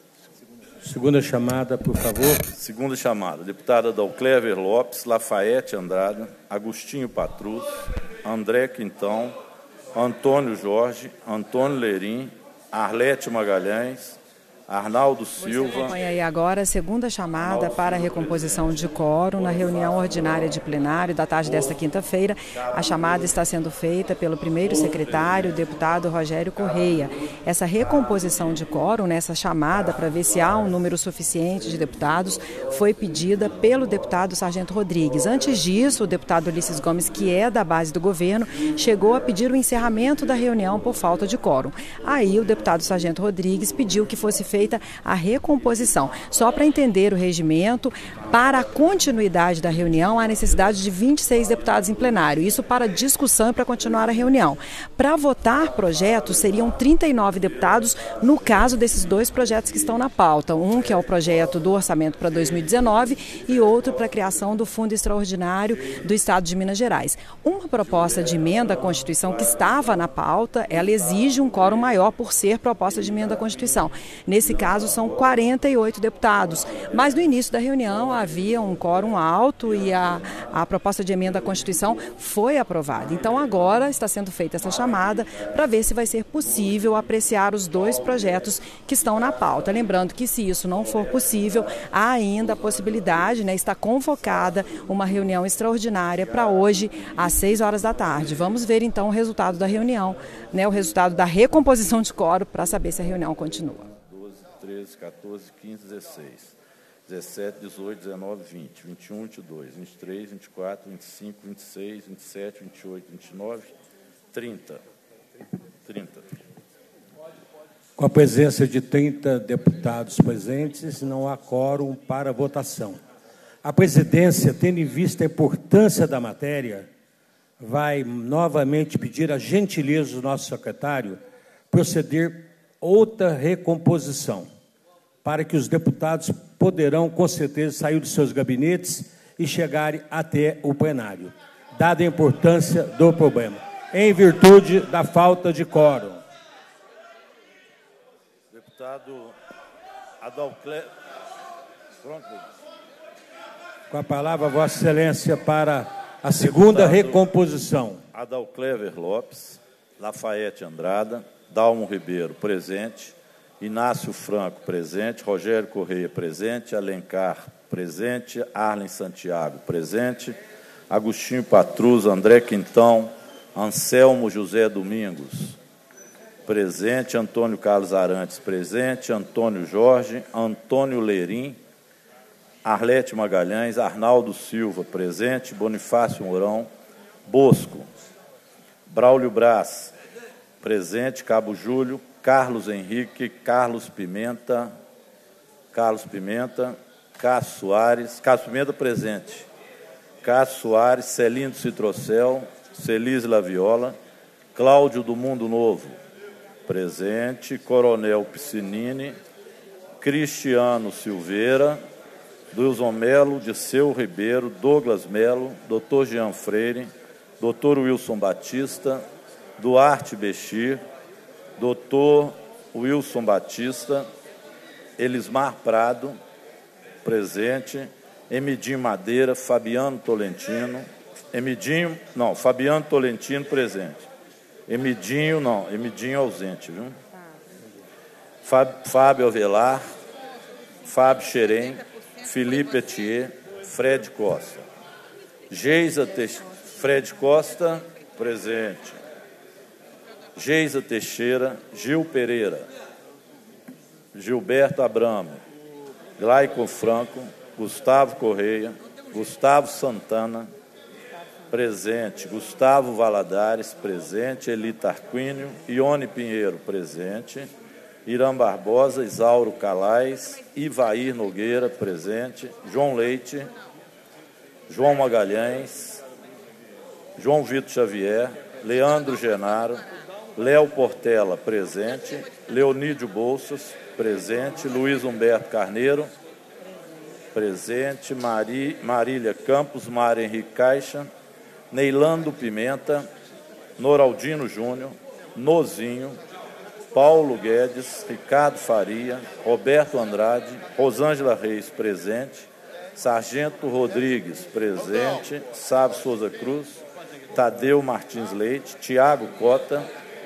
Speaker 2: Segunda chamada, por favor.
Speaker 7: Segunda chamada, deputada Dalclever Lopes, Lafayette Andrada, Agostinho Patrus, André Quintão, Antônio Jorge, Antônio Lerim, Arlete Magalhães, Arnaldo Silva.
Speaker 21: Acompanha aí agora a segunda chamada para a recomposição de quórum na reunião ordinária de plenário da tarde desta quinta-feira. A chamada está sendo feita pelo primeiro secretário, o deputado Rogério Correia. Essa recomposição de quórum, nessa chamada para ver se há um número suficiente de deputados, foi pedida pelo deputado Sargento Rodrigues. Antes disso, o deputado Ulisses Gomes, que é da base do governo, chegou a pedir o encerramento da reunião por falta de quórum. Aí o deputado Sargento Rodrigues pediu que fosse feita a recomposição. Só para entender o regimento, para a continuidade da reunião, há necessidade de vinte e seis deputados em plenário. Isso para discussão e para continuar a reunião. Para votar projetos, seriam trinta e nove deputados no caso desses dois projetos que estão na pauta. Um que é o projeto do orçamento para dois mil e dezenove e outro para a criação do Fundo Extraordinário do Estado de Minas Gerais. Uma proposta de emenda à Constituição que estava na pauta, ela exige um quórum maior por ser proposta de emenda à Constituição. Nesse caso, são quarenta e oito deputados. Mas no início da reunião havia um quórum alto e a, a proposta de emenda à Constituição foi aprovada. Então agora está sendo feita essa chamada para ver se vai ser possível apreciar os dois projetos que estão na pauta. Lembrando que se isso não for possível, há ainda a possibilidade, né, está convocada uma reunião extraordinária para hoje às seis horas da tarde. Vamos ver então o resultado da reunião, né, o resultado da recomposição de quórum para saber se a reunião continua.
Speaker 7: treze, quatorze, quinze, dezesseis, dezessete, dezoito, dezenove, vinte, vinte e um, vinte e dois, vinte e três, vinte e quatro, vinte e cinco, vinte e seis, vinte e sete, vinte e oito, vinte e nove, trinta. trinta.
Speaker 2: Com a presença de trinta deputados presentes, não há quórum para votação. A presidência, tendo em vista a importância da matéria, vai novamente pedir a gentileza do nosso secretário proceder outra recomposição, para que os deputados poderão, com certeza, sair dos seus gabinetes e chegarem até o plenário, dada a importância do problema, em virtude da falta de quórum.
Speaker 7: Deputado Adalclever. Pronto.
Speaker 2: Com a palavra, Vossa Excelência, para a segunda recomposição.
Speaker 7: Adalclever Lopes, Lafayette Andrada, Dalmo Ribeiro, presente. Inácio Franco, presente. Rogério Correia, presente. Alencar, presente. Arlen Santiago, presente. Agostinho Patrus, André Quintão, Anselmo José Domingos, presente. Antônio Carlos Arantes, presente. Antônio Jorge, Antônio Lerim, Arlete Magalhães, Arnaldo Silva, presente. Bonifácio Mourão, Bosco, Braulio Braz, presente. Cabo Júlio, Carlos Henrique, Carlos Pimenta, Carlos Pimenta, Cássio Soares, Cássio Pimenta, presente. Cássio Soares, Celindo Citrocel, Celise Laviola, Cláudio do Mundo Novo, presente. Coronel Piscinini, Cristiano Silveira, Wilson Melo, Disseu Ribeiro, Douglas Melo, doutor Jean Freire, doutor Wilson Batista, Duarte Bexir, doutor Wilson Batista, Elismar Prado, presente. Emidinho Madeira, Fabiano Tolentino, Emidinho, não, Fabiano Tolentino, presente. Emidinho, não, Emidinho ausente, viu? Fábio Avelar, Fábio Xerém, Felipe Etier, Fred Costa. Geisa Teixeira, Fred Costa, presente. Geisa Teixeira, Gil Pereira, Gilberto Abramo, Glaicon Franco, Gustavo Correia, Gustavo Santana, presente. Gustavo Valadares, presente. Eli Tarquínio, Ione Pinheiro, presente. Irã Barbosa, Isauro Calais, Ivair Nogueira, presente. João Leite, João Magalhães, João Vitor Xavier, Leandro Genaro, Léo Portela, presente. Leonídio Bolsas, presente. Luiz Humberto Carneiro, presente. Mari, Marília Campos, Mária Henrique Caixa, Neilando Pimenta, Noraldino Júnior, Nozinho, Paulo Guedes, Ricardo Faria, Roberto Andrade, Rosângela Reis, presente. Sargento Rodrigues, presente. Sábio Souza Cruz, Tadeu Martins Leite, Tiago Cota,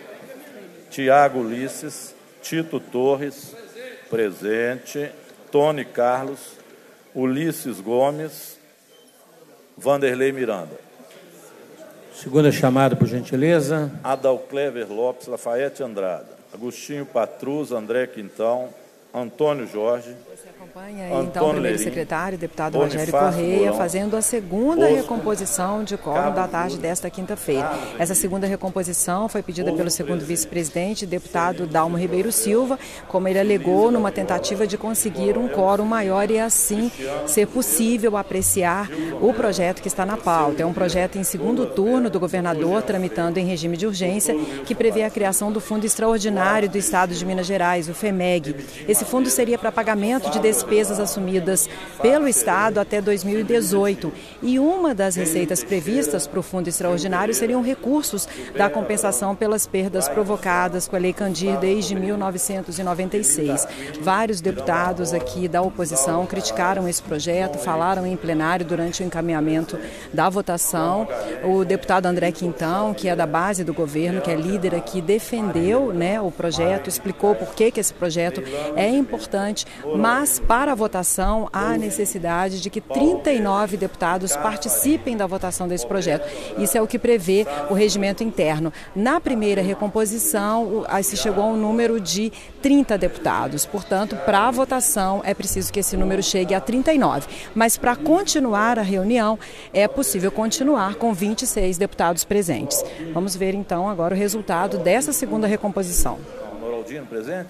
Speaker 7: Tiago Ulisses, Tito Torres, presente. Tony Carlos, Ulisses Gomes, Vanderlei Miranda.
Speaker 2: Segunda chamada, por gentileza.
Speaker 7: Adalclever Lopes, Lafayette Andrada, Agostinho Patrus, André Quintão, Antônio Jorge.
Speaker 21: Você acompanha aí, então, o primeiro secretário, deputado Rogério Correia,
Speaker 7: Mourão,
Speaker 21: fazendo a segunda
Speaker 7: Bosco,
Speaker 21: recomposição de quórum da tarde desta quinta-feira. Essa segunda recomposição foi pedida pelo segundo vice-presidente, deputado Dalmo Ribeiro Silva, como ele alegou, numa tentativa de conseguir um quórum maior e, assim, ser possível apreciar o projeto que está na pauta. É um projeto em segundo turno do governador, tramitando em regime de urgência, que prevê a criação do Fundo Extraordinário do Estado de Minas Gerais, o FEMEG. Esse fundo seria para pagamento de despesas assumidas pelo Estado até dois mil e dezoito. E uma das receitas previstas para o Fundo Extraordinário seriam recursos da compensação pelas perdas provocadas com a Lei Candir desde mil novecentos e noventa e seis. Vários deputados aqui da oposição criticaram esse projeto, falaram em plenário durante o encaminhamento da votação. O deputado André Quintão, que é da base do governo, que é líder aqui, defendeu, né, o projeto, explicou por que, que esse projeto é importante, mas para a votação há necessidade de que trinta e nove deputados participem da votação desse projeto. Isso é o que prevê o regimento interno. Na primeira recomposição, se chegou a um número de trinta deputados. Portanto, para a votação é preciso que esse número chegue a trinta e nove. Mas para continuar a reunião, é possível continuar com vinte e seis deputados presentes. Vamos ver então agora o resultado dessa segunda recomposição.
Speaker 7: Noraldino presente?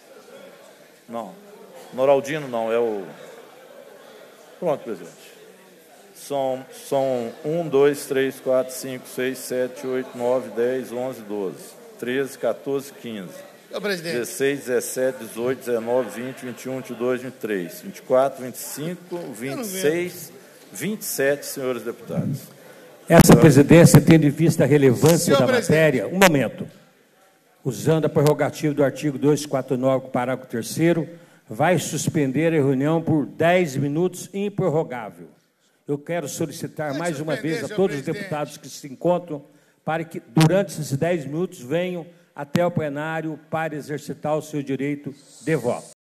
Speaker 7: Não. Noraldino não, é o... Pronto, presidente. São, são um, dois, três, quatro, cinco, seis, sete, oito, nove, dez, onze, doze, treze, quatorze, quinze, dezesseis, dezessete, dezoito, dezenove, vinte, vinte e um, vinte e dois, vinte e três, vinte e quatro, vinte e cinco, vinte e seis, vinte e sete, senhores deputados.
Speaker 2: Essa presidência, tendo em vista a relevância
Speaker 7: Senhor
Speaker 2: da
Speaker 7: presidente.
Speaker 2: matéria, um momento, usando a prerrogativa do artigo duzentos e quarenta e nove, parágrafo terceiro, vai suspender a reunião por dez minutos improrrogável. Eu quero solicitar mais uma vez a todos os deputados que se encontram para que, durante esses dez minutos, venham até o plenário para exercitar o seu direito de voto.